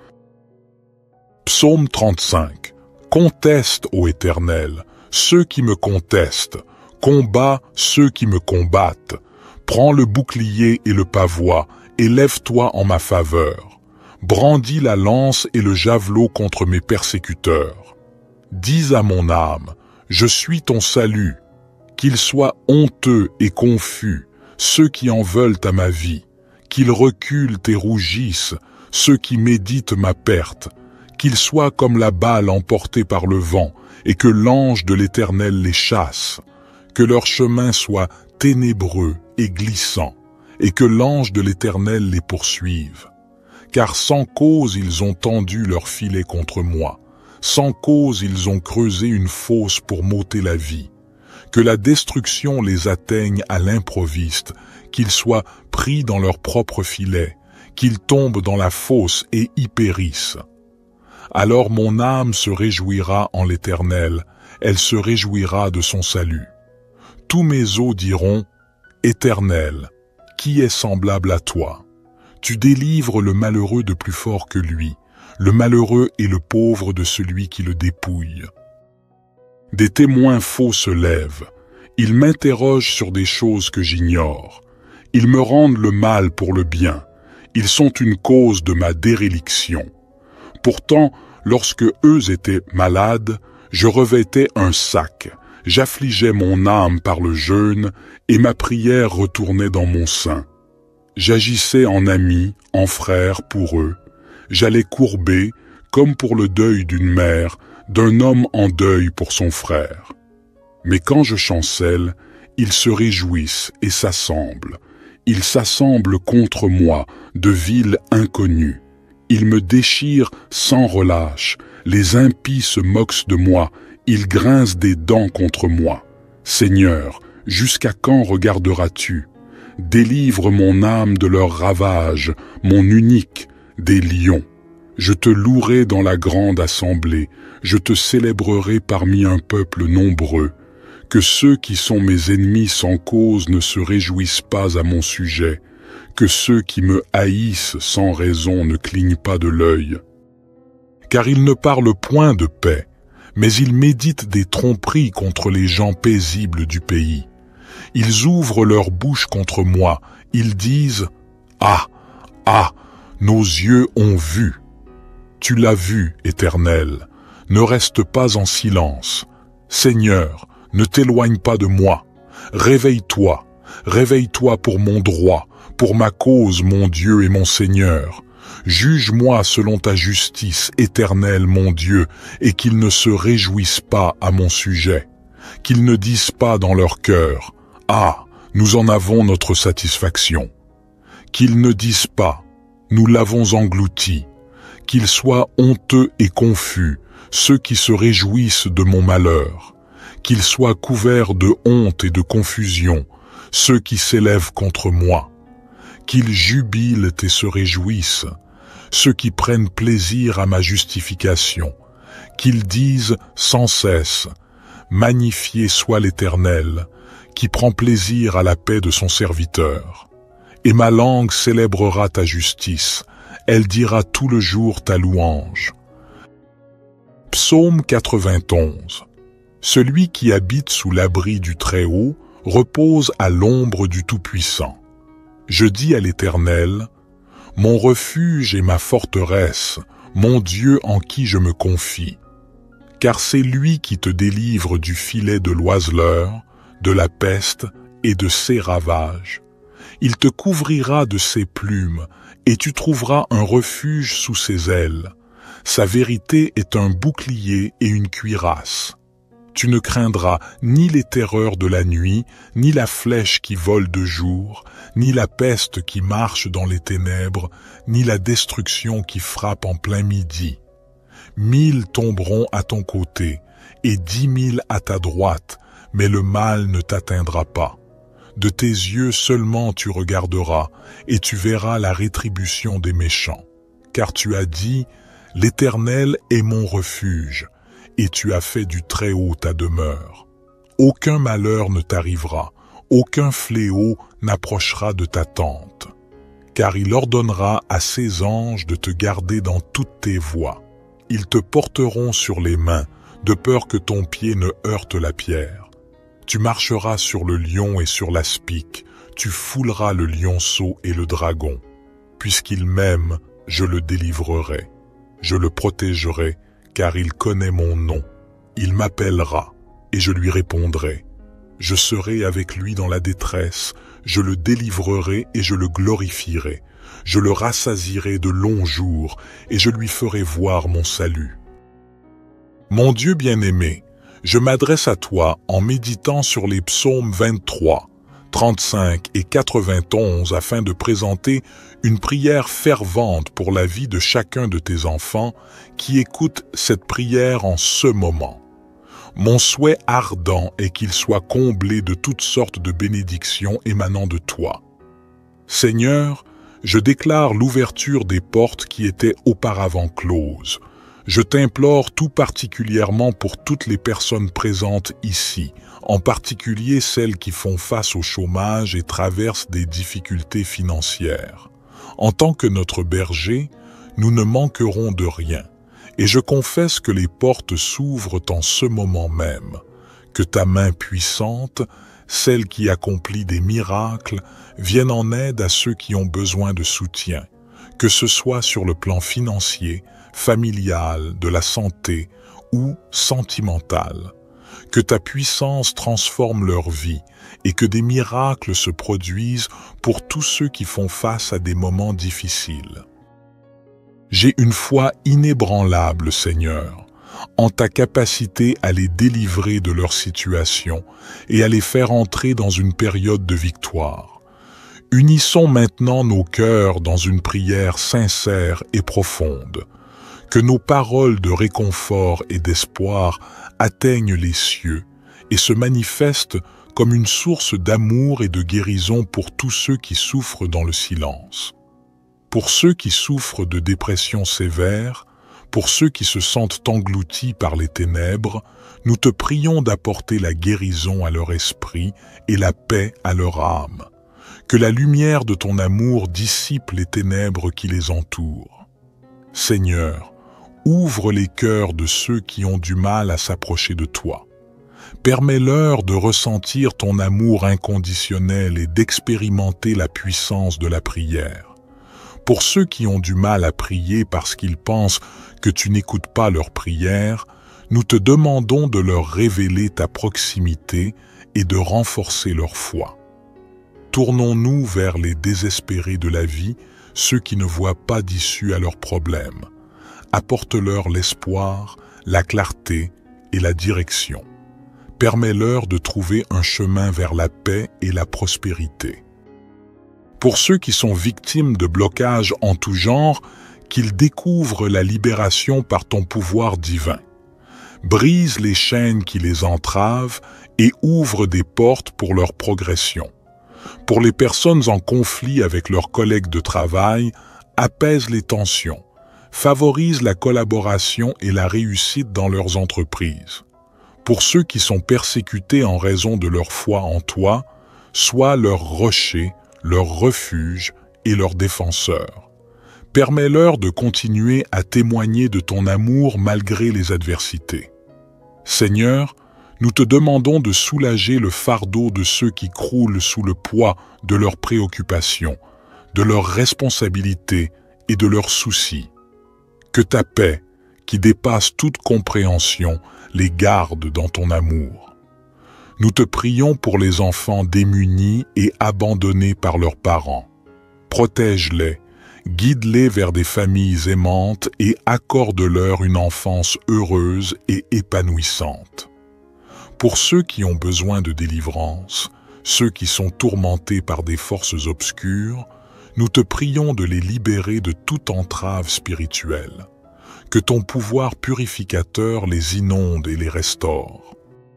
Psaume 35. Conteste, ô Éternel, ceux qui me contestent, combat ceux qui me combattent. Prends le bouclier et le pavois, et lève-toi en ma faveur. Brandis la lance et le javelot contre mes persécuteurs. Dis à mon âme, je suis ton salut. Qu'ils soient honteux et confus, ceux qui en veulent à ma vie, qu'ils reculent et rougissent, ceux qui méditent ma perte, qu'ils soient comme la balle emportée par le vent, et que l'ange de l'Éternel les chasse, que leur chemin soit ténébreux et glissant, et que l'ange de l'Éternel les poursuive. Car sans cause ils ont tendu leur filet contre moi, sans cause ils ont creusé une fosse pour m'ôter la vie. Que la destruction les atteigne à l'improviste, qu'ils soient pris dans leur propre filet, qu'ils tombent dans la fosse et y périssent. Alors mon âme se réjouira en l'Éternel, elle se réjouira de son salut. Tous mes os diront, Éternel, qui est semblable à toi? Tu délivres le malheureux de plus fort que lui, le malheureux et le pauvre de celui qui le dépouille. Des témoins faux se lèvent. Ils m'interrogent sur des choses que j'ignore. Ils me rendent le mal pour le bien. Ils sont une cause de ma déréliction. Pourtant, lorsque eux étaient malades, je revêtais un sac. J'affligeais mon âme par le jeûne et ma prière retournait dans mon sein. J'agissais en ami, en frère pour eux. J'allais courber, comme pour le deuil d'une mère, d'un homme en deuil pour son frère. Mais quand je chancelle, ils se réjouissent et s'assemblent. Ils s'assemblent contre moi, de villes inconnues. Ils me déchirent sans relâche. Les impies se moquent de moi. Ils grincent des dents contre moi. Seigneur, jusqu'à quand regarderas-tu? Délivre mon âme de leurs ravages, mon unique, des lions. Je te louerai dans la grande assemblée, je te célébrerai parmi un peuple nombreux. Que ceux qui sont mes ennemis sans cause ne se réjouissent pas à mon sujet, que ceux qui me haïssent sans raison ne clignent pas de l'œil. Car ils ne parlent point de paix, mais ils méditent des tromperies contre les gens paisibles du pays. Ils ouvrent leur bouche contre moi, ils disent « Ah, ah !» nos yeux ont vu. Tu l'as vu, Éternel. Ne reste pas en silence. Seigneur, ne t'éloigne pas de moi. Réveille-toi, réveille-toi pour mon droit, pour ma cause, mon Dieu et mon Seigneur. Juge-moi selon ta justice, Éternel, mon Dieu, et qu'ils ne se réjouissent pas à mon sujet. Qu'ils ne disent pas dans leur cœur, « Ah, nous en avons notre satisfaction ». Qu'ils ne disent pas, « Nous l'avons englouti ». Qu'ils soient honteux et confus, ceux qui se réjouissent de mon malheur. Qu'ils soient couverts de honte et de confusion, ceux qui s'élèvent contre moi. Qu'ils jubilent et se réjouissent, ceux qui prennent plaisir à ma justification. Qu'ils disent sans cesse, « Magnifié soit l'Éternel, qui prend plaisir à la paix de son serviteur. » Et ma langue célébrera ta justice, elle dira tout le jour ta louange. Psaume 91. Celui qui habite sous l'abri du Très-Haut repose à l'ombre du Tout-Puissant. Je dis à l'Éternel, « Mon refuge et ma forteresse, mon Dieu en qui je me confie. » Car c'est lui qui te délivre du filet de l'oiseleur, de la peste et de ses ravages. Il te couvrira de ses plumes, et tu trouveras un refuge sous ses ailes. Sa vérité est un bouclier et une cuirasse. Tu ne craindras ni les terreurs de la nuit, ni la flèche qui vole de jour, ni la peste qui marche dans les ténèbres, ni la destruction qui frappe en plein midi. 1000 tomberont à ton côté, et 10 000 à ta droite, mais le mal ne t'atteindra pas. De tes yeux seulement tu regarderas, et tu verras la rétribution des méchants. Car tu as dit, « L'Éternel est mon refuge », et tu as fait du Très-Haut ta demeure. Aucun malheur ne t'arrivera, aucun fléau n'approchera de ta tente. Car il ordonnera à ses anges de te garder dans toutes tes voies. Ils te porteront sur les mains, de peur que ton pied ne heurte la pierre. Tu marcheras sur le lion et sur l'aspic, tu fouleras le lionceau et le dragon. Puisqu'il m'aime, je le délivrerai. Je le protégerai, car il connaît mon nom. Il m'appellera, et je lui répondrai. Je serai avec lui dans la détresse, je le délivrerai et je le glorifierai. Je le rassasierai de longs jours, et je lui ferai voir mon salut. Mon Dieu bien-aimé, je m'adresse à toi en méditant sur les psaumes 23, 35 et 91 afin de présenter une prière fervente pour la vie de chacun de tes enfants qui écoutent cette prière en ce moment. Mon souhait ardent est qu'il soit comblé de toutes sortes de bénédictions émanant de toi. Seigneur, je déclare l'ouverture des portes qui étaient auparavant closes. Je t'implore tout particulièrement pour toutes les personnes présentes ici, en particulier celles qui font face au chômage et traversent des difficultés financières. En tant que notre berger, nous ne manquerons de rien, et je confesse que les portes s'ouvrent en ce moment même, que ta main puissante, celle qui accomplit des miracles, vienne en aide à ceux qui ont besoin de soutien, que ce soit sur le plan financier, familial, de la santé ou sentimental. Que ta puissance transforme leur vie et que des miracles se produisent pour tous ceux qui font face à des moments difficiles. J'ai une foi inébranlable, Seigneur, en ta capacité à les délivrer de leur situation et à les faire entrer dans une période de victoire. Unissons maintenant nos cœurs dans une prière sincère et profonde. Que nos paroles de réconfort et d'espoir atteignent les cieux et se manifestent comme une source d'amour et de guérison pour tous ceux qui souffrent dans le silence. Pour ceux qui souffrent de dépression sévère, pour ceux qui se sentent engloutis par les ténèbres, nous te prions d'apporter la guérison à leur esprit et la paix à leur âme. Que la lumière de ton amour dissipe les ténèbres qui les entourent. Seigneur, ouvre les cœurs de ceux qui ont du mal à s'approcher de toi. Permets-leur de ressentir ton amour inconditionnel et d'expérimenter la puissance de la prière. Pour ceux qui ont du mal à prier parce qu'ils pensent que tu n'écoutes pas leurs prières, nous te demandons de leur révéler ta proximité et de renforcer leur foi. Tournons-nous vers les désespérés de la vie, ceux qui ne voient pas d'issue à leurs problèmes. Apporte-leur l'espoir, la clarté et la direction. Permets-leur de trouver un chemin vers la paix et la prospérité. Pour ceux qui sont victimes de blocages en tout genre, qu'ils découvrent la libération par ton pouvoir divin. Brise les chaînes qui les entravent et ouvre des portes pour leur progression. Pour les personnes en conflit avec leurs collègues de travail, apaise les tensions, favorise la collaboration et la réussite dans leurs entreprises. Pour ceux qui sont persécutés en raison de leur foi en toi, sois leur rocher, leur refuge et leur défenseur. Permets-leur de continuer à témoigner de ton amour malgré les adversités. Seigneur, nous te demandons de soulager le fardeau de ceux qui croulent sous le poids de leurs préoccupations, de leurs responsabilités et de leurs soucis. Que ta paix, qui dépasse toute compréhension, les garde dans ton amour. Nous te prions pour les enfants démunis et abandonnés par leurs parents. Protège-les, guide-les vers des familles aimantes et accorde-leur une enfance heureuse et épanouissante. Pour ceux qui ont besoin de délivrance, ceux qui sont tourmentés par des forces obscures, nous te prions de les libérer de toute entrave spirituelle. Que ton pouvoir purificateur les inonde et les restaure.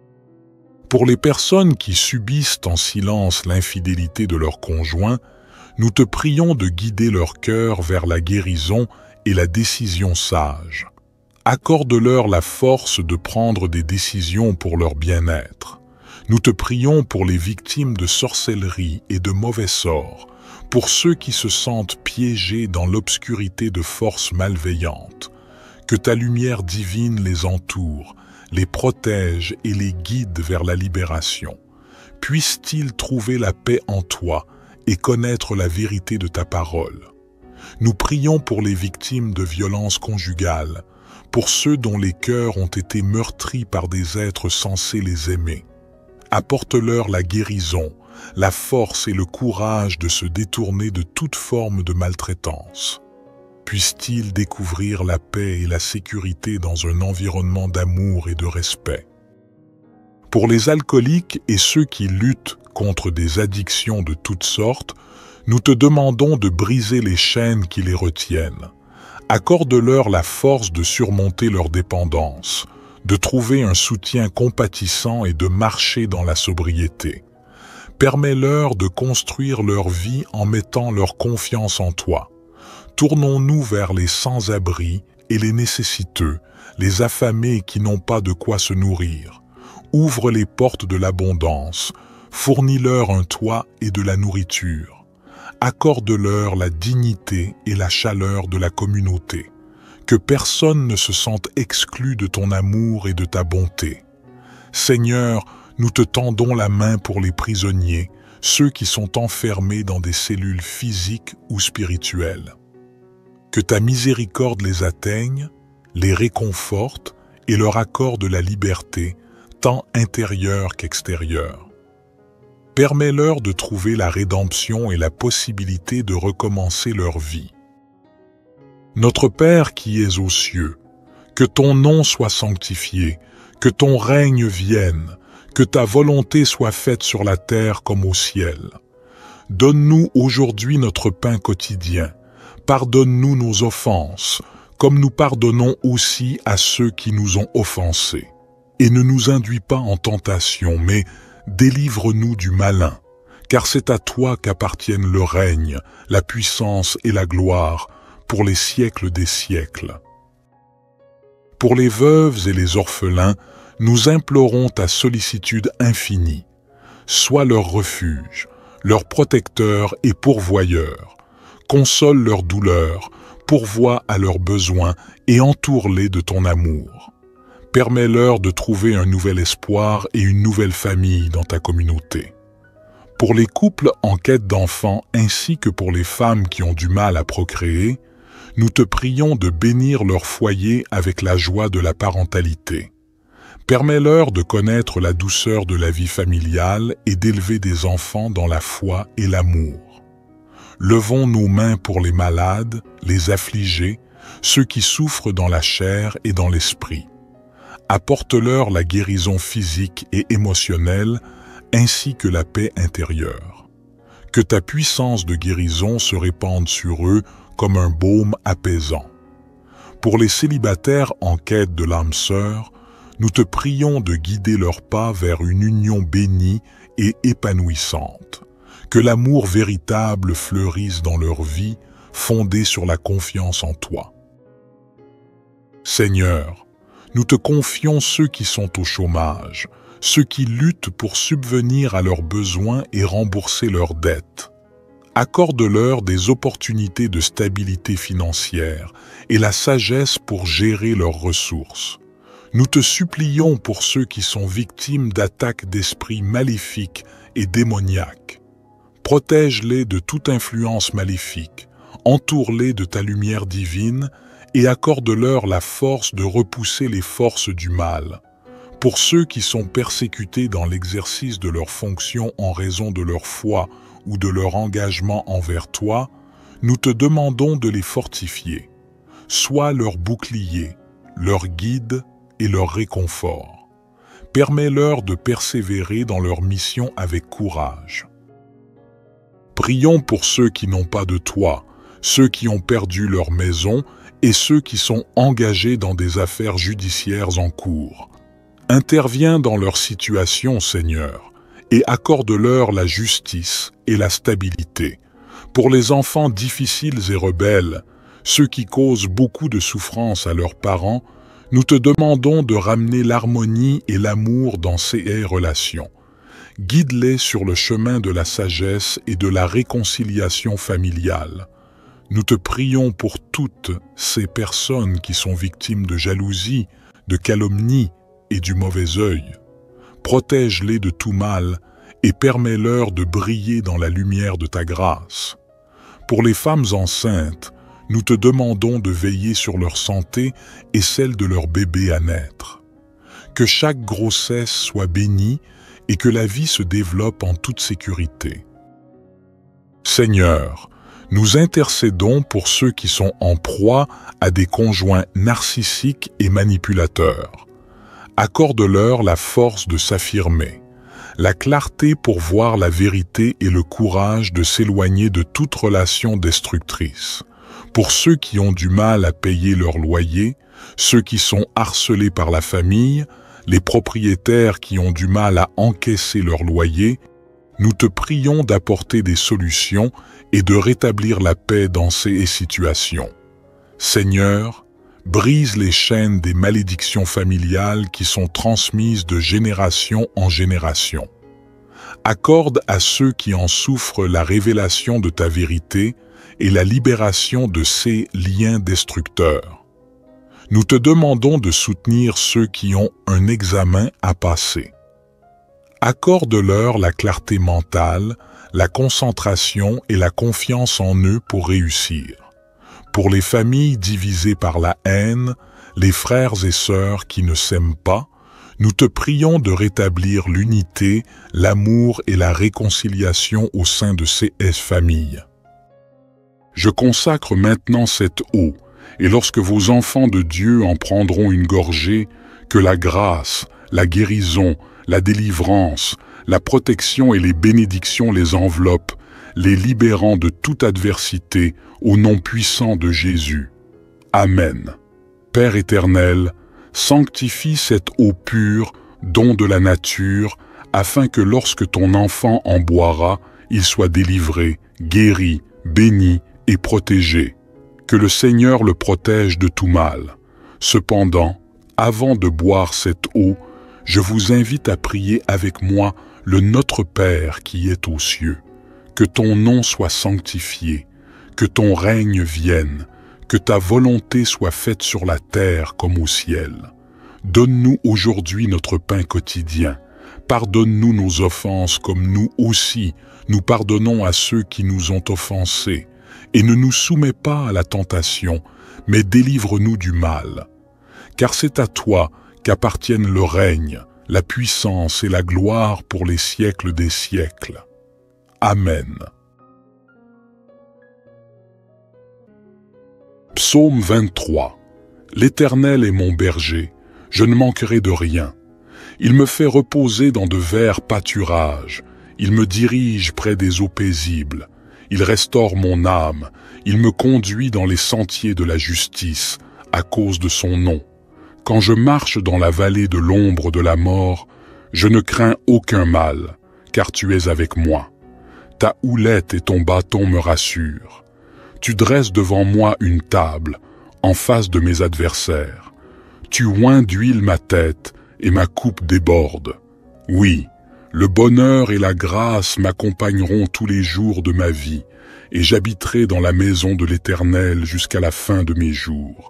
Pour les personnes qui subissent en silence l'infidélité de leur conjoint, nous te prions de guider leur cœur vers la guérison et la décision sage. Accorde-leur la force de prendre des décisions pour leur bien-être. Nous te prions pour les victimes de sorcellerie et de mauvais sorts, pour ceux qui se sentent piégés dans l'obscurité de forces malveillantes. Que ta lumière divine les entoure, les protège et les guide vers la libération. Puissent-ils trouver la paix en toi et connaître la vérité de ta parole. Nous prions pour les victimes de violences conjugales, pour ceux dont les cœurs ont été meurtris par des êtres censés les aimer. Apporte-leur la guérison, la force et le courage de se détourner de toute forme de maltraitance. Puissent-ils découvrir la paix et la sécurité dans un environnement d'amour et de respect. Pour les alcooliques et ceux qui luttent contre des addictions de toutes sortes, nous te demandons de briser les chaînes qui les retiennent. Accorde-leur la force de surmonter leur dépendance, de trouver un soutien compatissant et de marcher dans la sobriété. Permets-leur de construire leur vie en mettant leur confiance en toi. Tournons-nous vers les sans-abri et les nécessiteux, les affamés qui n'ont pas de quoi se nourrir. Ouvre les portes de l'abondance, fournis-leur un toit et de la nourriture. Accorde-leur la dignité et la chaleur de la communauté. Que personne ne se sente exclu de ton amour et de ta bonté. Seigneur, nous te tendons la main pour les prisonniers, ceux qui sont enfermés dans des cellules physiques ou spirituelles. Que ta miséricorde les atteigne, les réconforte et leur accorde la liberté, tant intérieure qu'extérieure. Permets-leur de trouver la rédemption et la possibilité de recommencer leur vie. Notre Père qui es aux cieux, que ton nom soit sanctifié, que ton règne vienne, que ta volonté soit faite sur la terre comme au ciel. Donne-nous aujourd'hui notre pain quotidien. Pardonne-nous nos offenses, comme nous pardonnons aussi à ceux qui nous ont offensés. Et ne nous induis pas en tentation, mais délivre-nous du malin, car c'est à toi qu'appartiennent le règne, la puissance et la gloire, pour les siècles des siècles. Pour les veuves et les orphelins, nous implorons ta sollicitude infinie. Sois leur refuge, leur protecteur et pourvoyeur. Console leurs douleurs, pourvois à leurs besoins et entoure-les de ton amour. Permets-leur de trouver un nouvel espoir et une nouvelle famille dans ta communauté. Pour les couples en quête d'enfants ainsi que pour les femmes qui ont du mal à procréer, nous te prions de bénir leur foyer avec la joie de la parentalité. Permets-leur de connaître la douceur de la vie familiale et d'élever des enfants dans la foi et l'amour. Levons nos mains pour les malades, les affligés, ceux qui souffrent dans la chair et dans l'esprit. Apporte-leur la guérison physique et émotionnelle, ainsi que la paix intérieure. Que ta puissance de guérison se répande sur eux comme un baume apaisant. Pour les célibataires en quête de l'âme sœur, nous te prions de guider leurs pas vers une union bénie et épanouissante. Que l'amour véritable fleurisse dans leur vie, fondée sur la confiance en toi. Seigneur, nous te confions ceux qui sont au chômage, ceux qui luttent pour subvenir à leurs besoins et rembourser leurs dettes. Accorde-leur des opportunités de stabilité financière et la sagesse pour gérer leurs ressources. Nous te supplions pour ceux qui sont victimes d'attaques d'esprits maléfiques et démoniaques. Protège-les de toute influence maléfique, entoure-les de ta lumière divine et accorde-leur la force de repousser les forces du mal. Pour ceux qui sont persécutés dans l'exercice de leurs fonctions en raison de leur foi ou de leur engagement envers toi, nous te demandons de les fortifier. Sois leur bouclier, leur guide et leur réconfort. Permets-leur de persévérer dans leur mission avec courage. Prions pour ceux qui n'ont pas de toi, ceux qui ont perdu leur maison et ceux qui sont engagés dans des affaires judiciaires en cours. Interviens dans leur situation, Seigneur, et accorde-leur la justice et la stabilité. Pour les enfants difficiles et rebelles, ceux qui causent beaucoup de souffrance à leurs parents, nous te demandons de ramener l'harmonie et l'amour dans ces relations. Guide-les sur le chemin de la sagesse et de la réconciliation familiale. Nous te prions pour toutes ces personnes qui sont victimes de jalousie, de calomnie et du mauvais œil. Protège-les de tout mal et permets-leur de briller dans la lumière de ta grâce. Pour les femmes enceintes, nous te demandons de veiller sur leur santé et celle de leur bébé à naître. Que chaque grossesse soit bénie et que la vie se développe en toute sécurité. Seigneur, nous intercédons pour ceux qui sont en proie à des conjoints narcissiques et manipulateurs. Accorde-leur la force de s'affirmer, la clarté pour voir la vérité et le courage de s'éloigner de toute relation destructrice. Pour ceux qui ont du mal à payer leur loyer, ceux qui sont harcelés par la famille, les propriétaires qui ont du mal à encaisser leur loyer, nous te prions d'apporter des solutions et de rétablir la paix dans ces situations. Seigneur, brise les chaînes des malédictions familiales qui sont transmises de génération en génération. Accorde à ceux qui en souffrent la révélation de ta vérité et la libération de ces liens destructeurs. Nous te demandons de soutenir ceux qui ont un examen à passer. Accorde-leur la clarté mentale, la concentration et la confiance en eux pour réussir. Pour les familles divisées par la haine, les frères et sœurs qui ne s'aiment pas, nous te prions de rétablir l'unité, l'amour et la réconciliation au sein de ces familles. Je consacre maintenant cette eau, et lorsque vos enfants de Dieu en prendront une gorgée, que la grâce, la guérison, la délivrance, la protection et les bénédictions les enveloppent, les libérant de toute adversité au nom puissant de Jésus. Amen. Père éternel, sanctifie cette eau pure, don de la nature, afin que lorsque ton enfant en boira, il soit délivré, guéri, béni et protégé. Que le Seigneur le protège de tout mal. Cependant, avant de boire cette eau, je vous invite à prier avec moi le Notre Père qui est aux cieux. Que ton nom soit sanctifié, que ton règne vienne, que ta volonté soit faite sur la terre comme au ciel. Donne-nous aujourd'hui notre pain quotidien. Pardonne-nous nos offenses comme nous aussi, nous pardonnons à ceux qui nous ont offensés. Et ne nous soumets pas à la tentation, mais délivre-nous du mal. Car c'est à toi qu'appartiennent le règne, la puissance et la gloire pour les siècles des siècles. Amen. Psaume 23. L'Éternel est mon berger, je ne manquerai de rien. Il me fait reposer dans de verts pâturages, il me dirige près des eaux paisibles, il restaure mon âme, il me conduit dans les sentiers de la justice, à cause de son nom. Quand je marche dans la vallée de l'ombre de la mort, je ne crains aucun mal, car tu es avec moi. Ta houlette et ton bâton me rassurent. Tu dresses devant moi une table, en face de mes adversaires. Tu oins d'huile ma tête, et ma coupe déborde. Oui, le bonheur et la grâce m'accompagneront tous les jours de ma vie, et j'habiterai dans la maison de l'Éternel jusqu'à la fin de mes jours.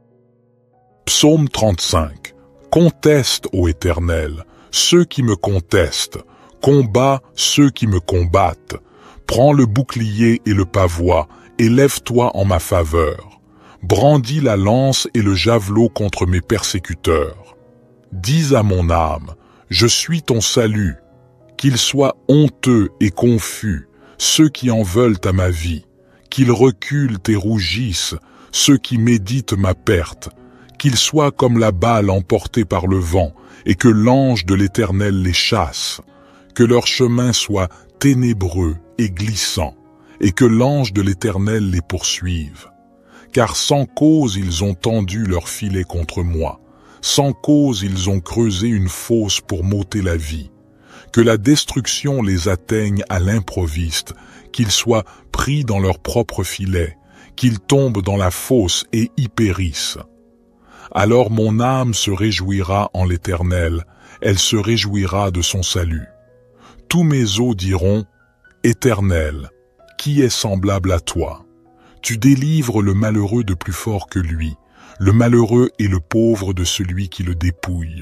Psaume 35. Conteste, ô Éternel, ceux qui me contestent, combat ceux qui me combattent. Prends le bouclier et le pavois, et lève-toi en ma faveur. Brandis la lance et le javelot contre mes persécuteurs. Dis à mon âme, je suis ton salut. Qu'ils soient honteux et confus, ceux qui en veulent à ma vie. Qu'ils reculent et rougissent, ceux qui méditent ma perte. Qu'ils soient comme la balle emportée par le vent, et que l'ange de l'Éternel les chasse. Que leur chemin soit ténébreux et glissant, et que l'ange de l'Éternel les poursuive. Car sans cause ils ont tendu leur filet contre moi. Sans cause ils ont creusé une fosse pour m'ôter la vie. Que la destruction les atteigne à l'improviste, qu'ils soient pris dans leur propre filet, qu'ils tombent dans la fosse et y périssent. Alors mon âme se réjouira en l'Éternel, elle se réjouira de son salut. Tous mes os diront, Éternel, qui est semblable à toi? Tu délivres le malheureux de plus fort que lui, le malheureux et le pauvre de celui qui le dépouille.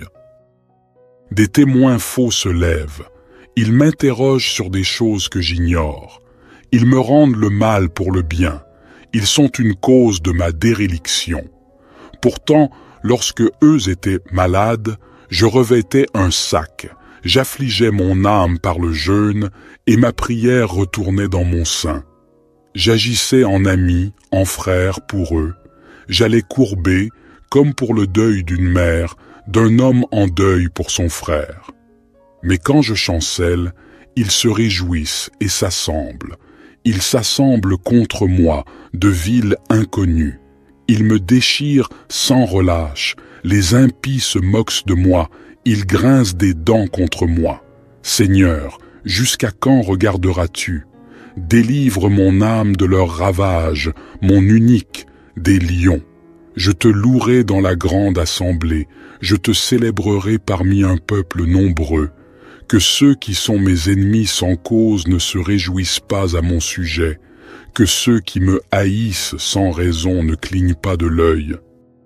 Des témoins faux se lèvent, ils m'interrogent sur des choses que j'ignore. Ils me rendent le mal pour le bien, ils sont une cause de ma déréliction. Pourtant, lorsque eux étaient malades, je revêtais un sac, j'affligeais mon âme par le jeûne, et ma prière retournait dans mon sein. J'agissais en ami, en frère pour eux. J'allais courber, comme pour le deuil d'une mère, d'un homme en deuil pour son frère. Mais quand je chancelle, ils se réjouissent et s'assemblent. Ils s'assemblent contre moi, de villes inconnues. Ils me déchirent sans relâche. Les impies se moquent de moi. Ils grincent des dents contre moi. Seigneur, jusqu'à quand regarderas-tu? Délivre mon âme de leurs ravages, mon unique, des lions. Je te louerai dans la grande assemblée, je te célébrerai parmi un peuple nombreux. Que ceux qui sont mes ennemis sans cause ne se réjouissent pas à mon sujet, que ceux qui me haïssent sans raison ne clignent pas de l'œil.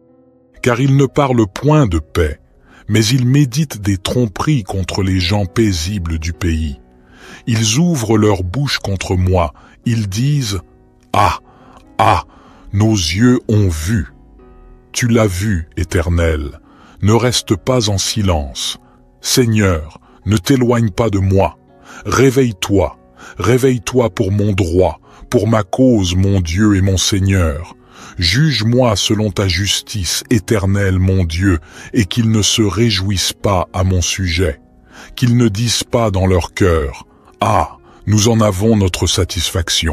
Car ils ne parlent point de paix, mais ils méditent des tromperies contre les gens paisibles du pays. Ils ouvrent leur bouche contre moi, ils disent « Ah, ah, nos yeux ont vu !» Tu l'as vu, Éternel, ne reste pas en silence. Seigneur, ne t'éloigne pas de moi. Réveille-toi, réveille-toi pour mon droit, pour ma cause, mon Dieu et mon Seigneur. Juge-moi selon ta justice, Éternel, mon Dieu, et qu'ils ne se réjouissent pas à mon sujet. Qu'ils ne disent pas dans leur cœur « Ah, nous en avons notre satisfaction ».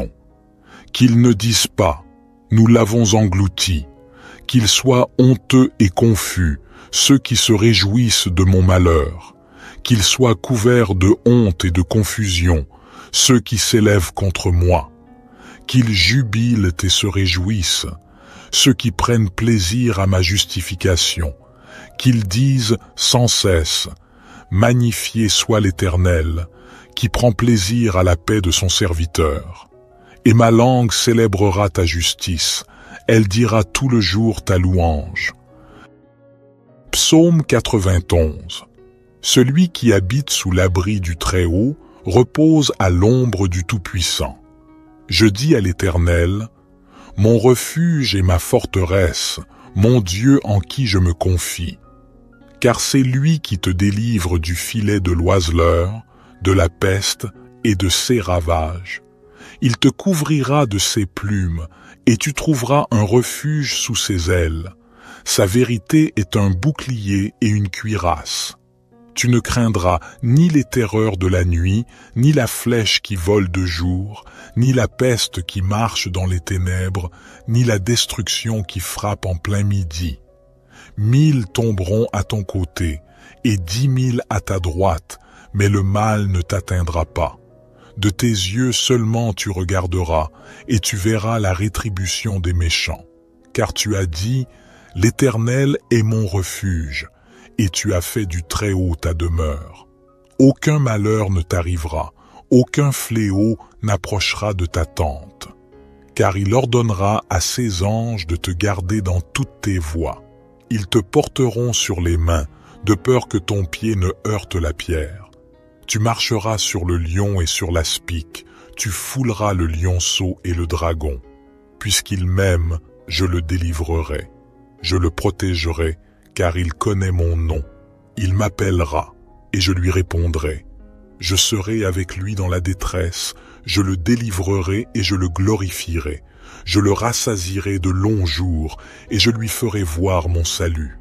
Qu'ils ne disent pas « Nous l'avons englouti ». Qu'ils soient honteux et confus, ceux qui se réjouissent de mon malheur. Qu'ils soient couverts de honte et de confusion, ceux qui s'élèvent contre moi. Qu'ils jubilent et se réjouissent, ceux qui prennent plaisir à ma justification. Qu'ils disent sans cesse, magnifié soit l'Éternel, qui prend plaisir à la paix de son serviteur. Et ma langue célébrera ta justice, elle dira tout le jour ta louange. Psaume 91. Celui qui habite sous l'abri du Très-Haut repose à l'ombre du Tout-Puissant. Je dis à l'Éternel, mon refuge et ma forteresse, mon Dieu en qui je me confie. Car c'est lui qui te délivre du filet de l'oiseleur, de la peste et de ses ravages. Il te couvrira de ses plumes, et tu trouveras un refuge sous ses ailes. Sa vérité est un bouclier et une cuirasse. Tu ne craindras ni les terreurs de la nuit, ni la flèche qui vole de jour, ni la peste qui marche dans les ténèbres, ni la destruction qui frappe en plein midi. 1000 tomberont à ton côté, et 10 000 à ta droite, mais le mal ne t'atteindra pas. De tes yeux seulement tu regarderas, et tu verras la rétribution des méchants. Car tu as dit, l'Éternel est mon refuge, et tu as fait du Très-Haut ta demeure. Aucun malheur ne t'arrivera, aucun fléau n'approchera de ta tente. Car il ordonnera à ses anges de te garder dans toutes tes voies. Ils te porteront sur les mains, de peur que ton pied ne heurte la pierre. Tu marcheras sur le lion et sur l'aspic, tu fouleras le lionceau et le dragon. Puisqu'il m'aime, je le délivrerai. Je le protégerai, car il connaît mon nom. Il m'appellera, et je lui répondrai. Je serai avec lui dans la détresse, je le délivrerai et je le glorifierai. Je le rassasierai de longs jours, et je lui ferai voir mon salut.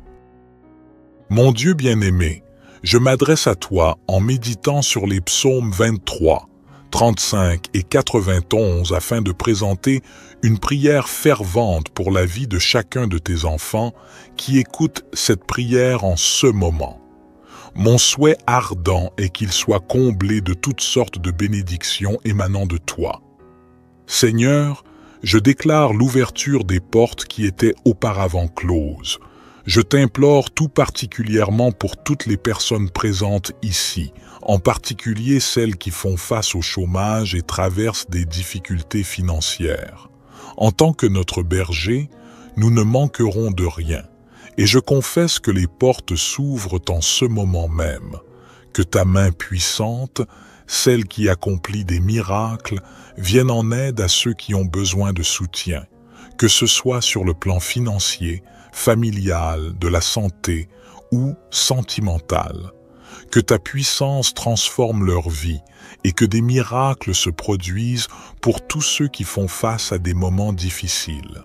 Mon Dieu bien-aimé, je m'adresse à toi en méditant sur les psaumes 23, 35 et 91 afin de présenter une prière fervente pour la vie de chacun de tes enfants qui écoutent cette prière en ce moment. Mon souhait ardent est qu'il soit comblé de toutes sortes de bénédictions émanant de toi. Seigneur, je déclare l'ouverture des portes qui étaient auparavant closes. Je t'implore tout particulièrement pour toutes les personnes présentes ici, en particulier celles qui font face au chômage et traversent des difficultés financières. En tant que notre berger, nous ne manquerons de rien, et je confesse que les portes s'ouvrent en ce moment même, que ta main puissante, celle qui accomplit des miracles, vienne en aide à ceux qui ont besoin de soutien, que ce soit sur le plan financier, familial, de la santé ou sentimental. Que ta puissance transforme leur vie et que des miracles se produisent pour tous ceux qui font face à des moments difficiles.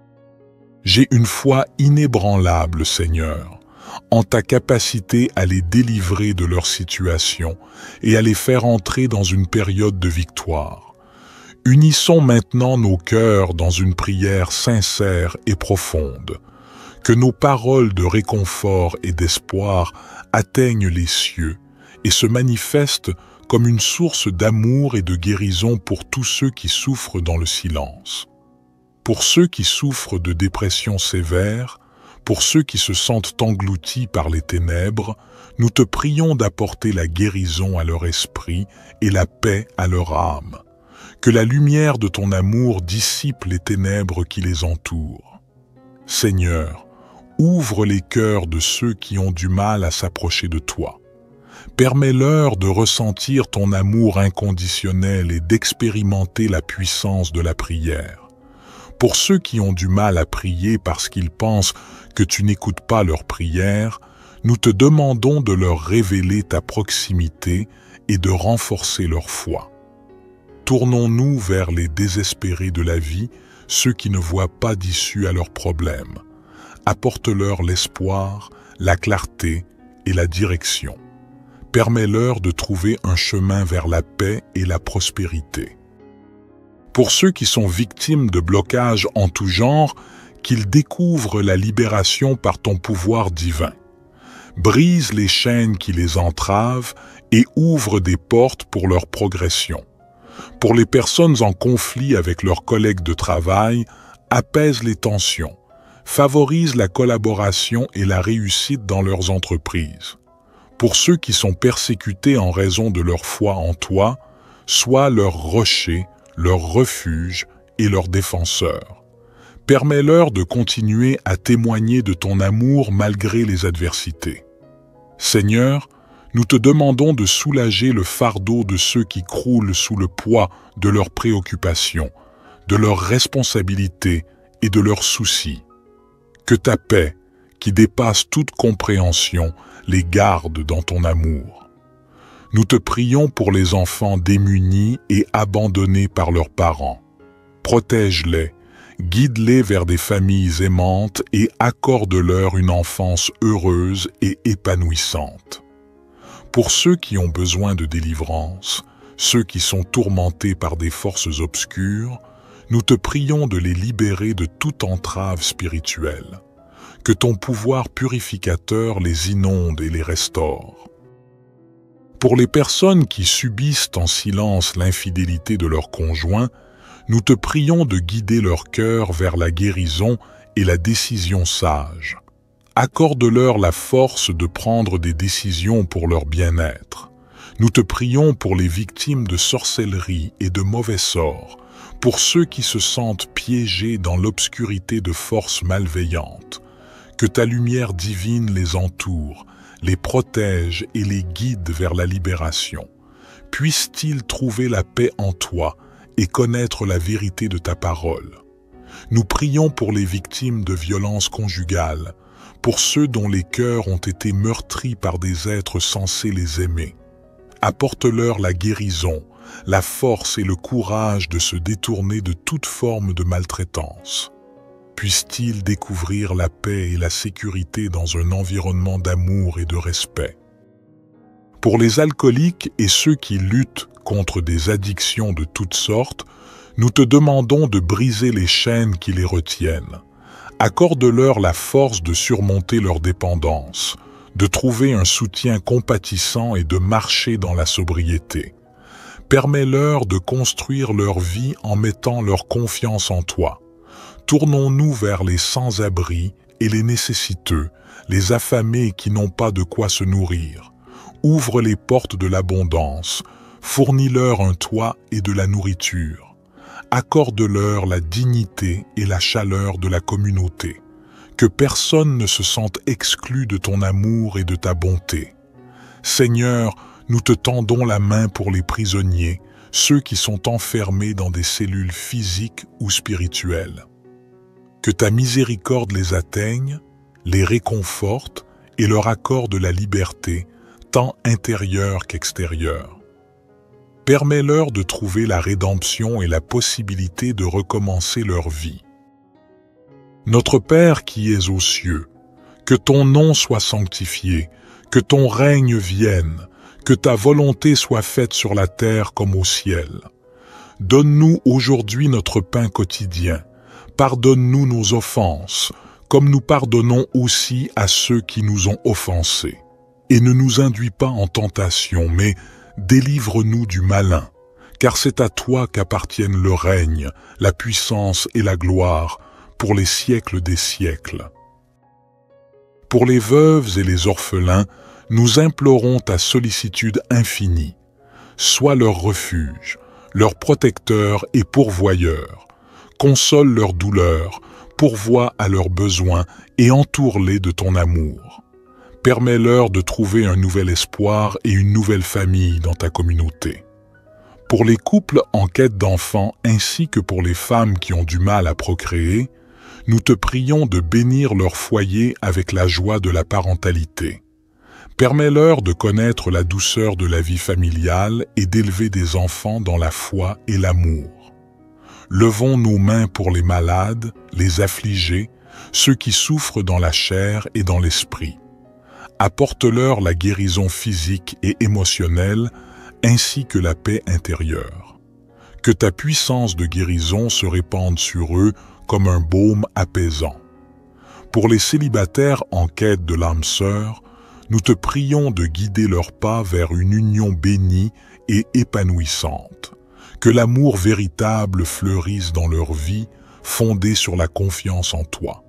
J'ai une foi inébranlable, Seigneur, en ta capacité à les délivrer de leur situation et à les faire entrer dans une période de victoire. Unissons maintenant nos cœurs dans une prière sincère et profonde. Que nos paroles de réconfort et d'espoir atteignent les cieux et se manifestent comme une source d'amour et de guérison pour tous ceux qui souffrent dans le silence. Pour ceux qui souffrent de dépression sévère, pour ceux qui se sentent engloutis par les ténèbres, nous te prions d'apporter la guérison à leur esprit et la paix à leur âme. Que la lumière de ton amour dissipe les ténèbres qui les entourent. Seigneur, ouvre les cœurs de ceux qui ont du mal à s'approcher de toi. Permets-leur de ressentir ton amour inconditionnel et d'expérimenter la puissance de la prière. Pour ceux qui ont du mal à prier parce qu'ils pensent que tu n'écoutes pas leurs prières, nous te demandons de leur révéler ta proximité et de renforcer leur foi. Tournons-nous vers les désespérés de la vie, ceux qui ne voient pas d'issue à leurs problèmes. Apporte-leur l'espoir, la clarté et la direction. Permets-leur de trouver un chemin vers la paix et la prospérité. Pour ceux qui sont victimes de blocages en tout genre, qu'ils découvrent la libération par ton pouvoir divin. Brise les chaînes qui les entravent et ouvre des portes pour leur progression. Pour les personnes en conflit avec leurs collègues de travail, apaise les tensions. Favorise la collaboration et la réussite dans leurs entreprises. Pour ceux qui sont persécutés en raison de leur foi en toi, sois leur rocher, leur refuge et leur défenseur. Permets-leur de continuer à témoigner de ton amour malgré les adversités. Seigneur, nous te demandons de soulager le fardeau de ceux qui croulent sous le poids de leurs préoccupations, de leurs responsabilités et de leurs soucis. Que ta paix, qui dépasse toute compréhension, les garde dans ton amour. Nous te prions pour les enfants démunis et abandonnés par leurs parents. Protège-les, guide-les vers des familles aimantes et accorde-leur une enfance heureuse et épanouissante. Pour ceux qui ont besoin de délivrance, ceux qui sont tourmentés par des forces obscures, nous te prions de les libérer de toute entrave spirituelle. Que ton pouvoir purificateur les inonde et les restaure. Pour les personnes qui subissent en silence l'infidélité de leur conjoint, nous te prions de guider leur cœur vers la guérison et la décision sage. Accorde-leur la force de prendre des décisions pour leur bien-être. Nous te prions pour les victimes de sorcellerie et de mauvais sorts, pour ceux qui se sentent piégés dans l'obscurité de forces malveillantes. Que ta lumière divine les entoure, les protège et les guide vers la libération. Puissent-ils trouver la paix en toi et connaître la vérité de ta parole. Nous prions pour les victimes de violences conjugales, pour ceux dont les cœurs ont été meurtris par des êtres censés les aimer. Apporte-leur la guérison, la force et le courage de se détourner de toute forme de maltraitance. Puissent-ils découvrir la paix et la sécurité dans un environnement d'amour et de respect. Pour les alcooliques et ceux qui luttent contre des addictions de toutes sortes, nous te demandons de briser les chaînes qui les retiennent. Accorde-leur la force de surmonter leur dépendance, de trouver un soutien compatissant et de marcher dans la sobriété. Permets-leur de construire leur vie en mettant leur confiance en toi. Tournons-nous vers les sans-abri et les nécessiteux, les affamés qui n'ont pas de quoi se nourrir. Ouvre les portes de l'abondance, fournis-leur un toit et de la nourriture. Accorde-leur la dignité et la chaleur de la communauté. Que personne ne se sente exclu de ton amour et de ta bonté. Seigneur, nous te tendons la main pour les prisonniers, ceux qui sont enfermés dans des cellules physiques ou spirituelles. Que ta miséricorde les atteigne, les réconforte et leur accorde la liberté, tant intérieure qu'extérieure. Permets-leur de trouver la rédemption et la possibilité de recommencer leur vie. Notre Père qui es aux cieux, que ton nom soit sanctifié, que ton règne vienne, que ta volonté soit faite sur la terre comme au ciel. Donne-nous aujourd'hui notre pain quotidien. Pardonne-nous nos offenses, comme nous pardonnons aussi à ceux qui nous ont offensés. Et ne nous induis pas en tentation, mais délivre-nous du malin, car c'est à toi qu'appartiennent le règne, la puissance et la gloire, pour les siècles des siècles. Pour les veuves et les orphelins, nous implorons ta sollicitude infinie. Sois leur refuge, leur protecteur et pourvoyeur. Console leurs douleurs, pourvois à leurs besoins et entoure-les de ton amour. Permets-leur de trouver un nouvel espoir et une nouvelle famille dans ta communauté. Pour les couples en quête d'enfants ainsi que pour les femmes qui ont du mal à procréer, nous te prions de bénir leur foyer avec la joie de la parentalité. Permets-leur de connaître la douceur de la vie familiale et d'élever des enfants dans la foi et l'amour. Levons nos mains pour les malades, les affligés, ceux qui souffrent dans la chair et dans l'esprit. Apporte-leur la guérison physique et émotionnelle, ainsi que la paix intérieure. Que ta puissance de guérison se répande sur eux comme un baume apaisant. Pour les célibataires en quête de l'âme sœur, nous te prions de guider leurs pas vers une union bénie et épanouissante. Que l'amour véritable fleurisse dans leur vie, fondée sur la confiance en toi.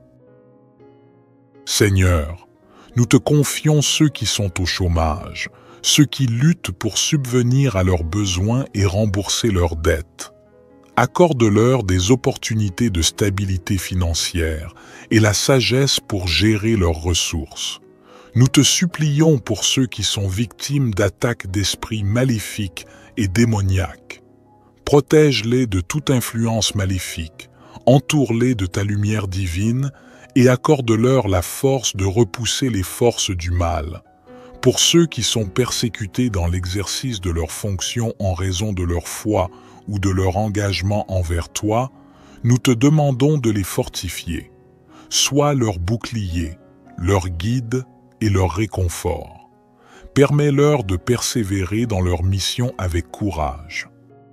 Seigneur, nous te confions ceux qui sont au chômage, ceux qui luttent pour subvenir à leurs besoins et rembourser leurs dettes. Accorde-leur des opportunités de stabilité financière et la sagesse pour gérer leurs ressources. Nous te supplions pour ceux qui sont victimes d'attaques d'esprits maléfiques et démoniaques. Protège-les de toute influence maléfique, entoure-les de ta lumière divine et accorde-leur la force de repousser les forces du mal. Pour ceux qui sont persécutés dans l'exercice de leurs fonctions en raison de leur foi ou de leur engagement envers toi, nous te demandons de les fortifier. Sois leur bouclier, leur guide et leur réconfort. Permets-leur de persévérer dans leur mission avec courage.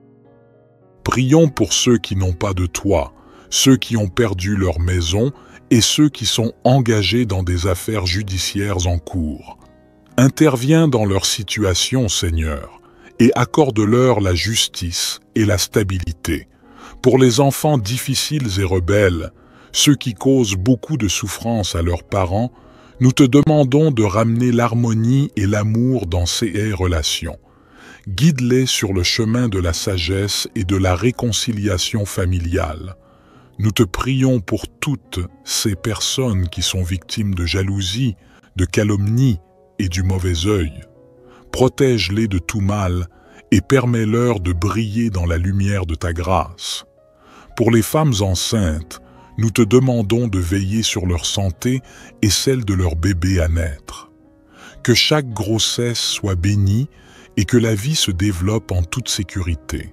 Prions pour ceux qui n'ont pas de toi, ceux qui ont perdu leur maison et ceux qui sont engagés dans des affaires judiciaires en cours. Interviens dans leur situation, Seigneur, et accorde-leur la justice et la stabilité. Pour les enfants difficiles et rebelles, ceux qui causent beaucoup de souffrance à leurs parents, nous te demandons de ramener l'harmonie et l'amour dans ces relations. Guide-les sur le chemin de la sagesse et de la réconciliation familiale. Nous te prions pour toutes ces personnes qui sont victimes de jalousie, de calomnie et du mauvais œil. Protège-les de tout mal et permets-leur de briller dans la lumière de ta grâce. Pour les femmes enceintes, nous te demandons de veiller sur leur santé et celle de leur bébé à naître. Que chaque grossesse soit bénie et que la vie se développe en toute sécurité.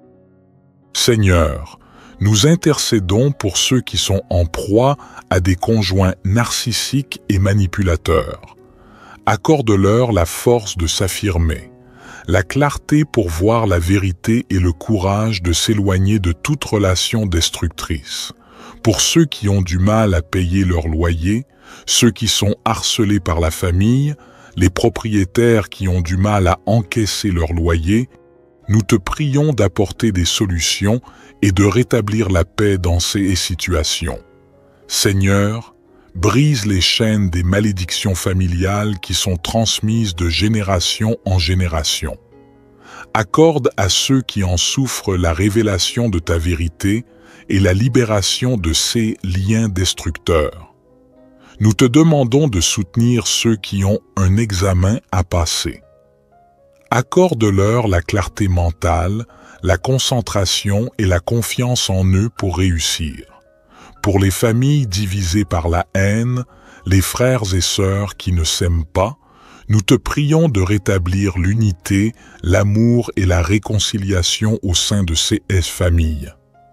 Seigneur, nous intercédons pour ceux qui sont en proie à des conjoints narcissiques et manipulateurs. Accorde-leur la force de s'affirmer, la clarté pour voir la vérité et le courage de s'éloigner de toute relation destructrice. Pour ceux qui ont du mal à payer leur loyer, ceux qui sont harcelés par la famille, les propriétaires qui ont du mal à encaisser leur loyer, nous te prions d'apporter des solutions et de rétablir la paix dans ces situations. Seigneur, brise les chaînes des malédictions familiales qui sont transmises de génération en génération. Accorde à ceux qui en souffrent la révélation de ta vérité et la libération de ces liens destructeurs. Nous te demandons de soutenir ceux qui ont un examen à passer. Accorde-leur la clarté mentale, la concentration et la confiance en eux pour réussir. Pour les familles divisées par la haine, les frères et sœurs qui ne s'aiment pas, nous te prions de rétablir l'unité, l'amour et la réconciliation au sein de ces familles.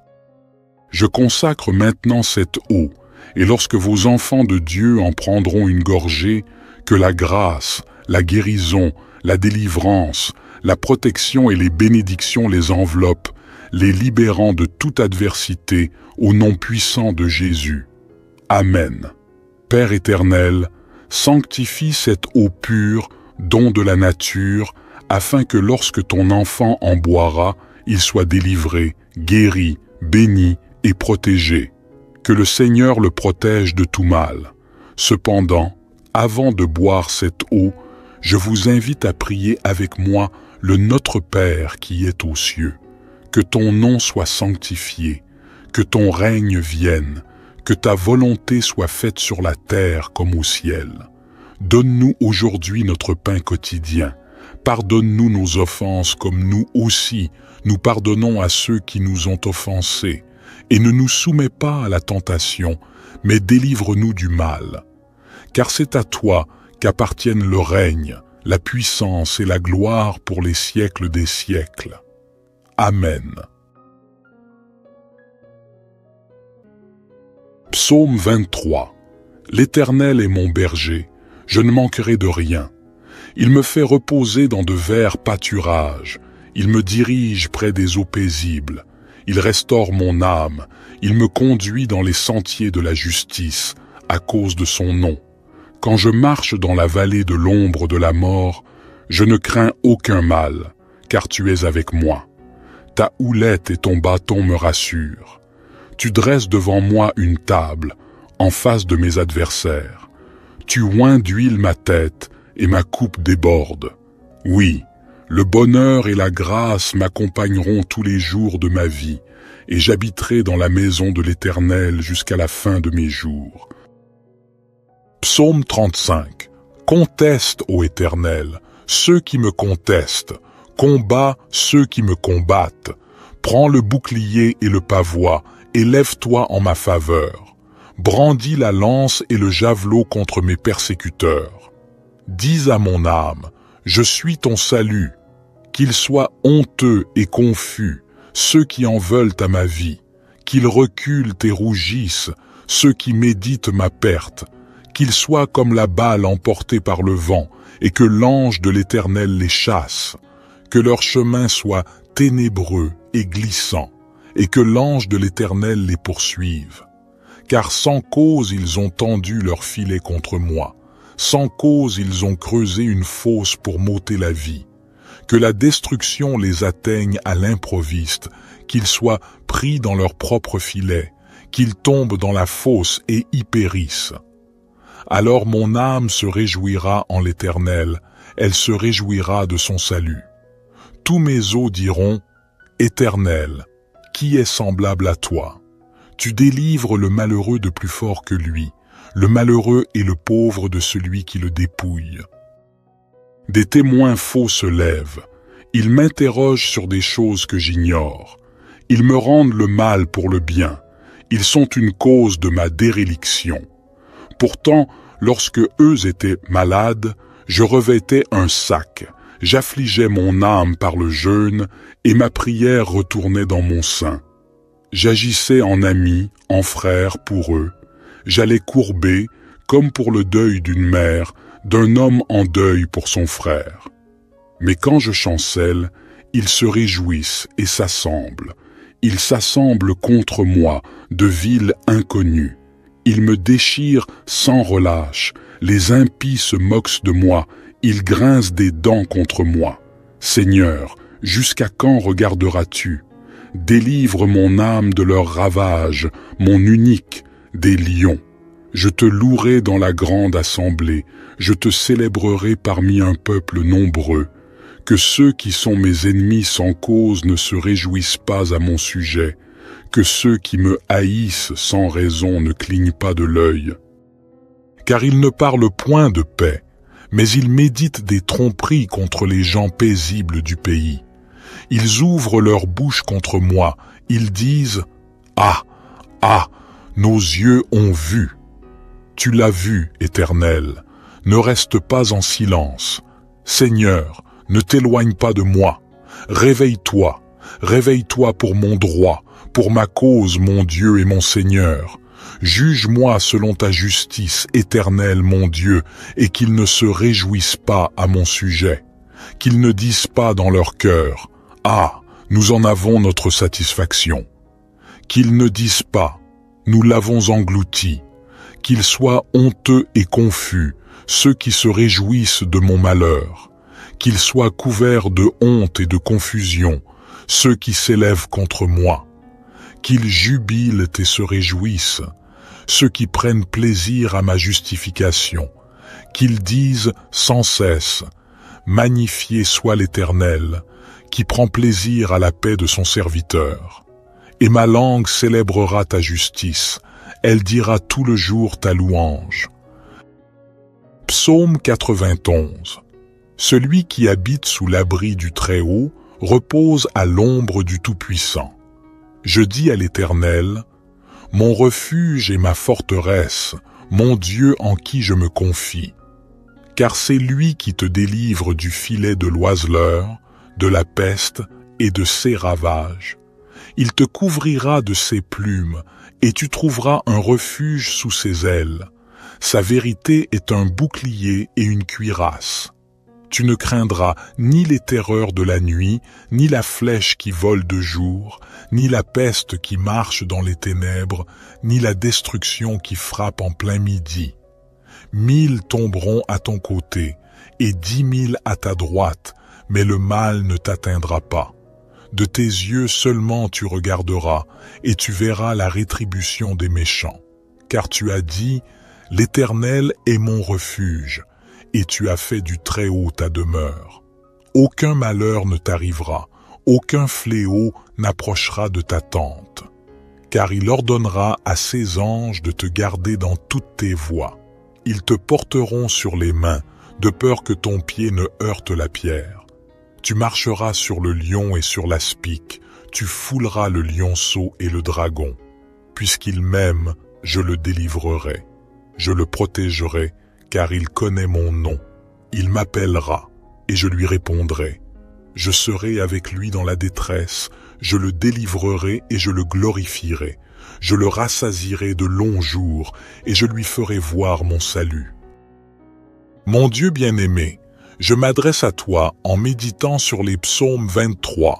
Je consacre maintenant cette eau, et lorsque vos enfants de Dieu en prendront une gorgée, que la grâce, la guérison, la délivrance, la protection et les bénédictions les enveloppent, les libérant de toute adversité au nom puissant de Jésus. Amen. Père éternel, sanctifie cette eau pure, don de la nature, afin que lorsque ton enfant en boira, il soit délivré, guéri, béni et protégé. Que le Seigneur le protège de tout mal. Cependant, avant de boire cette eau, je vous invite à prier avec moi le Notre Père qui est aux cieux. Que ton nom soit sanctifié, que ton règne vienne, que ta volonté soit faite sur la terre comme au ciel. Donne-nous aujourd'hui notre pain quotidien. Pardonne-nous nos offenses comme nous aussi, nous pardonnons à ceux qui nous ont offensés. Et ne nous soumets pas à la tentation, mais délivre-nous du mal. Car c'est à toi qu'appartiennent le règne, la puissance et la gloire pour les siècles des siècles. Amen. Psaume 23. L'Éternel est mon berger, je ne manquerai de rien. Il me fait reposer dans de verts pâturages, il me dirige près des eaux paisibles. Il restaure mon âme, il me conduit dans les sentiers de la justice, à cause de son nom. Quand je marche dans la vallée de l'ombre de la mort, je ne crains aucun mal, car tu es avec moi. Ta houlette et ton bâton me rassurent. Tu dresses devant moi une table, en face de mes adversaires. Tu oins d'huile ma tête, et ma coupe déborde. Oui, le bonheur et la grâce m'accompagneront tous les jours de ma vie, et j'habiterai dans la maison de l'Éternel jusqu'à la fin de mes jours. Psaume 35. Conteste, ô Éternel, ceux qui me contestent, combat ceux qui me combattent. Prends le bouclier et le pavois, et lève-toi en ma faveur. Brandis la lance et le javelot contre mes persécuteurs. Dis à mon âme, je suis ton salut. Qu'ils soient honteux et confus, ceux qui en veulent à ma vie. Qu'ils reculent et rougissent, ceux qui méditent ma perte. Qu'ils soient comme la balle emportée par le vent, et que l'ange de l'Éternel les chasse. Que leur chemin soit ténébreux et glissant, et que l'ange de l'Éternel les poursuive. Car sans cause ils ont tendu leur filet contre moi, sans cause ils ont creusé une fosse pour m'ôter la vie. Que la destruction les atteigne à l'improviste, qu'ils soient pris dans leur propre filet, qu'ils tombent dans la fosse et y périssent. Alors mon âme se réjouira en l'Éternel, elle se réjouira de son salut. Tous mes os diront, Éternel, qui est semblable à toi? Tu délivres le malheureux de plus fort que lui, le malheureux et le pauvre de celui qui le dépouille. Des témoins faux se lèvent, ils m'interrogent sur des choses que j'ignore. Ils me rendent le mal pour le bien, ils sont une cause de ma déréliction. Pourtant, lorsque eux étaient malades, je revêtais un sac, j'affligeais mon âme par le jeûne, et ma prière retournait dans mon sein. J'agissais en ami, en frère pour eux, j'allais courber, comme pour le deuil d'une mère, d'un homme en deuil pour son frère. Mais quand je chancelle, ils se réjouissent et s'assemblent. Ils s'assemblent contre moi, de villes inconnues. Ils me déchirent sans relâche. Les impies se moquent de moi. Ils grincent des dents contre moi. Seigneur, jusqu'à quand regarderas-tu? Délivre mon âme de leurs ravages, mon unique, des lions. Je te louerai dans la grande assemblée, je te célébrerai parmi un peuple nombreux. Que ceux qui sont mes ennemis sans cause ne se réjouissent pas à mon sujet, que ceux qui me haïssent sans raison ne clignent pas de l'œil. Car ils ne parlent point de paix, mais ils méditent des tromperies contre les gens paisibles du pays. Ils ouvrent leur bouche contre moi, ils disent « Ah, ah, nos yeux ont vu !» Tu l'as vu, Éternel, ne reste pas en silence. Seigneur, ne t'éloigne pas de moi. Réveille-toi, réveille-toi pour mon droit, pour ma cause, mon Dieu et mon Seigneur. Juge-moi selon ta justice, Éternel, mon Dieu, et qu'ils ne se réjouissent pas à mon sujet. Qu'ils ne disent pas dans leur cœur, « Ah, nous en avons notre satisfaction. » Qu'ils ne disent pas, « Nous l'avons englouti. » Qu'ils soient honteux et confus, ceux qui se réjouissent de mon malheur. Qu'ils soient couverts de honte et de confusion, ceux qui s'élèvent contre moi. Qu'ils jubilent et se réjouissent, ceux qui prennent plaisir à ma justification. Qu'ils disent sans cesse, magnifié soit l'Éternel, qui prend plaisir à la paix de son serviteur. Et ma langue célébrera ta justice, elle dira tout le jour ta louange. Psaume 91. Celui qui habite sous l'abri du Très-Haut repose à l'ombre du Tout-Puissant. Je dis à l'Éternel, mon refuge et ma forteresse, mon Dieu en qui je me confie. Car c'est lui qui te délivre du filet de l'oiseleur, de la peste et de ses ravages. Il te couvrira de ses plumes, et tu trouveras un refuge sous ses ailes. Sa vérité est un bouclier et une cuirasse. Tu ne craindras ni les terreurs de la nuit, ni la flèche qui vole de jour, ni la peste qui marche dans les ténèbres, ni la destruction qui frappe en plein midi. 1000 tomberont à ton côté, et 10 000 à ta droite, mais le mal ne t'atteindra pas. De tes yeux seulement tu regarderas, et tu verras la rétribution des méchants. Car tu as dit, l'Éternel est mon refuge, et tu as fait du Très-Haut ta demeure. Aucun malheur ne t'arrivera, aucun fléau n'approchera de ta tente. Car il ordonnera à ses anges de te garder dans toutes tes voies. Ils te porteront sur les mains de peur que ton pied ne heurte la pierre. Tu marcheras sur le lion et sur l'aspic, tu fouleras le lionceau et le dragon. Puisqu'il m'aime, je le délivrerai. Je le protégerai, car il connaît mon nom. Il m'appellera, et je lui répondrai. Je serai avec lui dans la détresse, je le délivrerai et je le glorifierai. Je le rassasierai de longs jours, et je lui ferai voir mon salut. Mon Dieu bien-aimé, je m'adresse à toi en méditant sur les psaumes 23,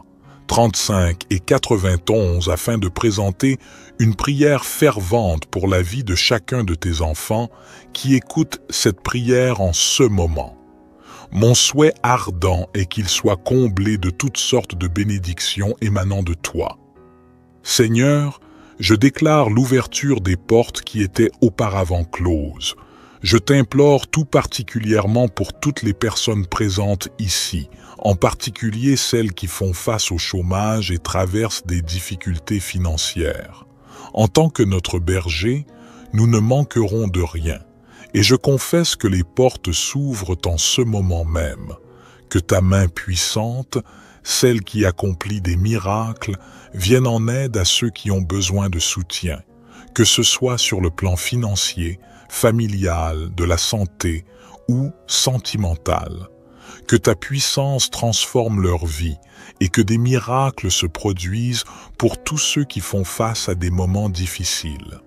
35 et 91 afin de présenter une prière fervente pour la vie de chacun de tes enfants qui écoutent cette prière en ce moment. Mon souhait ardent est qu'il soit comblé de toutes sortes de bénédictions émanant de toi. Seigneur, je déclare l'ouverture des portes qui étaient auparavant closes. Je t'implore tout particulièrement pour toutes les personnes présentes ici, en particulier celles qui font face au chômage et traversent des difficultés financières. En tant que notre berger, nous ne manquerons de rien, et je confesse que les portes s'ouvrent en ce moment même, que ta main puissante, celle qui accomplit des miracles, vienne en aide à ceux qui ont besoin de soutien, que ce soit sur le plan financier, familial, de la santé ou sentimental. Que ta puissance transforme leur vie et que des miracles se produisent pour tous ceux qui font face à des moments difficiles.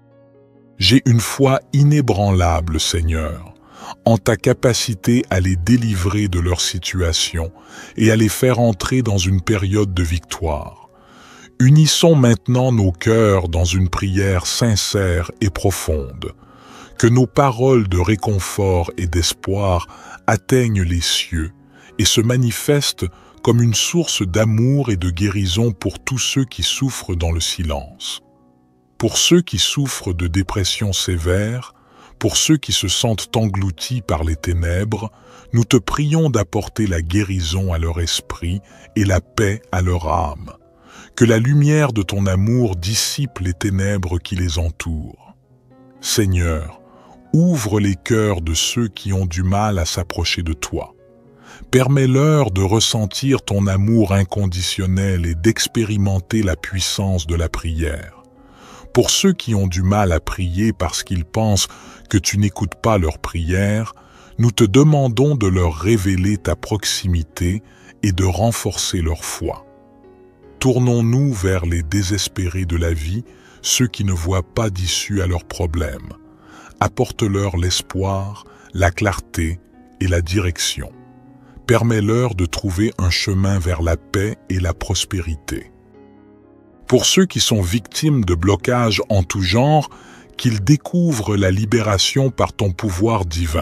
J'ai une foi inébranlable, Seigneur, en ta capacité à les délivrer de leur situation et à les faire entrer dans une période de victoire. Unissons maintenant nos cœurs dans une prière sincère et profonde. Que nos paroles de réconfort et d'espoir atteignent les cieux et se manifestent comme une source d'amour et de guérison pour tous ceux qui souffrent dans le silence. Pour ceux qui souffrent de dépression sévère, pour ceux qui se sentent engloutis par les ténèbres, nous te prions d'apporter la guérison à leur esprit et la paix à leur âme. Que la lumière de ton amour dissipe les ténèbres qui les entourent. Seigneur, ouvre les cœurs de ceux qui ont du mal à s'approcher de toi. Permets-leur de ressentir ton amour inconditionnel et d'expérimenter la puissance de la prière. Pour ceux qui ont du mal à prier parce qu'ils pensent que tu n'écoutes pas leurs prières, nous te demandons de leur révéler ta proximité et de renforcer leur foi. Tournons-nous vers les désespérés de la vie, ceux qui ne voient pas d'issue à leurs problèmes. Apporte-leur l'espoir, la clarté et la direction. Permets-leur de trouver un chemin vers la paix et la prospérité. Pour ceux qui sont victimes de blocages en tout genre, qu'ils découvrent la libération par ton pouvoir divin.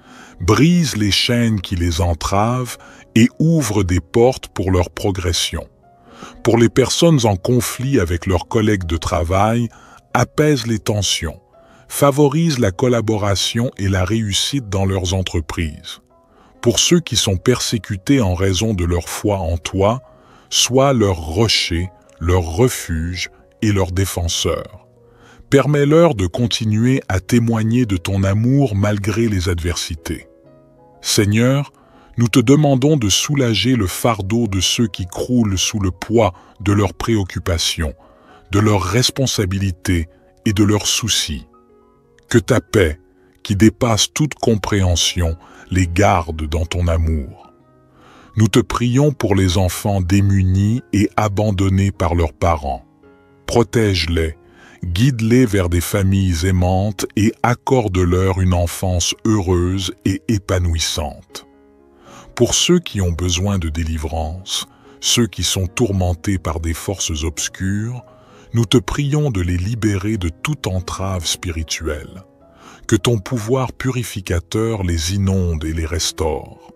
Brise les chaînes qui les entravent et ouvre des portes pour leur progression. Pour les personnes en conflit avec leurs collègues de travail, apaise les tensions. Favorise la collaboration et la réussite dans leurs entreprises. Pour ceux qui sont persécutés en raison de leur foi en toi, sois leur rocher, leur refuge et leur défenseur. Permets-leur de continuer à témoigner de ton amour malgré les adversités. Seigneur, nous te demandons de soulager le fardeau de ceux qui croulent sous le poids de leurs préoccupations, de leurs responsabilités et de leurs soucis. Que ta paix, qui dépasse toute compréhension, les garde dans ton amour. Nous te prions pour les enfants démunis et abandonnés par leurs parents. Protège-les, guide-les vers des familles aimantes et accorde-leur une enfance heureuse et épanouissante. Pour ceux qui ont besoin de délivrance, ceux qui sont tourmentés par des forces obscures, nous te prions de les libérer de toute entrave spirituelle. Que ton pouvoir purificateur les inonde et les restaure.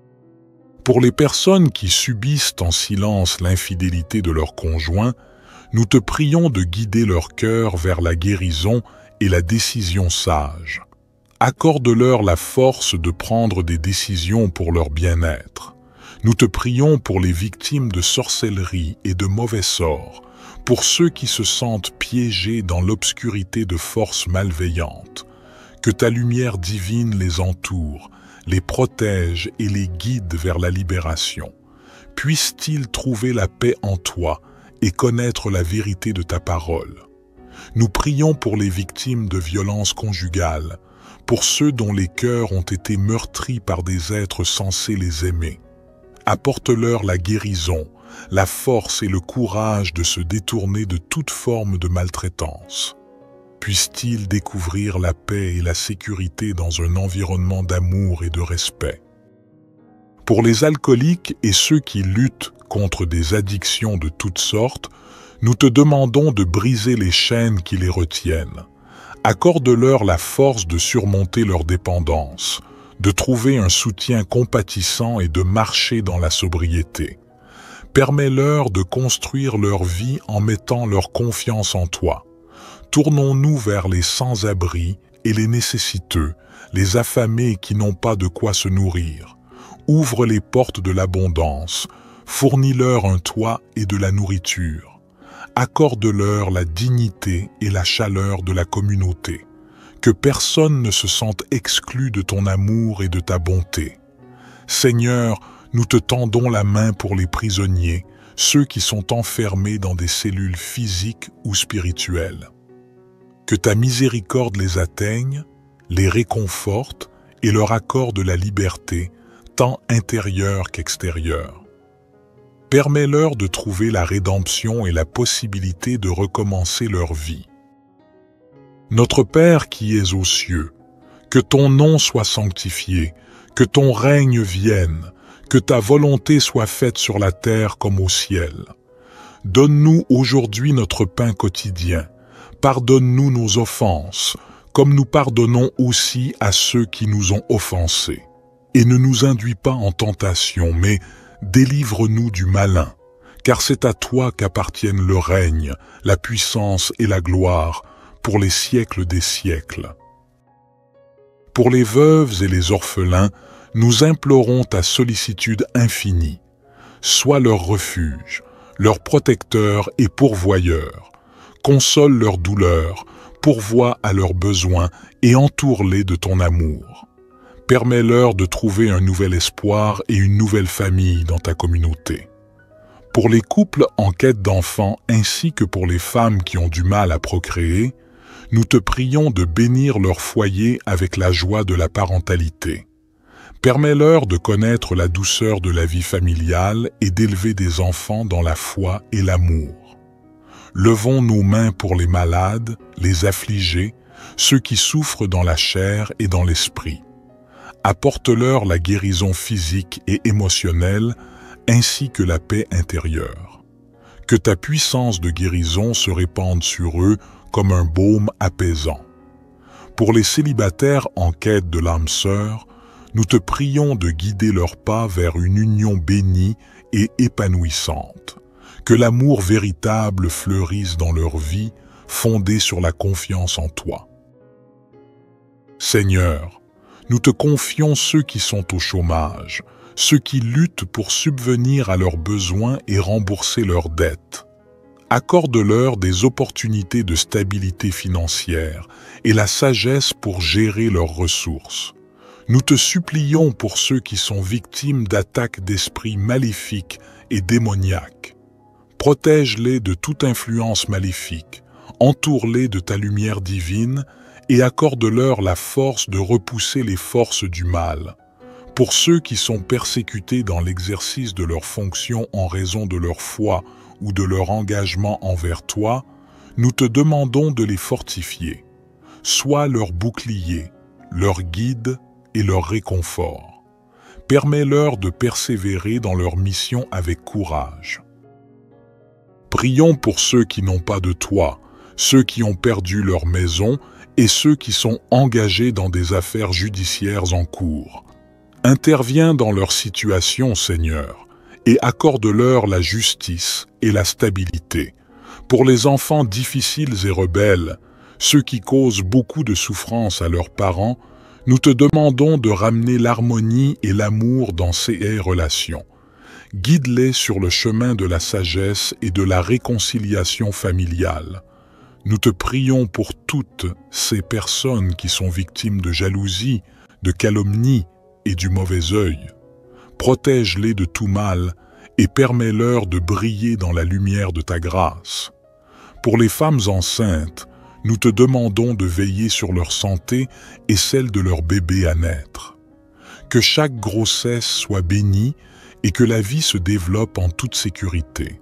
Pour les personnes qui subissent en silence l'infidélité de leur conjoint, nous te prions de guider leur cœur vers la guérison et la décision sage. Accorde-leur la force de prendre des décisions pour leur bien-être. Nous te prions pour les victimes de sorcellerie et de mauvais sorts, pour ceux qui se sentent piégés dans l'obscurité de forces malveillantes. Que ta lumière divine les entoure, les protège et les guide vers la libération. Puisse-t-il trouver la paix en toi et connaître la vérité de ta parole. Nous prions pour les victimes de violences conjugales, pour ceux dont les cœurs ont été meurtris par des êtres censés les aimer. Apporte-leur la guérison, la force et le courage de se détourner de toute forme de maltraitance. Puissent-ils découvrir la paix et la sécurité dans un environnement d'amour et de respect. Pour les alcooliques et ceux qui luttent contre des addictions de toutes sortes, nous te demandons de briser les chaînes qui les retiennent. Accorde-leur la force de surmonter leur dépendance, de trouver un soutien compatissant et de marcher dans la sobriété. Permets-leur de construire leur vie en mettant leur confiance en toi. Tournons-nous vers les sans-abri et les nécessiteux, les affamés qui n'ont pas de quoi se nourrir. Ouvre les portes de l'abondance, fournis-leur un toit et de la nourriture. Accorde-leur la dignité et la chaleur de la communauté. Que personne ne se sente exclu de ton amour et de ta bonté. Seigneur, nous te tendons la main pour les prisonniers, ceux qui sont enfermés dans des cellules physiques ou spirituelles. Que ta miséricorde les atteigne, les réconforte et leur accorde la liberté, tant intérieure qu'extérieure. Permets-leur de trouver la rédemption et la possibilité de recommencer leur vie. Notre Père qui es aux cieux, que ton nom soit sanctifié, que ton règne vienne, que ta volonté soit faite sur la terre comme au ciel. Donne-nous aujourd'hui notre pain quotidien. Pardonne-nous nos offenses, comme nous pardonnons aussi à ceux qui nous ont offensés. Et ne nous induis pas en tentation, mais délivre-nous du malin, car c'est à toi qu'appartiennent le règne, la puissance et la gloire, pour les siècles des siècles. Pour les veuves et les orphelins, nous implorons ta sollicitude infinie. Sois leur refuge, leur protecteur et pourvoyeur. Console leurs douleurs, pourvois à leurs besoins et entoure-les de ton amour. Permets-leur de trouver un nouvel espoir et une nouvelle famille dans ta communauté. Pour les couples en quête d'enfants ainsi que pour les femmes qui ont du mal à procréer, nous te prions de bénir leur foyer avec la joie de la parentalité. Permets-leur de connaître la douceur de la vie familiale et d'élever des enfants dans la foi et l'amour. Levons nos mains pour les malades, les affligés, ceux qui souffrent dans la chair et dans l'esprit. Apporte-leur la guérison physique et émotionnelle, ainsi que la paix intérieure. Que ta puissance de guérison se répande sur eux comme un baume apaisant. Pour les célibataires en quête de l'âme sœur, nous te prions de guider leurs pas vers une union bénie et épanouissante. Que l'amour véritable fleurisse dans leur vie, fondée sur la confiance en toi. Seigneur, nous te confions ceux qui sont au chômage, ceux qui luttent pour subvenir à leurs besoins et rembourser leurs dettes. Accorde-leur des opportunités de stabilité financière et la sagesse pour gérer leurs ressources. Nous te supplions pour ceux qui sont victimes d'attaques d'esprits maléfiques et démoniaques. Protège-les de toute influence maléfique, entoure-les de ta lumière divine et accorde-leur la force de repousser les forces du mal. Pour ceux qui sont persécutés dans l'exercice de leurs fonctions en raison de leur foi ou de leur engagement envers toi, nous te demandons de les fortifier. Sois leur bouclier, leur guide et leur réconfort. Permets-leur de persévérer dans leur mission avec courage. Prions pour ceux qui n'ont pas de toi, ceux qui ont perdu leur maison et ceux qui sont engagés dans des affaires judiciaires en cours. Interviens dans leur situation, Seigneur, et accorde-leur la justice et la stabilité. Pour les enfants difficiles et rebelles, ceux qui causent beaucoup de souffrance à leurs parents, nous te demandons de ramener l'harmonie et l'amour dans ces relations. Guide-les sur le chemin de la sagesse et de la réconciliation familiale. Nous te prions pour toutes ces personnes qui sont victimes de jalousie, de calomnie et du mauvais œil. Protège-les de tout mal et permets-leur de briller dans la lumière de ta grâce. Pour les femmes enceintes, nous te demandons de veiller sur leur santé et celle de leur bébé à naître. Que chaque grossesse soit bénie et que la vie se développe en toute sécurité.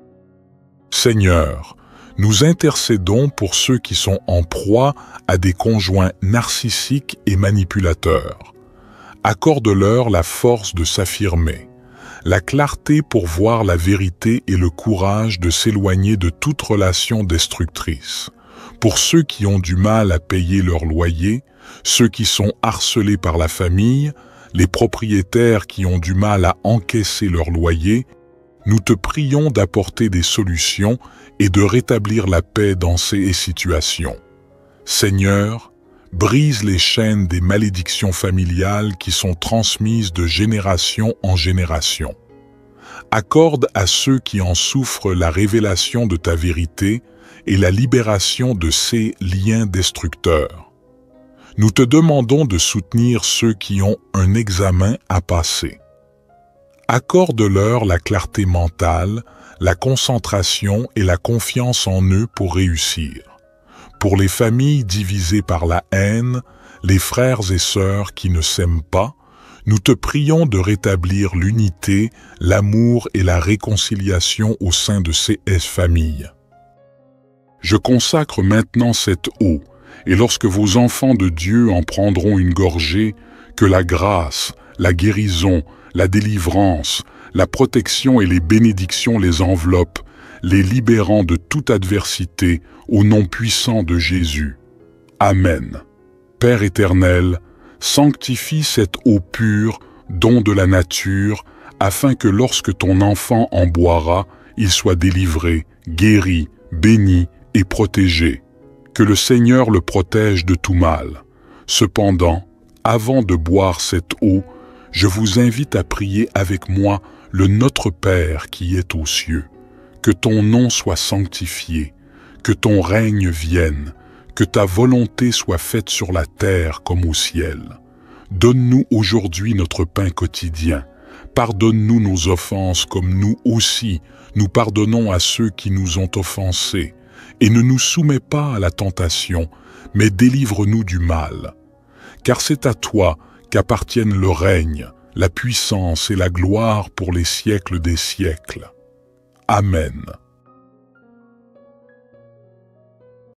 Seigneur, nous intercédons pour ceux qui sont en proie à des conjoints narcissiques et manipulateurs. Accorde-leur la force de s'affirmer, la clarté pour voir la vérité et le courage de s'éloigner de toute relation destructrice. Pour ceux qui ont du mal à payer leur loyer, ceux qui sont harcelés par la famille, les propriétaires qui ont du mal à encaisser leur loyer, nous te prions d'apporter des solutions et de rétablir la paix dans ces situations. Seigneur, brise les chaînes des malédictions familiales qui sont transmises de génération en génération. Accorde à ceux qui en souffrent la révélation de ta vérité et la libération de ces liens destructeurs. Nous te demandons de soutenir ceux qui ont un examen à passer. Accorde-leur la clarté mentale, la concentration et la confiance en eux pour réussir. Pour les familles divisées par la haine, les frères et sœurs qui ne s'aiment pas, nous te prions de rétablir l'unité, l'amour et la réconciliation au sein de ces familles. Je consacre maintenant cette eau, et lorsque vos enfants de Dieu en prendront une gorgée, que la grâce, la guérison, la délivrance, la protection et les bénédictions les enveloppent, les libérant de toute adversité au nom puissant de Jésus. Amen. Père éternel, sanctifie cette eau pure, don de la nature, afin que lorsque ton enfant en boira, il soit délivré, guéri, béni et protégé. Que le Seigneur le protège de tout mal. Cependant, avant de boire cette eau, je vous invite à prier avec moi le Notre Père qui est aux cieux. Que ton nom soit sanctifié, que ton règne vienne, que ta volonté soit faite sur la terre comme au ciel. Donne-nous aujourd'hui notre pain quotidien. Pardonne-nous nos offenses comme nous aussi, nous pardonnons à ceux qui nous ont offensés. Et ne nous soumets pas à la tentation, mais délivre-nous du mal. Car c'est à toi qu'appartiennent le règne, la puissance et la gloire pour les siècles des siècles. Amen.